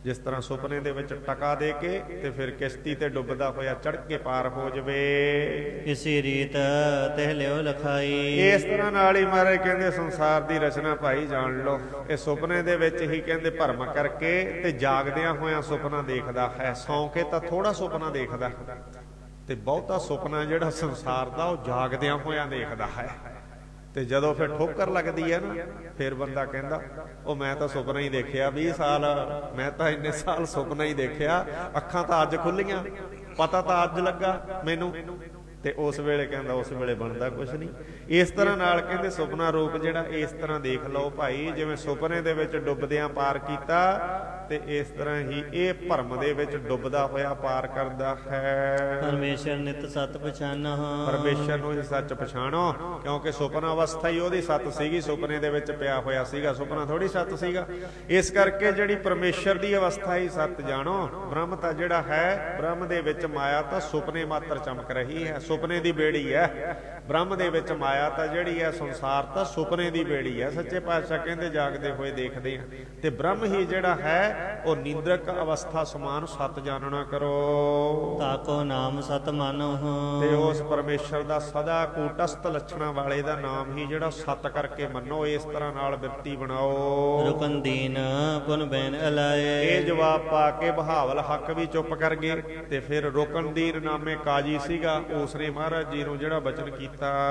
S1: ਜਿਸ ਤਰ੍ਹਾਂ ਸੁਪਨੇ ਦੇ ਵਿੱਚ ਟਕਾ ਦੇ ਕੇ ਤੇ ਫਿਰ ਕਿਸ਼ਤੀ ਤੇ ਡੁੱਬਦਾ ਹੋਇਆ ਚੜ ਕੇ ਪਾਰ ਹੋ ਜਵੇ,
S2: ਇਸੀ ਰੀਤ ਤਿਹ ਲਿਓ ਲਖਾਈ।
S1: ਇਸ ਤਰ੍ਹਾਂ ਨਾਲ ਹੀ ਮਹਾਰਾਜ ਕਹਿੰਦੇ ਸੰਸਾਰ ਦੀ ਰਚਨਾ ਭਾਈ ਜਾਣ ਲਓ। ਇਹ ਸੁਪਨੇ ਦੇ ਵਿੱਚ ਹੀ ਕਹਿੰਦੇ ਭਰਮ ਕਰਕੇ ਤੇ ਜਾਗਦਿਆਂ ਹੋਇਆਂ ਸੁਪਨਾ ਦੇਖਦਾ ਹੈ। ਸੌਂ ਕੇ ਤਾਂ ਥੋੜਾ ਸੁਪਨਾ ਦੇਖਦਾ ਤੇ ਬਹੁਤਾ ਸੁਪਨਾ ਜਿਹੜਾ ਸੰਸਾਰ ਦਾ ਉਹ ਜਾਗਦਿਆਂ ਹੋਇਆਂ ਦੇਖਦਾ ਹੈ। ਤੇ ਜਦੋਂ ਫਿਰ ਠੋਕਰ ਲੱਗਦੀ ਹੈ ਨਾ, ਫਿਰ ਬੰਦਾ ਕਹਿੰਦਾ ਉਹ ਮੈਂ ਤਾਂ ਸੁਪਨਾ ਹੀ ਦੇਖਿਆ 20 ਸਾਲ, ਮੈਂ ਤਾਂ ਇੰਨੇ ਸਾਲ ਸੁਪਨਾ ਹੀ ਦੇਖਿਆ, ਅੱਖਾਂ ਤਾਂ ਅੱਜ ਖੁੱਲੀਆਂ, ਪਤਾ ਤਾਂ ਅੱਜ ਲੱਗਾ ਮੈਨੂੰ। ਤੇ ਉਸ ਵੇਲੇ ਕਹਿੰਦਾ ਉਸ ਵੇਲੇ ਬਣਦਾ ਕੁਛ ਨਹੀਂ। ਇਸ ਤਰ੍ਹਾਂ ਨਾਲ ਕਹਿੰਦੇ ਸੁਪਨਾ ਰੂਪ ਜਿਹੜਾ ਇਸ ਤਰ੍ਹਾਂ ਦੇਖ ਲਓ ਭਾਈ, ਜਿਵੇਂ ਸੁਪਨੇ ਦੇ ਵਿੱਚ ਡੁੱਬਦਿਆਂ ਪਾਰ ਕੀਤਾ ਤੇ ਇਸ ਤਰ੍ਹਾਂ ਹੀ ਇਹ ਭਰਮ ਦੇ ਵਿੱਚ ਡੁੱਬਦਾ ਹੋਇਆ ਪਾਰ ਕਰਦਾ ਹੈ।
S2: ਪਰਮੇਸ਼ਰ ਨਿਤ ਸਤ ਪਛਾਨੋ,
S1: ਪਰਮੇਸ਼ਰ ਨੂੰ ਹੀ ਸੱਚ ਪਛਾਣੋ, ਕਿਉਂਕਿ ਸੁਪਨਾ ਅਵਸਥਾ ਹੀ ਉਹਦੀ ਸੱਤ ਸੀਗੀ, ਸੁਪਨੇ ਦੇ ਵਿੱਚ ਪਿਆ ਹੋਇਆ ਸੀਗਾ, ਸੁਪਨਾ ਥੋੜੀ ਸੱਤ ਸੀਗਾ। ਇਸ ਕਰਕੇ ਜਿਹੜੀ ਪਰਮੇਸ਼ਰ ਦੀ ਅਵਸਥਾ ਹੀ ਸੱਤ ਜਾਣੋ। ਬ੍ਰਹਮ ਤਾਂ ਜਿਹੜਾ ਹੈ, ਬ੍ਰਹਮ ਦੇ ਵਿੱਚ ਮਾਇਆ ਤਾਂ ਸੁਪਨੇ ਮਾਤਰ ਚਮਕ ਰਹੀ ਹੈ, ਸੁਪਨੇ ਦੀ ਬੇੜੀ ਹੈ। ਬ੍ਰਹਮ ਦੇ ਵਿੱਚ ਮਾਇਆ ਤਾਂ ਜਿਹੜੀ ਹੈ, ਸੰਸਾਰ ਤਾਂ ਸੁਪਨੇ ਦੀ ਬੇੜੀ ਹੈ। ਸੱਚੇ ਪਾਤਸ਼ਾਹ ਕਹਿੰਦੇ ਜਾਗਦੇ ਹੋਏ ਦੇਖਦੇ ਆ, ਤੇ ਬ੍ਰਹਮ ਹੀ ਜਿਹੜਾ ਹੈ ਉਹ ਨੀਂਦਰਕ ਅਵਸਥਾ ਸਮਾਨ ਸਤ ਜਾਣਨਾ ਕਰੋ।
S2: ਤਾਕੋ ਨਾਮ ਸਤ ਮਾਨੋ,
S1: ਤੇ ਉਸ ਪਰਮੇਸ਼ਰ ਦਾ ਸਦਾ ਕੂਟਸਥ ਲੱਛਣਾਂ ਵਾਲੇ ਦਾ ਨਾਮ ਹੀ ਜਿਹੜਾ ਸਤ ਕਰਕੇ ਮੰਨੋ। ਇਸ ਤਰ੍ਹਾਂ ਨਾਲ ਬਿਰਤੀ ਬਣਾਓ।
S2: ਰੁਕਨ ਦੀਨ ਗੁਣ ਬੈਨ ਅਲਾਏ,
S1: ਇਹ ਜਵਾਬ ਪਾ ਕੇ ਬਹਾਵਲ ਹੱਕ ਵੀ ਚੁੱਪ ਕਰ ਗਏ। ਤੇ ਫਿਰ ਰੁਕਨ ਦੀਨ ਨਾਮੇ ਕਾਜੀ ਸੀਗਾ, ਉਸਨੇ ਮਹਾਰਾਜ ਜੀ ਨੂੰ ਜਿਹੜਾ ਬਚਨ ਕੀਤਾ,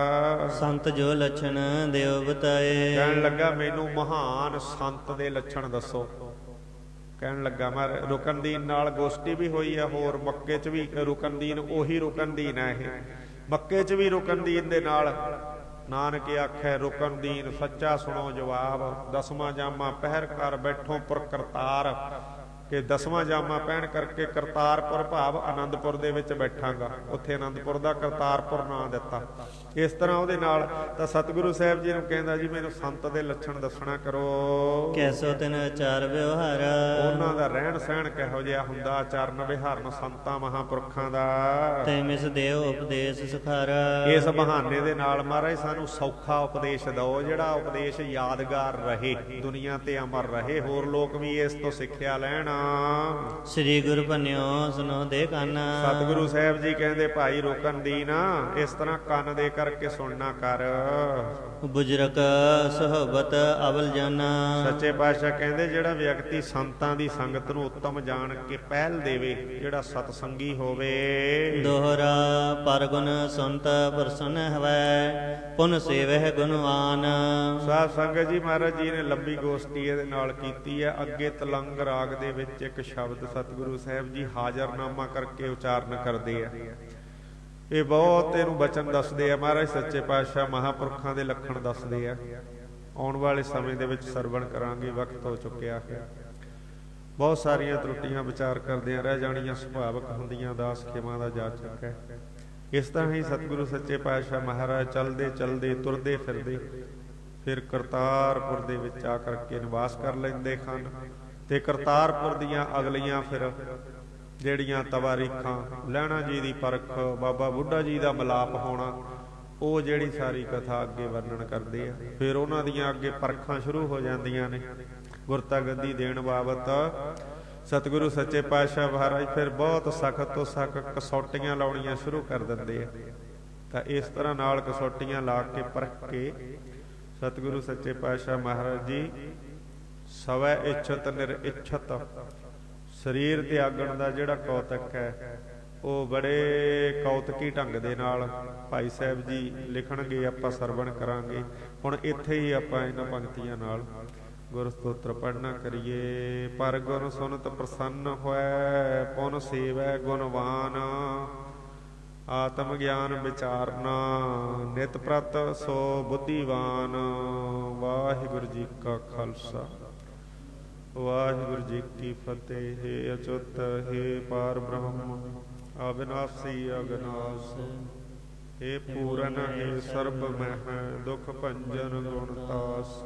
S2: ਸੰਤ ਜੋ ਲੱਛਣ ਦਿਓ ਬਤਾਏ।
S1: ਕਹਿਣ ਲੱਗਾ ਮੈਨੂੰ ਮਹਾਨ ਸੰਤ ਦੇ ਲੱਛਣ ਦੱਸੋ। ਕਹਿਣ ਲੱਗਾ ਮੈਂ ਰੁਕਨਦੀਨ ਨਾਲ ਗੋਸ਼ਟੀ ਵੀ ਹੋਈ ਹੈ, ਹੋਰ ਮੱਕੇ 'ਚ ਵੀ ਰੁਕਨਦੀਨ, ਉਹੀ ਰੁਕਨਦੀਨ ਹੈ ਇਹ। ਮੱਕੇ 'ਚ ਵੀ ਰੁਕਨਦੀਨ ਦੇ ਨਾਲ ਨਾਨਕ ਆਖੈ ਰੁਕਨਦੀਨ ਸੱਚਾ ਸੁਣੋ ਜਵਾਬ। ਦਸਵਾਂ ਜਾਮਾ ਪਹਿਰ ਕਰ ਬੈਠੋ ਪੁਰ ਕਰਤਾਰ, ਕਿ ਦਸਵਾਂ ਜਾਮਾ ਪਹਿਨ ਕਰਕੇ ਕਰਤਾਰਪੁਰ ਭਾਵ ਆਨੰਦਪੁਰ ਦੇ ਵਿੱਚ ਬੈਠਾਂਗਾ। ਉੱਥੇ ਆਨੰਦਪੁਰ ਦਾ ਕਰਤਾਰਪੁਰ ਨਾਂ ਦਿੱਤਾ। ਇਸ ਤਰ੍ਹਾਂ ਉਹਦੇ ਨਾਲ ਤਾਂ ਸਤਿਗੁਰੂ ਸਾਹਿਬ ਜੀ ਨੂੰ ਕਹਿੰਦਾ ਜੀ ਮੈਨੂੰ ਸੰਤ ਦੇ ਲੱਛਣ ਦੱਸਣਾ ਕਰੋ।
S2: ਕੈਸੋ ਤਿਨ ਆਚਾਰ ਵਿਵਹਾਰ,
S1: ਉਹਨਾਂ ਦਾ ਰਹਿਣ ਸਹਿਣ ਕਿਹੋ ਜਿਹਾ ਹੁੰਦਾ, ਆਚਰਨ ਵਿਹਾਰਨ ਸੰਤਾਂ ਮਹਾਂਪੁਰਖਾਂ ਦਾ।
S2: ਤੇ ਮਿਸ ਦੇਵ ਉਪਦੇਸ਼ ਸੁਖਾਰਾ,
S1: ਇਸ ਬਹਾਨੇ ਦੇ ਨਾਲ ਮਹਾਰਾਜ ਸਾਨੂੰ ਸੌਖਾ ਉਪਦੇਸ਼ ਦਿਓ, ਜਿਹੜਾ ਉਪਦੇਸ਼ ਯਾਦਗਾਰ ਰਹੇ, ਦੁਨੀਆ ਤੇ ਅਮਰ ਰਹੇ, ਹੋਰ ਲੋਕ ਵੀ ਇਸ ਤੋਂ ਸਿੱਖਿਆ ਲੈਣ।
S2: ਸ੍ਰੀ ਗੁਰੂ ਭੰਨਿਓ ਸੁਨੋ ਦੇ ਕੰਨ,
S1: ਸਤਿਗੁਰੂ ਸਾਹਿਬ ਜੀ ਕਹਿੰਦੇ ਭਾਈ ਰੁਕਨਦੀਨ ਇਸ ਤਰ੍ਹਾਂ ਕੰਨ ਦੇ ਕਰਕੇ ਸੁਣਨਾ ਕਰ।
S2: ਬੁਜਰਕ ਸੁਹਬਤ ਅਵਲ ਜਾਨਾ,
S1: ਸੱਚੇ ਪਾਤਸ਼ਾਹ ਕਹਿੰਦੇ ਜਿਹੜਾ ਵਿਅਕਤੀ ਸੰਤਾਂ ਦੀ ਸੰਗਤ ਨੂੰ ਉੱਤਮ ਜਾਣ ਕੇ ਪਹਿਲ ਦੇਵੇ, ਜਿਹੜਾ ਸਤਸੰਗੀ ਹੋਵੇ।
S2: ਦੋਹਰਾ ਪਰਗੁਣ ਸੁਨਤ ਪ੍ਰਸੰਨ ਹਵੈ, ਪੁਨ ਸੇਵਹਿ ਗੁਣਵਾਨ।
S1: ਸਾਧ ਸੰਗਤ ਜੀ ਮਹਾਰਾਜ ਜੀ ਨੇ ਲੰਬੀ ਗੋਸ਼ਟੀ ਇਹਦੇ ਨਾਲ ਕੀਤੀ ਹੈ। ਅੱਗੇ ਤਲੰਗ ਰਾਗ ਦੇ ਵਿੱਚ ਇੱਕ ਸ਼ਬਦ ਸਤਿਗੁਰੂ ਸਾਹਿਬ ਜੀ ਹਾਜ਼ਰਨਾਮਾ ਕਰਕੇ ਉਚਾਰਨ ਕਰਦੇ ਆ। ਇਹ ਬਹੁਤ ਇਹਨੂੰ ਬਚਨ ਦੱਸਦੇ ਆ। ਮਹਾਰਾਜ ਸੱਚੇ ਪਾਤਸ਼ਾਹ ਮਹਾਂਪੁਰਖਾਂ ਦੇ ਲੱਖਣ ਦੱਸਦੇ ਆ। ਆਉਣ ਵਾਲੇ ਸਮੇਂ ਦੇ ਵਿੱਚ ਸਰਵਣ ਕਰਾਂਗੇ, ਵਕਤ ਹੋ ਚੁੱਕਿਆ ਹੈ। ਬਹੁਤ ਸਾਰੀਆਂ ਤਰੁੱਟੀਆਂ ਵਿਚਾਰ ਕਰਦੇ ਆ, ਰਹਿ ਜਾਣੀਆਂ ਸੁਭਾਵਕ ਹੁੰਦੀਆਂ, ਦਾਸ ਖੇਮਾਂ ਦਾ ਜਾ ਚੁੱਕਾ ਹੈ। ਇਸ ਤਰ੍ਹਾਂ ਹੀ ਸਤਿਗੁਰੂ ਸੱਚੇ ਪਾਤਸ਼ਾਹ ਮਹਾਰਾਜ ਚਲਦੇ ਚਲਦੇ ਤੁਰਦੇ ਫਿਰਦੇ ਫਿਰ ਕਰਤਾਰਪੁਰ ਦੇ ਵਿੱਚ ਆ ਕਰਕੇ ਨਿਵਾਸ ਕਰ ਲੈਂਦੇ ਹਨ। ਤੇ ਕਰਤਾਰਪੁਰ ਦੀਆਂ ਅਗਲੀਆਂ ਫਿਰ ਜਿਹੜੀਆਂ ਤਵਾਰੀਖਾਂ, ਲਹਿਣਾ ਜੀ ਦੀ ਪਰਖ, ਬਾਬਾ ਬੁੱਢਾ ਜੀ ਦਾ ਮਿਲਾਪ ਹੋਣਾ, ਉਹ ਜਿਹੜੀ ਸਾਰੀ ਕਥਾ ਅੱਗੇ ਵਰਣਨ ਕਰਦੇ ਆ। ਫਿਰ ਉਹਨਾਂ ਦੀਆਂ ਅੱਗੇ ਪਰਖਾਂ ਸ਼ੁਰੂ ਹੋ ਜਾਂਦੀਆਂ ਨੇ ਗੁਰਤਾ ਗੱਦੀ ਦੇਣ ਬਾਬਤ। ਸਤਿਗੁਰੂ ਸੱਚੇ ਪਾਤਸ਼ਾਹ ਮਹਾਰਾਜ ਫਿਰ ਬਹੁਤ ਸਖਤ ਤੋਂ ਸਖਤ ਕਸੌਟੀਆਂ ਲਾਉਣੀਆਂ ਸ਼ੁਰੂ ਕਰ ਦਿੰਦੇ ਆ। ਤਾਂ ਇਸ ਤਰ੍ਹਾਂ ਨਾਲ ਕਸੌਟੀਆਂ ਲਾ ਕੇ ਪਰਖ ਕੇ ਸਤਿਗੁਰੂ ਸੱਚੇ ਪਾਤਸ਼ਾਹ ਮਹਾਰਾਜ ਜੀ ਸਵੈ ਇੱਛਤ ਨਿਰ ਇੱਛਤ ਸਰੀਰ ਤਿਆਗਣ ਦਾ ਜਿਹੜਾ ਕੌਤਕ ਹੈ ਉਹ ਬੜੇ ਕੌਤਕੀ ਢੰਗ ਦੇ ਨਾਲ ਭਾਈ ਸਾਹਿਬ ਜੀ ਲਿਖਣਗੇ, ਆਪਾਂ ਸਰਵਣ ਕਰਾਂਗੇ। ਹੁਣ ਇੱਥੇ ਹੀ ਆਪਾਂ ਇਹਨਾਂ ਪੰਕਤੀਆਂ ਨਾਲ ਗੁਰ ਸਤੋਤਰ ਪੜ੍ਹਨਾ ਕਰੀਏ। ਪਰ ਗੁਣ ਸੁਨਤ ਪ੍ਰਸੰਨ ਹੋਇ, ਪੁਨ ਸੇਵੈ ਗੁਣਵਾਨ, ਆਤਮ ਗਿਆਨ ਵਿਚਾਰਨਾ, ਨਿਤ ਪ੍ਰਤ ਸੋ ਬੁੱਧੀਵਾਨ। ਵਾਹਿਗੁਰੂ ਜੀ ਕਾ ਖਾਲਸਾ, ਵਾਹਿਗੁਰੂ ਜੀ ਕੀ ਫਤਿਹ। ਹੈ ਅਚੁੱਤ ਹੈ ਪਾਰ ਬ੍ਰਹਮ, ਅਬਿਨਾਸੀ ਅਗਨਾਸ, ਹੈ ਪੂਰਨ ਹੈ ਸਰਬ ਮਹਿ, ਦੁਖ ਭੰਜਨ ਗੁਣਤਾਸ।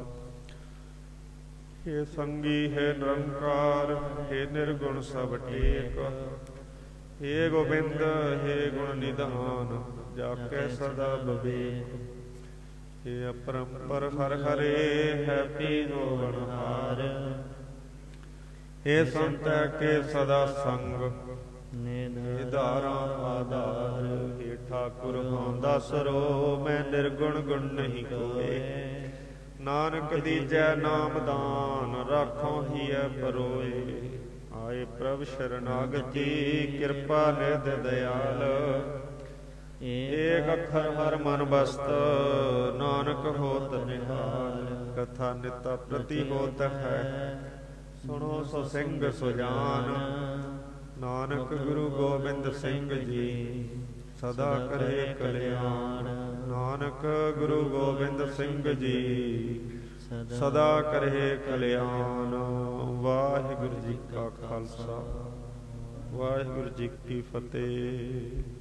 S1: हे संगी है निरंकार, हे निर्गुण सब टेक, हे गोविंद हे गुण निधान, जाके सदा विवेक। हे अपरंपर हर हरे है पीरो गणहार, हे संत के सदा संग निधारा आधार। हे ठाकुर हाँ दासरो मैं निर्गुण गुण नहीं कोए। नानक दीजै नाम दान राखों ही परोए। आए प्रभ शरणागति कृपा निध दयाल। एक अखर हर मन बस्त नानक होत निहाल। कथा निता प्रति होत है सुनो सो सिंह सुजान। नानक गुरु गोबिंद सिंह जी सदा करे कल्याण। नानक गुरु गोबिंद सिंह जी सदा करे कल्याण। वाहिगुरु जी का खालसा वाहिगुरु जी की फतेह।